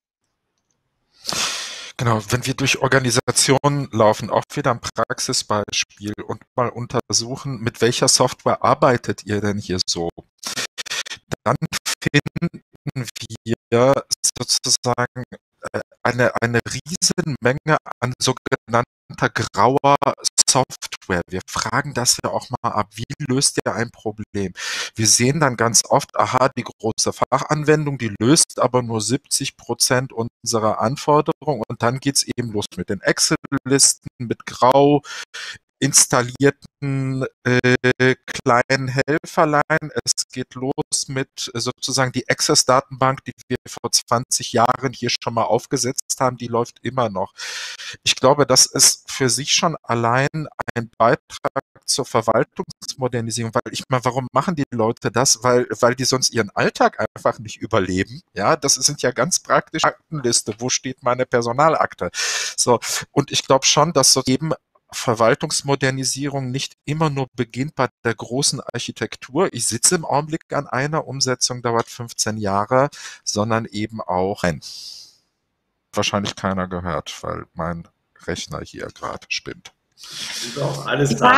Genau, wenn wir durch Organisationen laufen, auch wieder ein Praxisbeispiel und mal untersuchen, mit welcher Software arbeitet ihr denn hier so? Dann finden wir sozusagen eine riesen Menge an sogenannter grauer Software. Wir fragen das ja auch mal ab, wie löst ihr ein Problem? Wir sehen dann ganz oft, aha, die große Fachanwendung, die löst aber nur 70% unserer Anforderungen und dann geht's eben los mit den Excel-Listen, mit grau installierten kleinen Helferlein. Es geht los mit sozusagen die Access-Datenbank, die wir vor 20 Jahren hier schon mal aufgesetzt haben, die läuft immer noch. Ich glaube, das ist für sich schon allein ein Beitrag zur Verwaltungsmodernisierung, weil ich meine, warum machen die Leute das? Weil die sonst ihren Alltag einfach nicht überleben. Ja, das sind ja ganz praktisch Aktenliste. Wo steht meine Personalakte? So. Und ich glaube schon, dass so eben Verwaltungsmodernisierung nicht immer nur beginnt bei der großen Architektur. Ich sitze im Augenblick an einer Umsetzung, dauert 15 Jahre, sondern eben auch wahrscheinlich keiner gehört, weil mein Rechner hier gerade spinnt. Doch, alles da.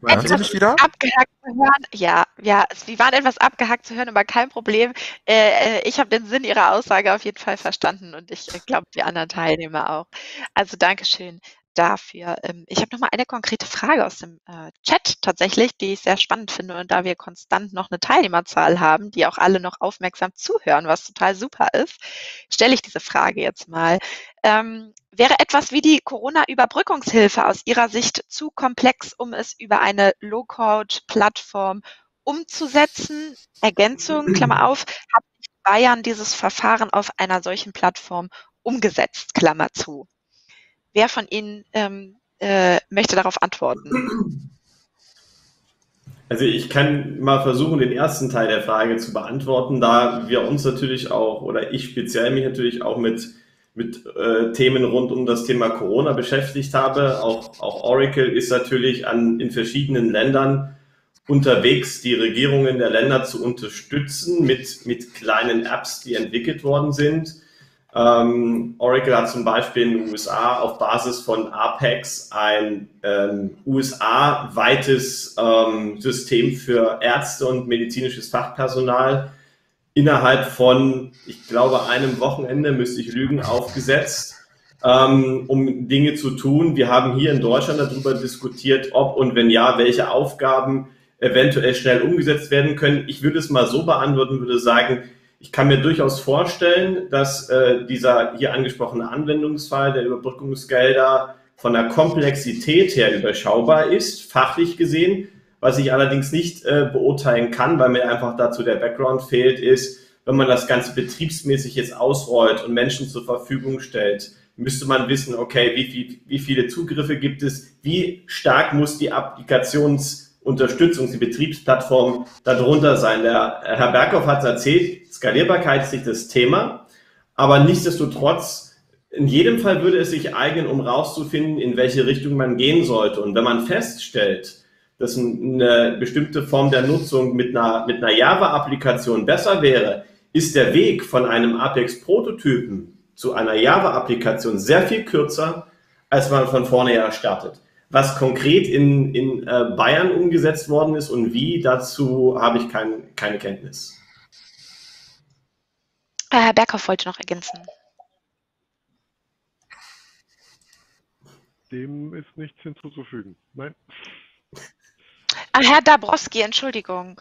Hören Sie mich wieder? Abgehackt zu hören. Ja, ja, Sie waren etwas abgehackt zu hören, aber kein Problem. Ich habe den Sinn Ihrer Aussage auf jeden Fall verstanden und ich glaube, die anderen Teilnehmer auch. Also Dankeschön dafür. Ich habe noch mal eine konkrete Frage aus dem Chat tatsächlich, die ich sehr spannend finde. Und da wir konstant noch eine Teilnehmerzahl haben, die auch alle noch aufmerksam zuhören, was total super ist, stelle ich diese Frage jetzt mal. Wäre etwas wie die Corona-Überbrückungshilfe aus Ihrer Sicht zu komplex, um es über eine Low-Code-Plattform umzusetzen? Ergänzung, Klammer auf, hat Bayern dieses Verfahren auf einer solchen Plattform umgesetzt, Klammer zu? Wer von Ihnen möchte darauf antworten? Also ich kann mal versuchen, den ersten Teil der Frage zu beantworten, da wir uns natürlich auch, oder ich speziell mich natürlich auch mit Themen rund um das Thema Corona beschäftigt habe. Auch Oracle ist natürlich in verschiedenen Ländern unterwegs, die Regierungen der Länder zu unterstützen mit kleinen Apps, die entwickelt worden sind. Oracle hat zum Beispiel in den USA auf Basis von Apex ein USA-weites System für Ärzte und medizinisches Fachpersonal innerhalb von, ich glaube, einem Wochenende, müsste ich lügen, aufgesetzt, um Dinge zu tun. Wir haben hier in Deutschland darüber diskutiert, ob und wenn ja, welche Aufgaben eventuell schnell umgesetzt werden können. Ich würde es mal so beantworten, würde sagen, ich kann mir durchaus vorstellen, dass dieser hier angesprochene Anwendungsfall der Überbrückungsgelder von der Komplexität her überschaubar ist, fachlich gesehen. Was ich allerdings nicht beurteilen kann, weil mir einfach dazu der Background fehlt, ist, wenn man das Ganze betriebsmäßig jetzt ausrollt und Menschen zur Verfügung stellt, müsste man wissen, okay, wie viele Zugriffe gibt es, wie stark muss die Applikationsunterstützung, die Betriebsplattform darunter sein. Der Herr Berghoff hat es erzählt, Skalierbarkeit ist nicht das Thema, aber nichtsdestotrotz, in jedem Fall würde es sich eignen, um rauszufinden, in welche Richtung man gehen sollte. Und wenn man feststellt, dass eine bestimmte Form der Nutzung mit einer Java-Applikation besser wäre, ist der Weg von einem Apex-Prototypen zu einer Java-Applikation sehr viel kürzer, als man von vorne her startet. Was konkret in Bayern umgesetzt worden ist und wie, dazu habe ich keine Kenntnis. Herr Berghoff wollte noch ergänzen. Dem ist nichts hinzuzufügen. Nein. Herr Dabrowski, Entschuldigung.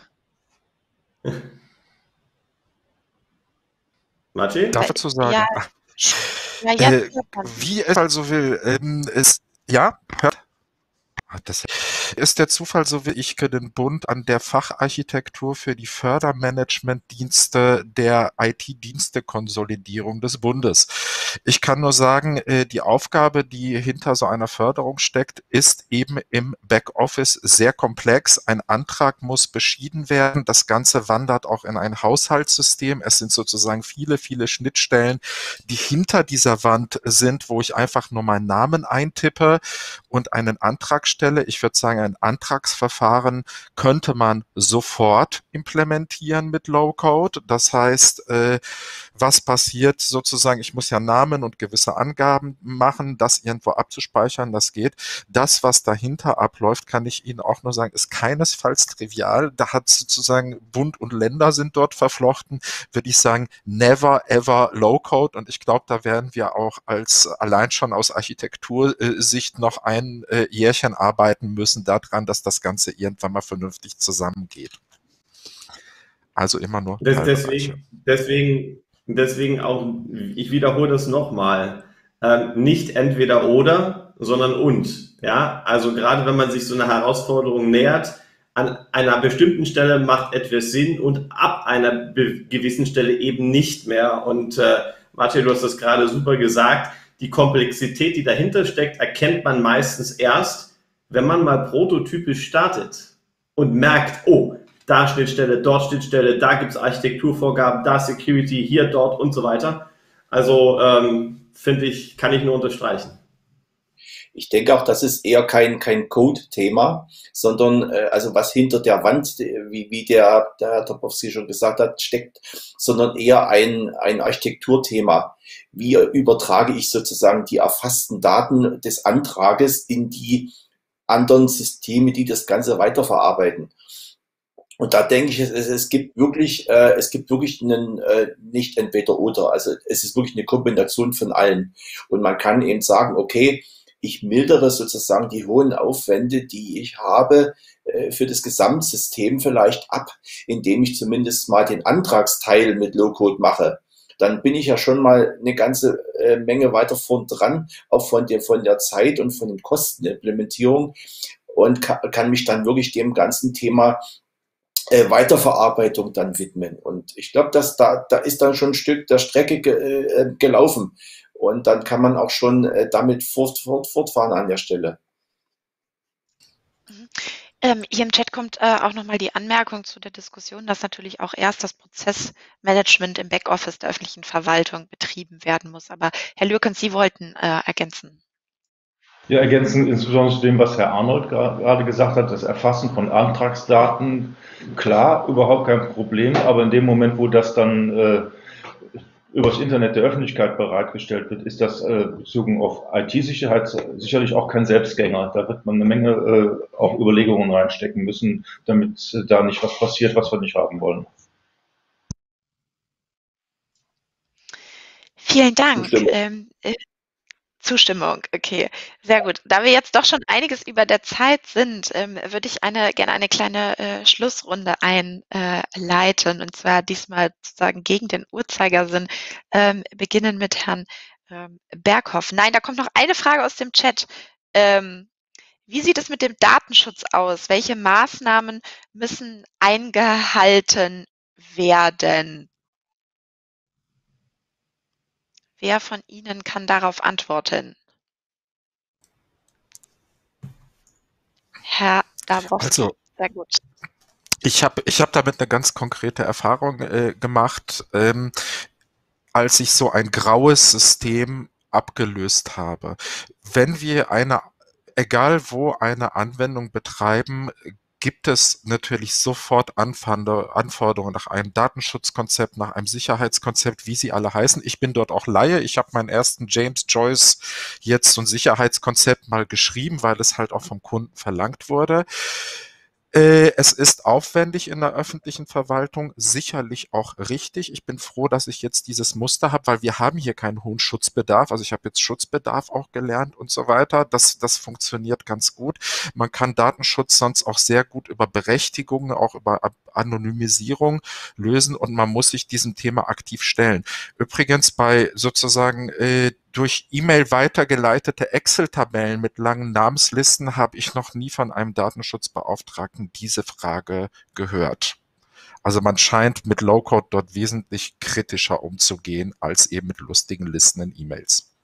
Maciej? Darf ich dazu sagen? Ja, ja, jetzt. Wie es also will, ja, hört. Das ist der Zufall, so wie ich den Bund an der Facharchitektur für die Fördermanagementdienste der IT-Dienste-Konsolidierung des Bundes. Ich kann nur sagen, die Aufgabe, die hinter so einer Förderung steckt, ist eben im Backoffice sehr komplex. Ein Antrag muss beschieden werden. Das Ganze wandert auch in ein Haushaltssystem. Es sind sozusagen viele, viele Schnittstellen, die hinter dieser Wand sind, wo ich einfach nur meinen Namen eintippe und einen Antrag stelle. Ich würde sagen, ein Antragsverfahren könnte man sofort implementieren mit Low-Code. Das heißt, was passiert sozusagen, ich muss ja Namen und gewisse Angaben machen, das irgendwo abzuspeichern, das geht. Das, was dahinter abläuft, kann ich Ihnen auch nur sagen, ist keinesfalls trivial. Da hat sozusagen Bund und Länder sind dort verflochten, würde ich sagen, never ever Low-Code. Und ich glaube, da werden wir auch allein schon aus Architektursicht noch ein Jährchen arbeiten müssen daran, dass das Ganze irgendwann mal vernünftig zusammengeht. Also immer nur Deswegen auch, ich wiederhole das nochmal, nicht entweder oder, sondern und. Ja, also gerade wenn man sich so einer Herausforderung nähert, an einer bestimmten Stelle macht etwas Sinn und ab einer gewissen Stelle eben nicht mehr. Und Maciej, du hast das gerade super gesagt, die Komplexität, die dahinter steckt, erkennt man meistens erst, wenn man mal prototypisch startet und merkt, oh, da Schnittstelle, dort Schnittstelle, da gibt es Architekturvorgaben, da Security, hier, dort und so weiter. Also finde ich, kann ich nur unterstreichen. Ich denke auch, das ist eher kein Code-Thema, sondern also was hinter der Wand, wie der Herr Dabrowski schon gesagt hat, steckt, sondern eher ein Architekturthema. Wie übertrage ich sozusagen die erfassten Daten des Antrages in die anderen Systeme, die das Ganze weiterverarbeiten. Und da denke ich, es gibt wirklich einen, nicht entweder oder. Also es ist wirklich eine Kombination von allen. Und man kann eben sagen, okay, ich mildere sozusagen die hohen Aufwände, die ich habe, für das Gesamtsystem vielleicht ab, indem ich zumindest mal den Antragsteil mit Low-Code mache. Dann bin ich ja schon mal eine ganze Menge weiter vorn dran, auch von der Zeit und von den Kosten der Implementierung, und kann mich dann wirklich dem ganzen Thema Weiterverarbeitung dann widmen. Und ich glaube, dass da ist dann schon ein Stück der Strecke gelaufen. Und dann kann man auch schon damit fortfahren an der Stelle. Hier im Chat kommt auch nochmal die Anmerkung zu der Diskussion, dass natürlich auch erst das Prozessmanagement im Backoffice der öffentlichen Verwaltung betrieben werden muss. Aber Herr Lürkens, Sie wollten ergänzen. Ja, ergänzend insbesondere zu dem, was Herr Arnold gerade gesagt hat, das Erfassen von Antragsdaten, klar, überhaupt kein Problem, aber in dem Moment, wo das dann übers Internet der Öffentlichkeit bereitgestellt wird, ist das bezogen auf IT-Sicherheit sicherlich auch kein Selbstgänger. Da wird man eine Menge auch Überlegungen reinstecken müssen, damit da nicht was passiert, was wir nicht haben wollen. Vielen Dank. Zustimmung, okay, sehr gut. Da wir jetzt doch schon einiges über der Zeit sind, würde ich gerne eine kleine Schlussrunde einleiten, und zwar diesmal sozusagen gegen den Uhrzeigersinn, beginnen mit Herrn Berghoff. Nein, da kommt noch eine Frage aus dem Chat. Wie sieht es mit dem Datenschutz aus? Welche Maßnahmen müssen eingehalten werden? Wer von Ihnen kann darauf antworten? Herr Dabrowski. Also, sehr gut. Ich hab damit eine ganz konkrete Erfahrung gemacht, als ich so ein graues System abgelöst habe. Wenn wir egal wo eine Anwendung betreiben, gibt es natürlich sofort Anforderungen nach einem Datenschutzkonzept, nach einem Sicherheitskonzept, wie sie alle heißen. Ich bin dort auch Laie. Ich habe meinen ersten James Joyce jetzt so ein Sicherheitskonzept mal geschrieben, weil es halt auch vom Kunden verlangt wurde. Es ist aufwendig in der öffentlichen Verwaltung, sicherlich auch richtig. Ich bin froh, dass ich jetzt dieses Muster habe, weil wir haben hier keinen hohen Schutzbedarf. Also ich habe jetzt Schutzbedarf auch gelernt und so weiter. Das funktioniert ganz gut. Man kann Datenschutz sonst auch sehr gut über Berechtigungen, auch über Anonymisierung lösen, und man muss sich diesem Thema aktiv stellen. Übrigens bei sozusagen durch E-Mail weitergeleitete Excel-Tabellen mit langen Namenslisten habe ich noch nie von einem Datenschutzbeauftragten diese Frage gehört. Also man scheint mit Low-Code dort wesentlich kritischer umzugehen als eben mit lustigen Listen in E-Mails.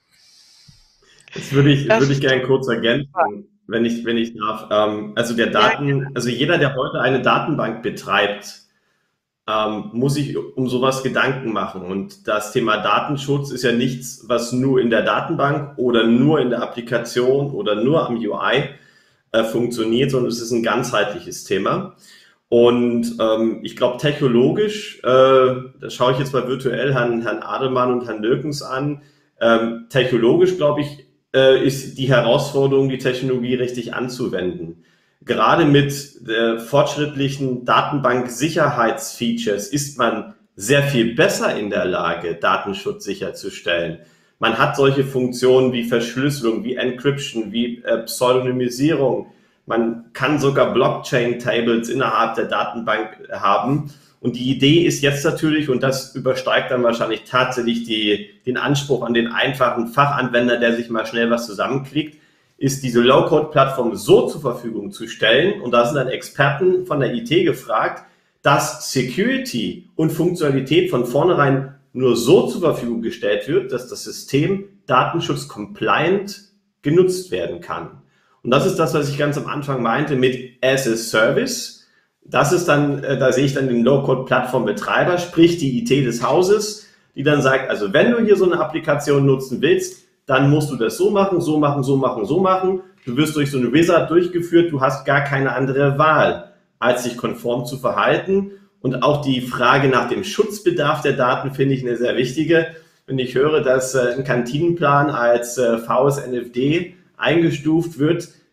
Das würde ich gerne kurz ergänzen, wenn ich darf. Also jeder, der heute eine Datenbank betreibt, muss sich um sowas Gedanken machen. Und das Thema Datenschutz ist ja nichts, was nur in der Datenbank oder nur in der Applikation oder nur am UI funktioniert, sondern es ist ein ganzheitliches Thema. Und ich glaube, technologisch, da schaue ich jetzt mal virtuell Herrn Adelmann und Herrn Lürkens an, technologisch, glaube ich, ist die Herausforderung, die Technologie richtig anzuwenden. Gerade mit fortschrittlichen Datenbank-Sicherheitsfeatures ist man sehr viel besser in der Lage, Datenschutz sicherzustellen. Man hat solche Funktionen wie Verschlüsselung, wie Encryption, wie Pseudonymisierung. Man kann sogar Blockchain-Tables innerhalb der Datenbank haben. Und die Idee ist jetzt natürlich, und das übersteigt dann wahrscheinlich tatsächlich den Anspruch an den einfachen Fachanwender, der sich mal schnell was zusammenklickt, ist diese Low-Code-Plattform so zur Verfügung zu stellen, und da sind dann Experten von der IT gefragt, dass Security und Funktionalität von vornherein nur so zur Verfügung gestellt wird, dass das System Datenschutz-compliant genutzt werden kann. Und das ist das, was ich ganz am Anfang meinte mit as a Service. Das ist dann, da sehe ich dann den Low-Code-Plattform-Betreiber, sprich die IT des Hauses, die dann sagt, also wenn du hier so eine Applikation nutzen willst, dann musst du das so machen, so machen, so machen, so machen. Du wirst durch so eine Wizard durchgeführt, du hast gar keine andere Wahl, als dich konform zu verhalten. Und auch die Frage nach dem Schutzbedarf der Daten finde ich eine sehr wichtige. Wenn ich höre, dass ein Kantinenplan als VSNFD eingestuft wird,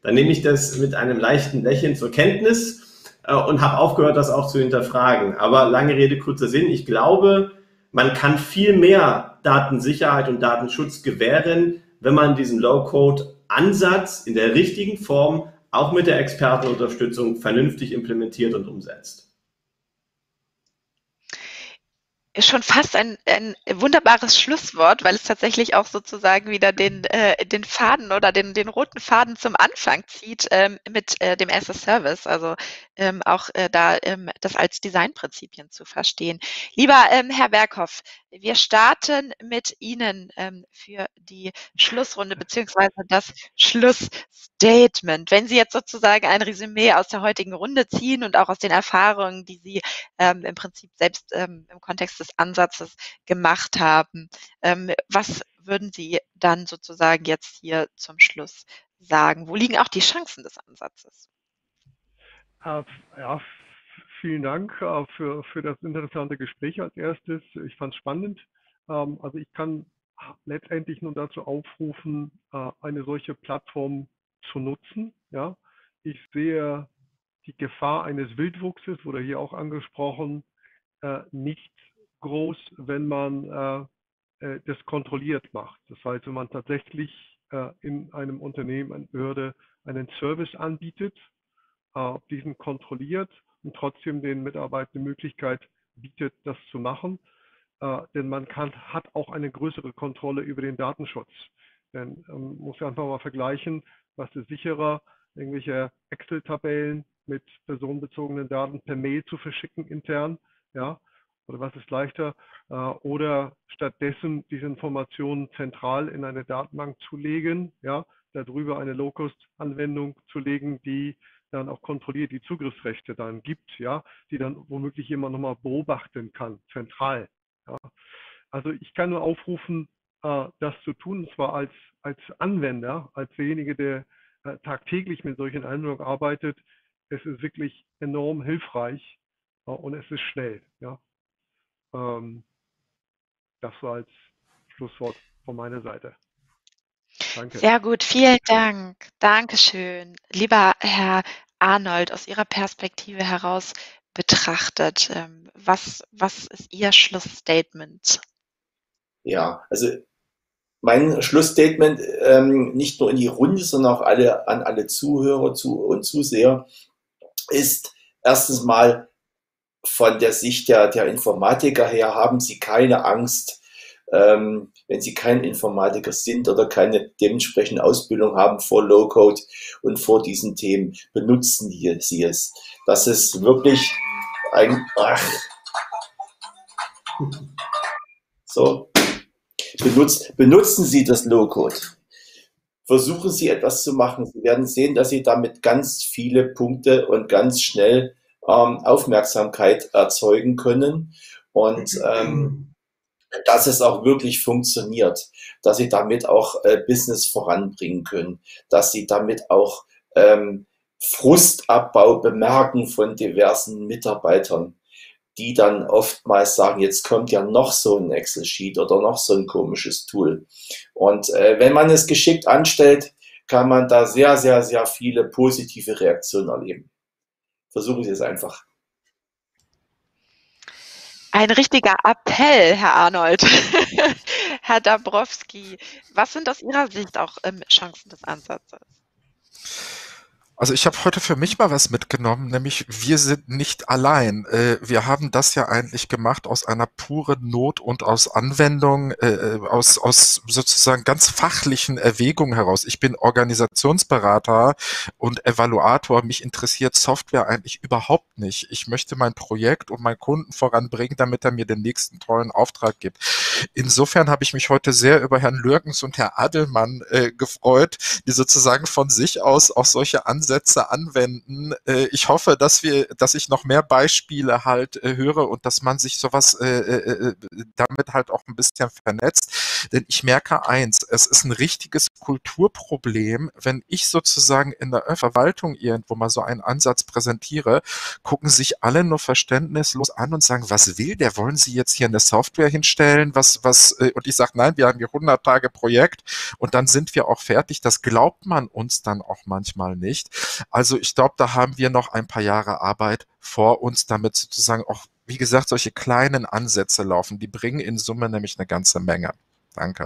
dann nehme ich das mit einem leichten Lächeln zur Kenntnis und habe aufgehört, das auch zu hinterfragen. Aber lange Rede, kurzer Sinn. Ich glaube, man kann viel mehr Datensicherheit und Datenschutz gewähren, wenn man diesen Low-Code-Ansatz in der richtigen Form auch mit der Expertenunterstützung vernünftig implementiert und umsetzt. Ist schon fast ein wunderbares Schlusswort, weil es tatsächlich auch sozusagen wieder den Faden oder den roten Faden zum Anfang zieht mit dem as a Service, also auch das als Designprinzipien zu verstehen. Lieber Herr Berghoff, wir starten mit Ihnen für die Schlussrunde beziehungsweise das Schlussstatement. Wenn Sie jetzt sozusagen ein Resümee aus der heutigen Runde ziehen und auch aus den Erfahrungen, die Sie im Prinzip selbst im Kontext des Ansatzes gemacht haben, was würden Sie dann sozusagen jetzt hier zum Schluss sagen? Wo liegen auch die Chancen des Ansatzes? Ja, vielen Dank für das interessante Gespräch als erstes. Ich fand es spannend. Also ich kann letztendlich nur dazu aufrufen, eine solche Plattform zu nutzen. Ja, ich sehe die Gefahr eines Wildwuchses, wurde hier auch angesprochen, nicht groß, wenn man das kontrolliert macht. Das heißt, wenn man tatsächlich in einem Unternehmen, einer Behörde einen Service anbietet, diesen kontrolliert und trotzdem den Mitarbeitern die Möglichkeit bietet, das zu machen. Denn man hat auch eine größere Kontrolle über den Datenschutz. Denn man muss ja einfach mal vergleichen, was ist sicherer, irgendwelche Excel-Tabellen mit personenbezogenen Daten per Mail zu verschicken intern, ja, oder was ist leichter, oder stattdessen diese Informationen zentral in eine Datenbank zu legen, ja, darüber eine Low-Cost-Anwendung zu legen, die dann auch kontrolliert die Zugriffsrechte dann gibt, ja, die dann womöglich jemand nochmal beobachten kann, zentral. Ja. Also ich kann nur aufrufen, das zu tun, und zwar als Anwender, als derjenige, der tagtäglich mit solchen Anwendungen arbeitet. Es ist wirklich enorm hilfreich und es ist schnell. Ja. Das war als Schlusswort von meiner Seite. Danke. Sehr gut, vielen Dank. Dankeschön. Lieber Herr Arnold, aus Ihrer Perspektive heraus betrachtet, was ist Ihr Schlussstatement? Ja, also mein Schlussstatement nicht nur in die Runde, sondern auch an alle Zuhörer und Zuseher ist erstens mal von der Sicht der Informatiker her, haben Sie keine Angst, wenn Sie kein Informatiker sind oder keine dementsprechende Ausbildung haben vor Low-Code und vor diesen Themen, benutzen Sie es. Das ist wirklich ein... So. Benutzen Sie das Low-Code. Versuchen Sie etwas zu machen. Sie werden sehen, dass Sie damit ganz viele Punkte und ganz schnell Aufmerksamkeit erzeugen können und dass es auch wirklich funktioniert, dass Sie damit auch Business voranbringen können, dass Sie damit auch Frustabbau bemerken von diversen Mitarbeitern, die dann oftmals sagen, jetzt kommt ja noch so ein Excel-Sheet oder noch so ein komisches Tool. Und wenn man es geschickt anstellt, kann man da sehr, sehr, sehr viele positive Reaktionen erleben. Versuchen Sie es einfach. Ein richtiger Appell, Herr Arnold. Herr Dabrowski, was sind aus Ihrer Sicht auch Chancen des Ansatzes? Also ich habe heute für mich mal was mitgenommen, nämlich wir sind nicht allein. Wir haben das ja eigentlich gemacht aus einer puren Not und aus Anwendung, aus sozusagen ganz fachlichen Erwägungen heraus. Ich bin Organisationsberater und Evaluator. Mich interessiert Software eigentlich überhaupt nicht. Ich möchte mein Projekt und meinen Kunden voranbringen, damit er mir den nächsten tollen Auftrag gibt. Insofern habe ich mich heute sehr über Herrn Lürkens und Herr Adelmann gefreut, die sozusagen von sich aus auch solche Ansätze anwenden. Ich hoffe, dass ich noch mehr Beispiele halt höre und dass man sich sowas damit halt auch ein bisschen vernetzt. Denn ich merke eins, es ist ein richtiges Kulturproblem, wenn ich sozusagen in der Verwaltung irgendwo mal so einen Ansatz präsentiere, gucken sich alle nur verständnislos an und sagen, was will der? Wollen Sie jetzt hier eine Software hinstellen? Und ich sage, nein, wir haben hier 100 Tage Projekt und dann sind wir auch fertig. Das glaubt man uns dann auch manchmal nicht. Also ich glaube, da haben wir noch ein paar Jahre Arbeit vor uns, damit sozusagen auch, wie gesagt, solche kleinen Ansätze laufen. Die bringen in Summe nämlich eine ganze Menge. Danke.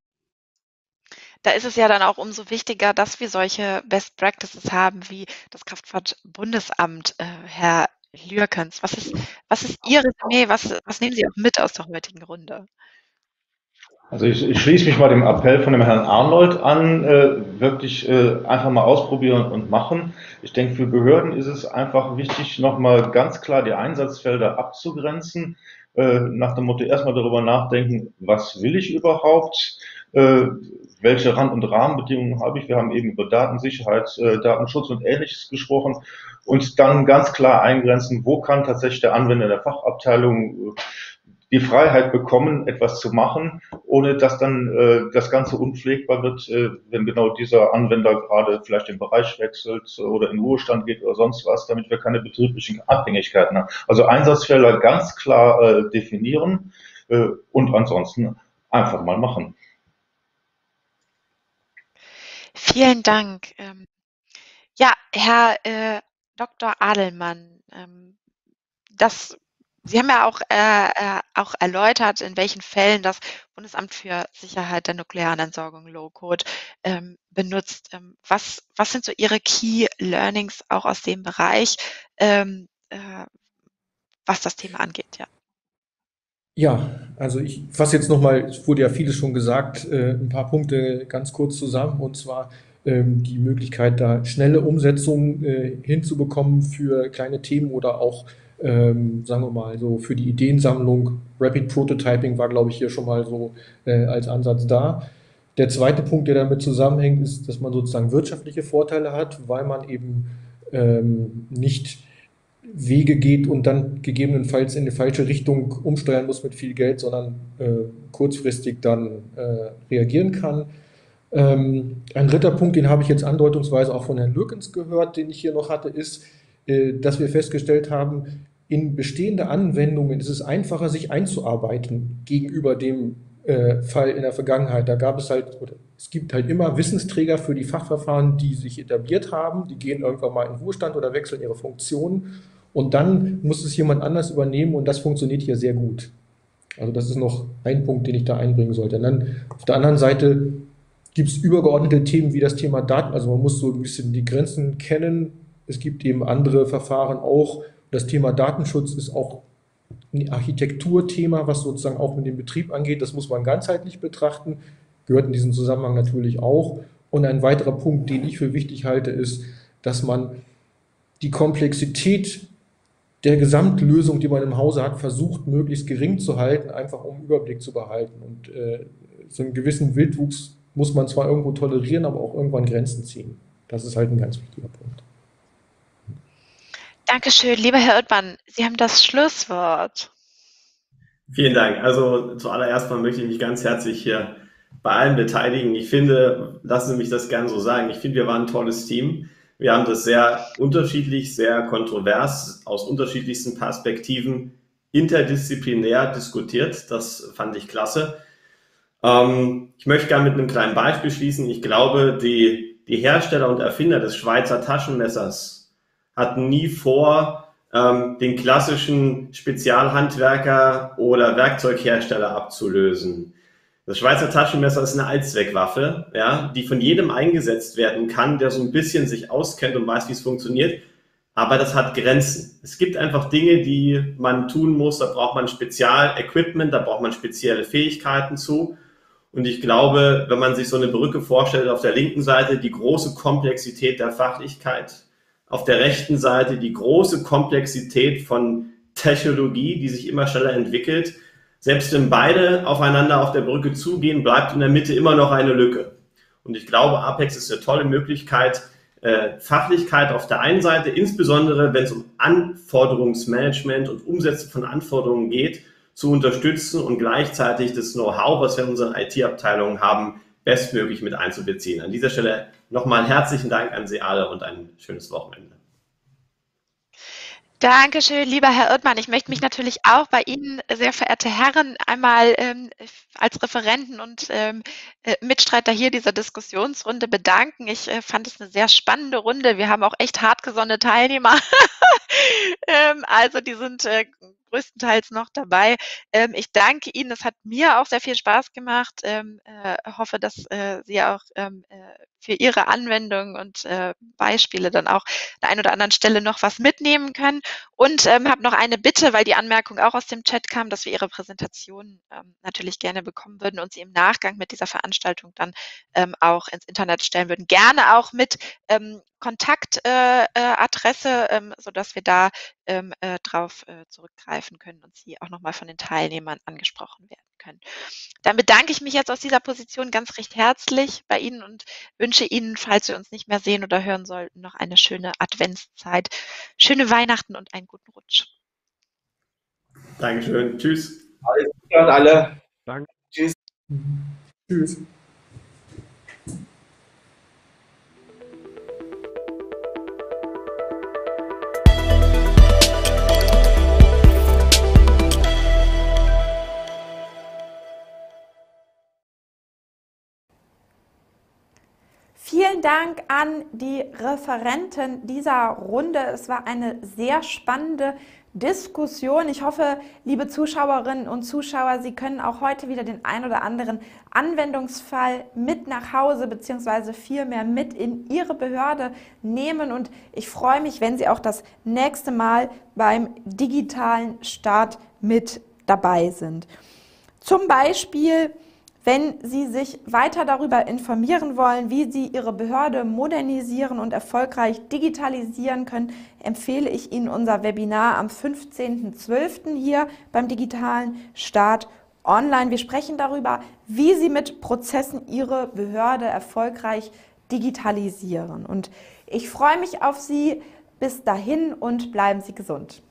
Da ist es ja dann auch umso wichtiger, dass wir solche Best Practices haben, wie das Kraftfahrtbundesamt, Herr Lürkens. Was ist Ihr Resümee? Was nehmen Sie auch mit aus der heutigen Runde? Also ich schließe mich mal dem Appell von dem Herrn Arnold an, wirklich einfach mal ausprobieren und machen. Ich denke, für Behörden ist es einfach wichtig, nochmal ganz klar die Einsatzfelder abzugrenzen, nach dem Motto erstmal darüber nachdenken, was will ich überhaupt, welche Rand- und Rahmenbedingungen habe ich. Wir haben eben über Datensicherheit, Datenschutz und Ähnliches gesprochen und dann ganz klar eingrenzen, wo kann tatsächlich der Anwender der Fachabteilung die Freiheit bekommen, etwas zu machen, ohne dass dann das Ganze unpflegbar wird, wenn genau dieser Anwender gerade vielleicht den Bereich wechselt oder in Ruhestand geht oder sonst was, damit wir keine betrieblichen Abhängigkeiten haben. Also Einsatzfelder ganz klar definieren und ansonsten einfach mal machen. Vielen Dank. Ja, Herr Dr. Adelmann, Sie haben ja auch erläutert, in welchen Fällen das Bundesamt für Sicherheit der nuklearen Entsorgung Low-Code benutzt. Was sind so Ihre Key Learnings auch aus dem Bereich, was das Thema angeht? Ja. Ja, also ich fasse jetzt nochmal, es wurde ja vieles schon gesagt, ein paar Punkte ganz kurz zusammen, und zwar die Möglichkeit, da schnelle Umsetzungen hinzubekommen für kleine Themen oder auch, sagen wir mal, so für die Ideensammlung. Rapid Prototyping war, glaube ich, hier schon mal so als Ansatz da. Der zweite Punkt, der damit zusammenhängt, ist, dass man sozusagen wirtschaftliche Vorteile hat, weil man eben nicht Wege geht und dann gegebenenfalls in die falsche Richtung umsteuern muss mit viel Geld, sondern kurzfristig dann reagieren kann. Ein dritter Punkt, den habe ich jetzt andeutungsweise auch von Herrn Lürkens gehört, den ich hier noch hatte, ist, dass wir festgestellt haben, in bestehende Anwendungen ist es einfacher, sich einzuarbeiten gegenüber dem Fall in der Vergangenheit. Da gab es halt, oder es gibt halt immer Wissensträger für die Fachverfahren, die sich etabliert haben, die gehen irgendwann mal in Ruhestand oder wechseln ihre Funktion und dann muss es jemand anders übernehmen und das funktioniert hier sehr gut. Also das ist noch ein Punkt, den ich da einbringen sollte. Und dann auf der anderen Seite gibt es übergeordnete Themen wie das Thema Daten, also man muss so ein bisschen die Grenzen kennen. Es gibt eben andere Verfahren auch. Das Thema Datenschutz ist auch ein Architekturthema, was sozusagen auch mit dem Betrieb angeht. Das muss man ganzheitlich betrachten, gehört in diesem Zusammenhang natürlich auch. Und ein weiterer Punkt, den ich für wichtig halte, ist, dass man die Komplexität der Gesamtlösung, die man im Hause hat, versucht, möglichst gering zu halten, einfach um Überblick zu behalten. Und so einen gewissen Wildwuchs muss man zwar irgendwo tolerieren, aber auch irgendwann Grenzen ziehen. Das ist halt ein ganz wichtiger Punkt. Dankeschön, lieber Herr Oettmann. Sie haben das Schlusswort. Vielen Dank. Also zuallererst mal möchte ich mich ganz herzlich hier bei allen beteiligen. Ich finde, lassen Sie mich das gerne so sagen, ich finde, wir waren ein tolles Team. Wir haben das sehr unterschiedlich, sehr kontrovers, aus unterschiedlichsten Perspektiven interdisziplinär diskutiert. Das fand ich klasse. Ich möchte gerne mit einem kleinen Beispiel schließen. Ich glaube, die Hersteller und Erfinder des Schweizer Taschenmessers hatten nie vor, den klassischen Spezialhandwerker oder Werkzeughersteller abzulösen. Das Schweizer Taschenmesser ist eine Allzweckwaffe, ja, die von jedem eingesetzt werden kann, der so ein bisschen sich auskennt und weiß, wie es funktioniert. Aber das hat Grenzen. Es gibt einfach Dinge, die man tun muss. Da braucht man Spezialequipment, da braucht man spezielle Fähigkeiten zu. Und ich glaube, wenn man sich so eine Brücke vorstellt, auf der linken Seite die große Komplexität der Fachlichkeit, auf der rechten Seite die große Komplexität von Technologie, die sich immer schneller entwickelt. Selbst wenn beide aufeinander auf der Brücke zugehen, bleibt in der Mitte immer noch eine Lücke. Und ich glaube, Apex ist eine tolle Möglichkeit, Fachlichkeit auf der einen Seite, insbesondere wenn es um Anforderungsmanagement und Umsetzen von Anforderungen geht, zu unterstützen und gleichzeitig das Know-how, was wir in unseren IT-Abteilungen haben, bestmöglich mit einzubeziehen. An dieser Stelle nochmal herzlichen Dank an Sie alle und ein schönes Wochenende. Dankeschön, lieber Herr Irtmann. Ich möchte mich natürlich auch bei Ihnen, sehr verehrte Herren, einmal als Referenten und Mitstreiter hier dieser Diskussionsrunde bedanken. Ich fand es eine sehr spannende Runde. Wir haben auch echt hartgesonnene Teilnehmer. Also die sind größtenteils noch dabei. Ich danke Ihnen. Es hat mir auch sehr viel Spaß gemacht. Hoffe, dass Sie auch für Ihre Anwendung und Beispiele dann auch an der einen oder anderen Stelle noch was mitnehmen können. Und habe noch eine Bitte, weil die Anmerkung auch aus dem Chat kam, dass wir Ihre Präsentation natürlich gerne bekommen würden und sie im Nachgang mit dieser Veranstaltung dann auch ins Internet stellen würden. Gerne auch mit Kontaktadresse, sodass wir da drauf zurückgreifen können und Sie auch nochmal von den Teilnehmern angesprochen werden können. Dann bedanke ich mich jetzt aus dieser Position ganz recht herzlich bei Ihnen und wünsche Ihnen, falls wir uns nicht mehr sehen oder hören sollten, noch eine schöne Adventszeit, schöne Weihnachten und einen guten Rutsch. Dankeschön. Tschüss. Alles Gute an alle. Danke. Tschüss. Tschüss. Vielen Dank an die Referenten dieser Runde. Es war eine sehr spannende Diskussion. Ich hoffe, liebe Zuschauerinnen und Zuschauer, Sie können auch heute wieder den ein oder anderen Anwendungsfall mit nach Hause bzw. vielmehr mit in Ihre Behörde nehmen. Und ich freue mich, wenn Sie auch das nächste Mal beim digitalen Staat mit dabei sind. Zum Beispiel, wenn Sie sich weiter darüber informieren wollen, wie Sie Ihre Behörde modernisieren und erfolgreich digitalisieren können, empfehle ich Ihnen unser Webinar am 15.12. hier beim digitalen Staat online. Wir sprechen darüber, wie Sie mit Prozessen Ihre Behörde erfolgreich digitalisieren. Und ich freue mich auf Sie. Bis dahin und bleiben Sie gesund.